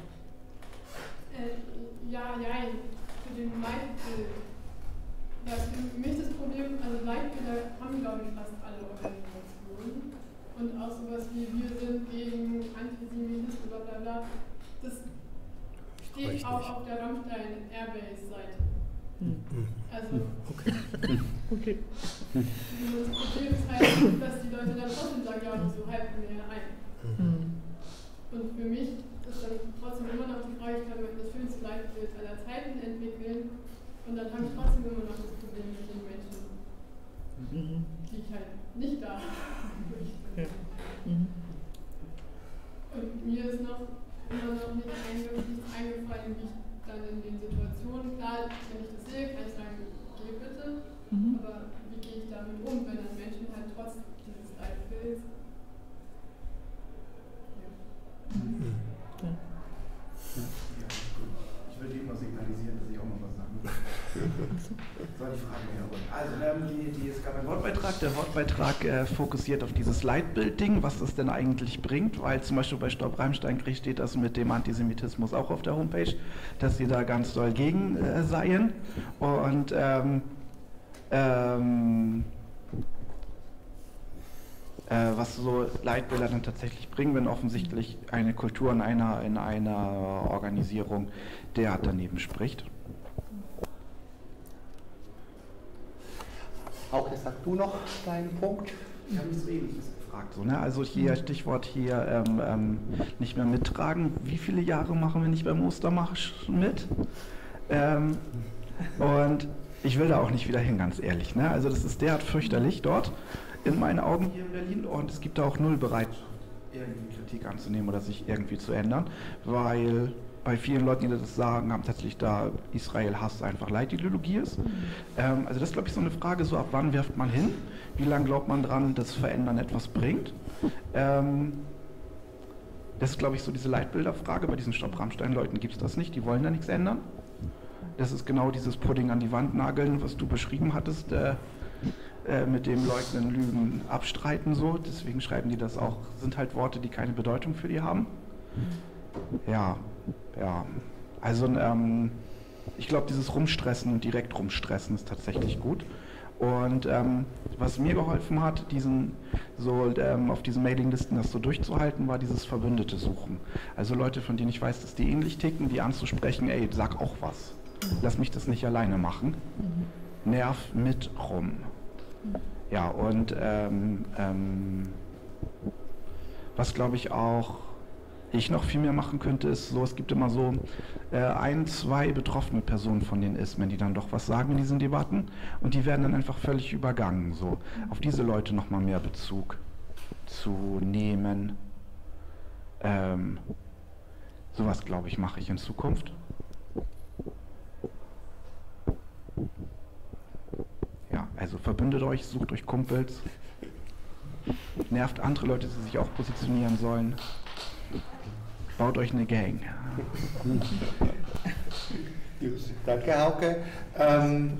Ja, zu dem Leitbild. Für mich das Problem, also Leitbilder haben, glaube ich, fast alle Organisationen. Und auch sowas wie wir sind gegen Antisemitismus, bla bla bla, das steht auch auf der Rammstein Airbase-Seite. Also, Okay. das Problem ist halt, dass die Leute dann trotzdem sagen, ja, so halten wir ein. Und für mich ist dann trotzdem immer noch die Frage, ich kann mir das schönste Leitbild aller Zeiten entwickeln und dann habe ich trotzdem immer noch das Problem mit den Menschen, die ich halt nicht da habe. Und mir ist immer noch nicht eingefallen, wie ich dann in den Situationen, klar, wenn ich das sehe, kann ich sagen, geh bitte, aber wie gehe ich damit um, wenn dann Menschen halt trotz dieses Leitbilds Ich würde eben mal signalisieren, dass ich auch noch was sagen will. Das war die Frage. Also, es gab einen Wortbeitrag. Der Wortbeitrag fokussiert auf dieses Leitbild-Ding, was das denn eigentlich bringt, weil zum Beispiel bei Stopp Rammstein-Krieg steht das mit dem Antisemitismus auch auf der Homepage, dass sie da ganz doll gegen seien. Und was so Leitbilder dann tatsächlich bringen, wenn offensichtlich eine Kultur in einer Organisation derart daneben spricht. Hauke, sag du noch deinen Punkt? Ich habe mich so Ähnliches gefragt. So, ne? Also hier, Stichwort hier, nicht mehr mittragen. Wie viele Jahre machen wir nicht beim Ostermarsch mit? Und ich will da auch nicht wieder hin, ganz ehrlich. Ne? Also das ist derart fürchterlich dort, in meinen Augen hier in Berlin. Und es gibt da auch null Bereitschaft, irgendwie Kritik anzunehmen oder sich irgendwie zu ändern, weil bei vielen Leuten, die das sagen, haben tatsächlich da Israel-Hass einfach Leitideologie ist. Also das ist, glaube ich, so eine Frage, so ab wann wirft man hin? Wie lange glaubt man dran, dass Verändern etwas bringt? Das ist, glaube ich, so diese Leitbilderfrage. Bei diesen Stopp Rammstein-Leuten gibt es das nicht, die wollen da nichts ändern. Das ist genau dieses Pudding an die Wand nageln, was du beschrieben hattest, mit dem Leugnen, Lügen, Abstreiten so. Deswegen schreiben die das auch, sind halt Worte, die keine Bedeutung für die haben. Ja. Also ich glaube, dieses Rumstressen und direkt rumstressen ist tatsächlich gut. Und was mir geholfen hat, auf diesen Mailinglisten das so durchzuhalten, war dieses Verbündete suchen. Also Leute, von denen ich weiß, dass die ähnlich ticken, die anzusprechen, ey, sag auch was. Lass mich das nicht alleine machen. Nerv mit rum. Ja, und was glaube ich auch ich noch viel mehr machen könnte, ist so, es gibt immer so 1, 2 betroffene Personen von den Ismen, die dann doch was sagen in diesen Debatten und die werden dann einfach völlig übergangen. So. Auf diese Leute nochmal mehr Bezug zu nehmen. Sowas, glaube ich, mache ich in Zukunft. Ja, also verbündet euch, sucht euch Kumpels, nervt andere Leute, die sich auch positionieren sollen. Baut euch eine Gang. Danke, Hauke.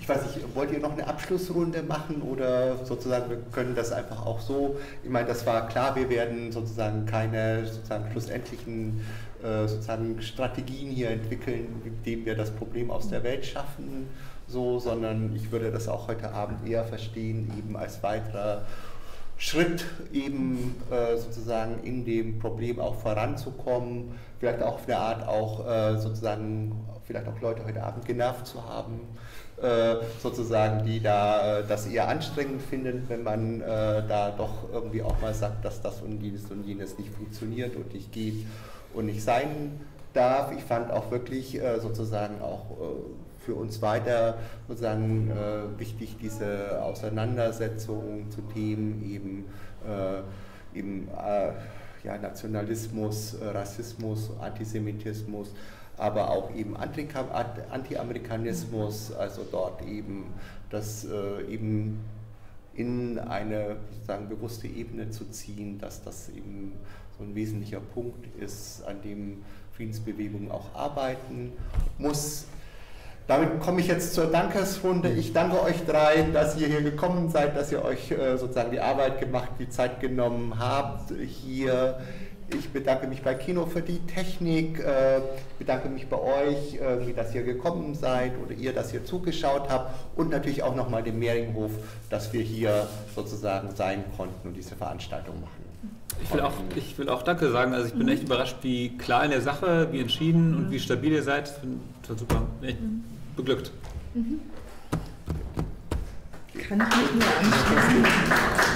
Ich weiß nicht, wollt ihr noch eine Abschlussrunde machen oder sozusagen, wir können das einfach auch so, ich meine, das war klar, wir werden sozusagen keine sozusagen schlussendlichen sozusagen Strategien hier entwickeln, mit denen wir das Problem aus der Welt schaffen, so, sondern ich würde das auch heute Abend eher verstehen, eben als weiterer Schritt eben sozusagen in dem Problem auch voranzukommen, vielleicht auch auf eine Art auch sozusagen, vielleicht auch Leute heute Abend genervt zu haben, sozusagen, die da das eher anstrengend finden, wenn man da doch irgendwie auch mal sagt, dass das und jenes nicht funktioniert und nicht geht und nicht sein darf. Ich fand auch wirklich sozusagen auch für uns weiter sozusagen wichtig, diese Auseinandersetzung zu Themen eben ja, Nationalismus, Rassismus, Antisemitismus, aber auch eben Anti-Amerikanismus, also dort eben das eben in eine sozusagen bewusste Ebene zu ziehen, dass das eben so ein wesentlicher Punkt ist, an dem Friedensbewegung auch arbeiten muss. Damit komme ich jetzt zur Dankesrunde. Ich danke euch drei, dass ihr hier gekommen seid, dass ihr euch sozusagen die Arbeit gemacht, die Zeit genommen habt hier. Ich bedanke mich bei Kino für die Technik. Ich bedanke mich bei euch, dass ihr gekommen seid oder ihr, dass ihr zugeschaut habt und natürlich auch nochmal dem Mehringhof, dass wir hier sozusagen sein konnten und diese Veranstaltung machen. Ich will auch Danke sagen. Also ich bin echt überrascht, wie klar in der Sache, wie entschieden und wie stabil ihr seid. Ich bin total super. Echt beglückt. Kann ich mich nur anschließen.